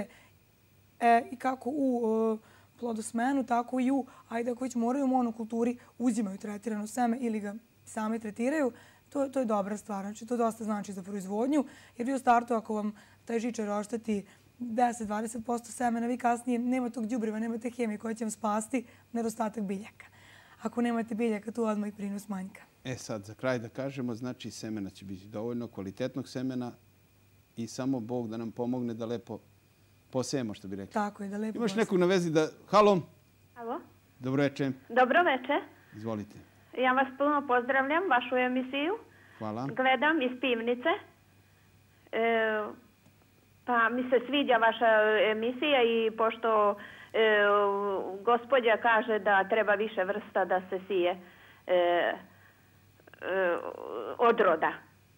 Speaker 14: i kako u plodosmenu, tako i u, ajde ako već moraju u monokulturi, uzimaju tretirano seme ili ga same tretiraju. To je dobra stvar. Znači, to dosta znači za proizvodnju. Jer vi u startu, ako vam taj žičar ošteti 10-20% semena, vi kasnije nema tog đubriva, nema te hemije koja će vam spasti nedostatak biljaka. Ako nemate biljaka, tu odmah i prinos manjka.
Speaker 1: Sad, za kraj da kažemo, znači semena će biti dovoljno, kvalitetnog semena i samo Bog da nam pomogne da lepo posejemo, što bi rekli.
Speaker 14: Tako je, da lepo
Speaker 1: Imaš nekog na vezi da... Halo?
Speaker 2: Halo?
Speaker 1: Dobro večer.
Speaker 2: Dobro večer.
Speaker 1: Izvolite.
Speaker 2: Ja vas puno pozdravljam, vašu emisiju.
Speaker 1: Hvala.
Speaker 2: Gledam iz Pivnice. Pa mi se sviđa vaša emisija i pošto gospođa kaže da treba više vrsta da se sije odroda.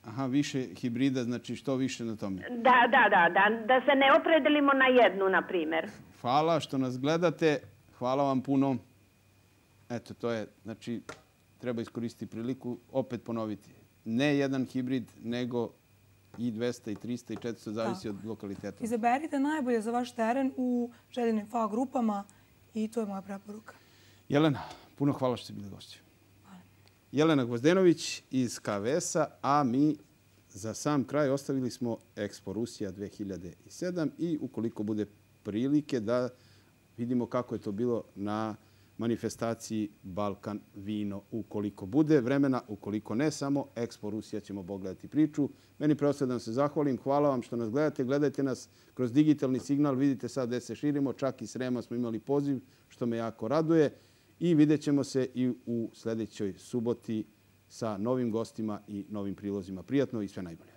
Speaker 1: Aha, više hibrida, znači što više na tome.
Speaker 3: Da se ne opredelimo na jednu, na primjer.
Speaker 1: Hvala što nas gledate. Hvala vam puno. Eto, to je, znači, treba iskoristiti priliku, opet ponoviti. Ne jedan hibrid, nego i 200, i 300, i 400, zavisi od lokaliteta.
Speaker 14: Izaberite najbolje za vaš teren u željenim FA grupama i to je moja preporuka.
Speaker 1: Jelena, puno hvala što ste bili gošći. Jelena Gvozdenović iz KVS-a, a mi za sam kraj ostavili smo Expo Rusija 2007 i ukoliko bude prilike da vidimo kako je to bilo na manifestaciji Balkan vino. Ukoliko bude vremena, ukoliko ne, samo Expo Rusija ćemo pogledati priču. Meni preostaje da vam se zahvalim. Hvala vam što nas gledate. Gledajte nas kroz digitalni signal. Vidite sad gde se širimo. Čak i s Rema smo imali poziv, što me jako raduje. I vidjet ćemo se i u sljedećoj suboti sa novim gostima i novim prilozima. Prijatno i sve najbolje.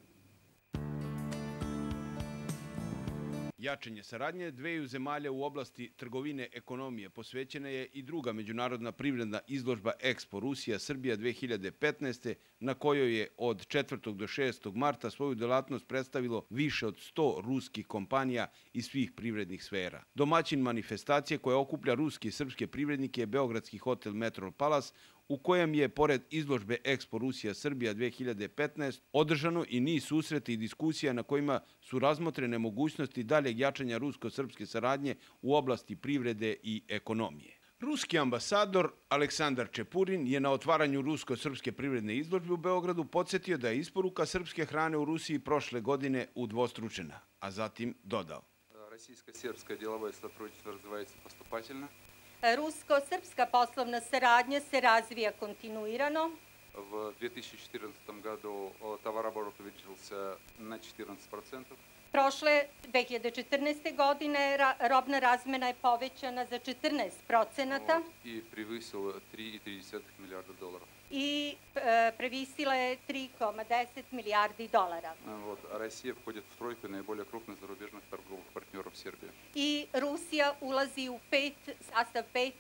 Speaker 1: Jačanje saradnje dveju zemalja u oblasti trgovine ekonomije posvećena je i druga međunarodna privredna izložba Expo Rusija Srbija 2015. na kojoj je od 4. do 6. marta svoju delatnost predstavilo više od 100 ruskih kompanija iz svih privrednih sfera. Domaćin manifestacije koja okuplja ruske i srpske privrednike je beogradski hotel Metro Palace, u kojem je, pored izložbe Expo Rusija Srbija 2015, održano i niz susreta i diskusija na kojima su razmotrene mogućnosti daljeg jačanja rusko-srpske saradnje u oblasti privrede i ekonomije. Ruski ambasador Aleksandar Čepurin je na otvaranju rusko-srpske privredne izložbe u Beogradu podsjetio da je isporuka srpske hrane u Rusiji prošle godine udvostručena, a zatim dodao.
Speaker 6: Российско-сербское деловое сотрудничество развивается поступательно.
Speaker 19: Rusko-srpska poslovna saradnja se razvija kontinuirano.
Speaker 6: В 2014 году товарооборот увеличился на 14%.
Speaker 19: Prošle 2014. godine robna razmena je povećana za 14%
Speaker 6: и превысила 3,3 миллиарда долларов.
Speaker 19: I previsila je 3,10 milijardi dolara.
Speaker 6: Россия входит в тройку наиболее крупных зарубежных торговых партнеров Сербии.
Speaker 19: I Rusija ulazi u sastav pet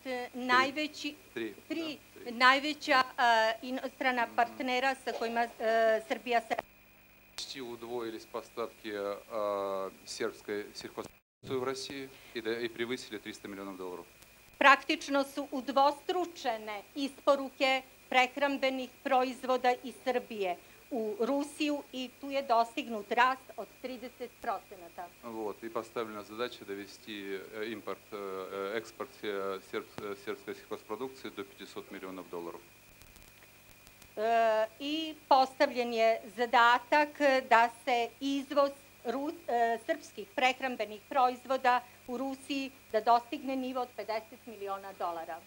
Speaker 19: najveća inostrana partnera sa kojima Srbija se...
Speaker 6: Почти удвоились поставки сербской сельхозпродукции в России и превысили 300 миллионов долларов.
Speaker 19: Praktično su udvostručene isporuke prehrambenih proizvoda iz Srbije u Rusiju i tu je dostignut rast od 30%.
Speaker 6: И поставлена задача довести экспорт сербской сельхозпродукции до 500 миллионов долларов.
Speaker 19: I postavljen je zadatak da se izvoz srpskih prehrambenih proizvoda u Rusiji da dostigne nivo od 50 miliona dolara.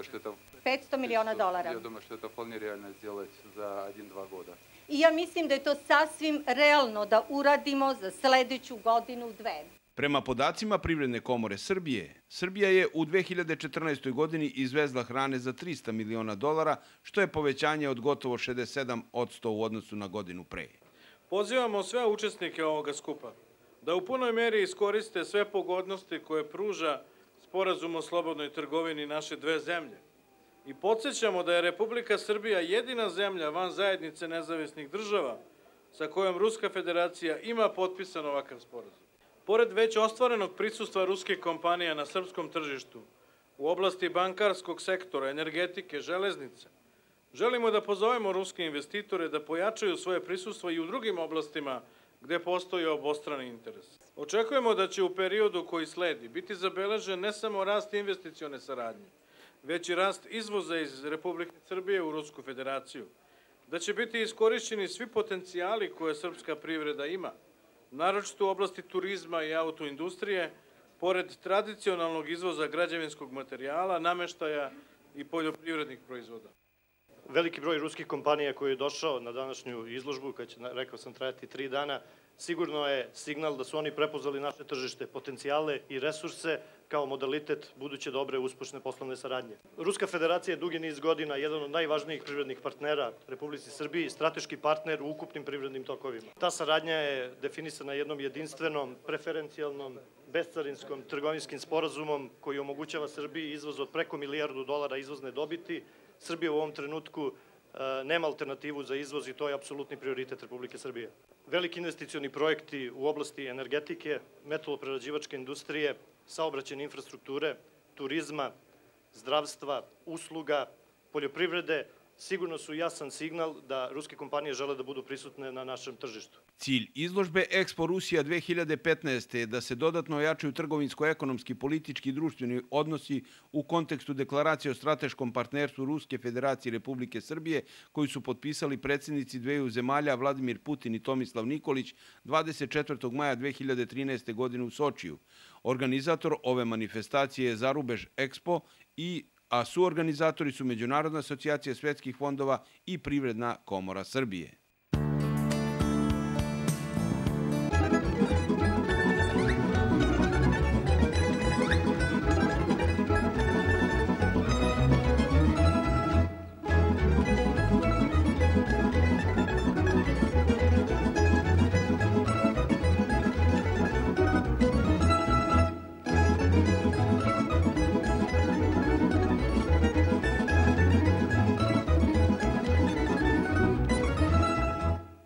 Speaker 19: 500 miliona dolara.
Speaker 6: Я думаю, что это вполне реально сделать за 1-2 года.
Speaker 19: I ja mislim da je to sasvim realno da uradimo za sledeću godinu, dve.
Speaker 1: Prema podacima Privredne komore Srbije, Srbija je u 2014. godini izvezla hrane za 300 miliona dolara, što je povećanje od gotovo 67% u odnosu na godinu pre.
Speaker 20: Pozivamo sve učesnike ovoga skupa da u punoj meri iskoriste sve pogodnosti koje pruža Sporazum o slobodnoj trgovini naše dve zemlje. I podsjećamo da je Republika Srbija jedina zemlja van zajednice nezavisnih država sa kojom Ruska federacija ima potpisan ovakav sporazum. Pored već ostvarenog prisustva ruskih kompanija na srpskom tržištu u oblasti bankarskog sektora, energetike, železnice, želimo da pozovemo ruske investitore da pojačaju svoje prisustvo i u drugim oblastima gde postoji obostrani interes. Očekujemo da će u periodu koji sledi biti zabeležen ne samo rast investicione saradnje, već i rast izvoza iz Republike Srbije u Rusku federaciju, da će biti iskorišćeni svi potencijali koje srpska privreda ima, naročito u oblasti turizma i autoindustrije, pored tradicionalnog izvoza građevinskog materijala, nameštaja i poljoprivrednih proizvoda.
Speaker 22: Veliki broj ruskih kompanija koji je došao na današnju izložbu, koja će, rekao sam, trajati 3 dana, sigurno je signal da su oni prepoznali naše tržište, potencijale i resurse kao modalitet buduće dobre uspešne poslovne saradnje. Ruska federacija je dugi niz godina jedan od najvažnijih privrednih partnera Republici Srbiji, strateški partner u ukupnim privrednim tokovima. Ta saradnja je definisana jednom jedinstvenom, preferencijalnom, bescarinskom trgovinskim sporazumom koji omogućava Srbiji izvoz od preko $1 milijardu izvozne dobiti. Srbija u ovom trenutku nema alternativu za izvoz i to je apsolutni prioritet Republike Srbije. Veliki investicioni projekti u oblasti energetike, metaloprerađivačke industrije, saobraćajne infrastrukture, turizma, zdravstva, usluga, poljoprivrede, sigurno su jasan signal da ruske kompanije žele da budu prisutne na našem tržištu.
Speaker 1: Cilj izložbe Expo Rusija 2015. je da se dodatno ojačaju trgovinsko-ekonomski, politički i društveni odnosi u kontekstu deklaracije o strateškom partnerstvu Ruske federacije i Republike Srbije, koju su potpisali predsjednici dveju zemalja Vladimir Putin i Tomislav Nikolić 24. maja 2013. godine u Sočiju. Organizator ove manifestacije je Zarubež Expo a suorganizatori su Međunarodna asocijacija svetskih fondova i Privredna komora Srbije.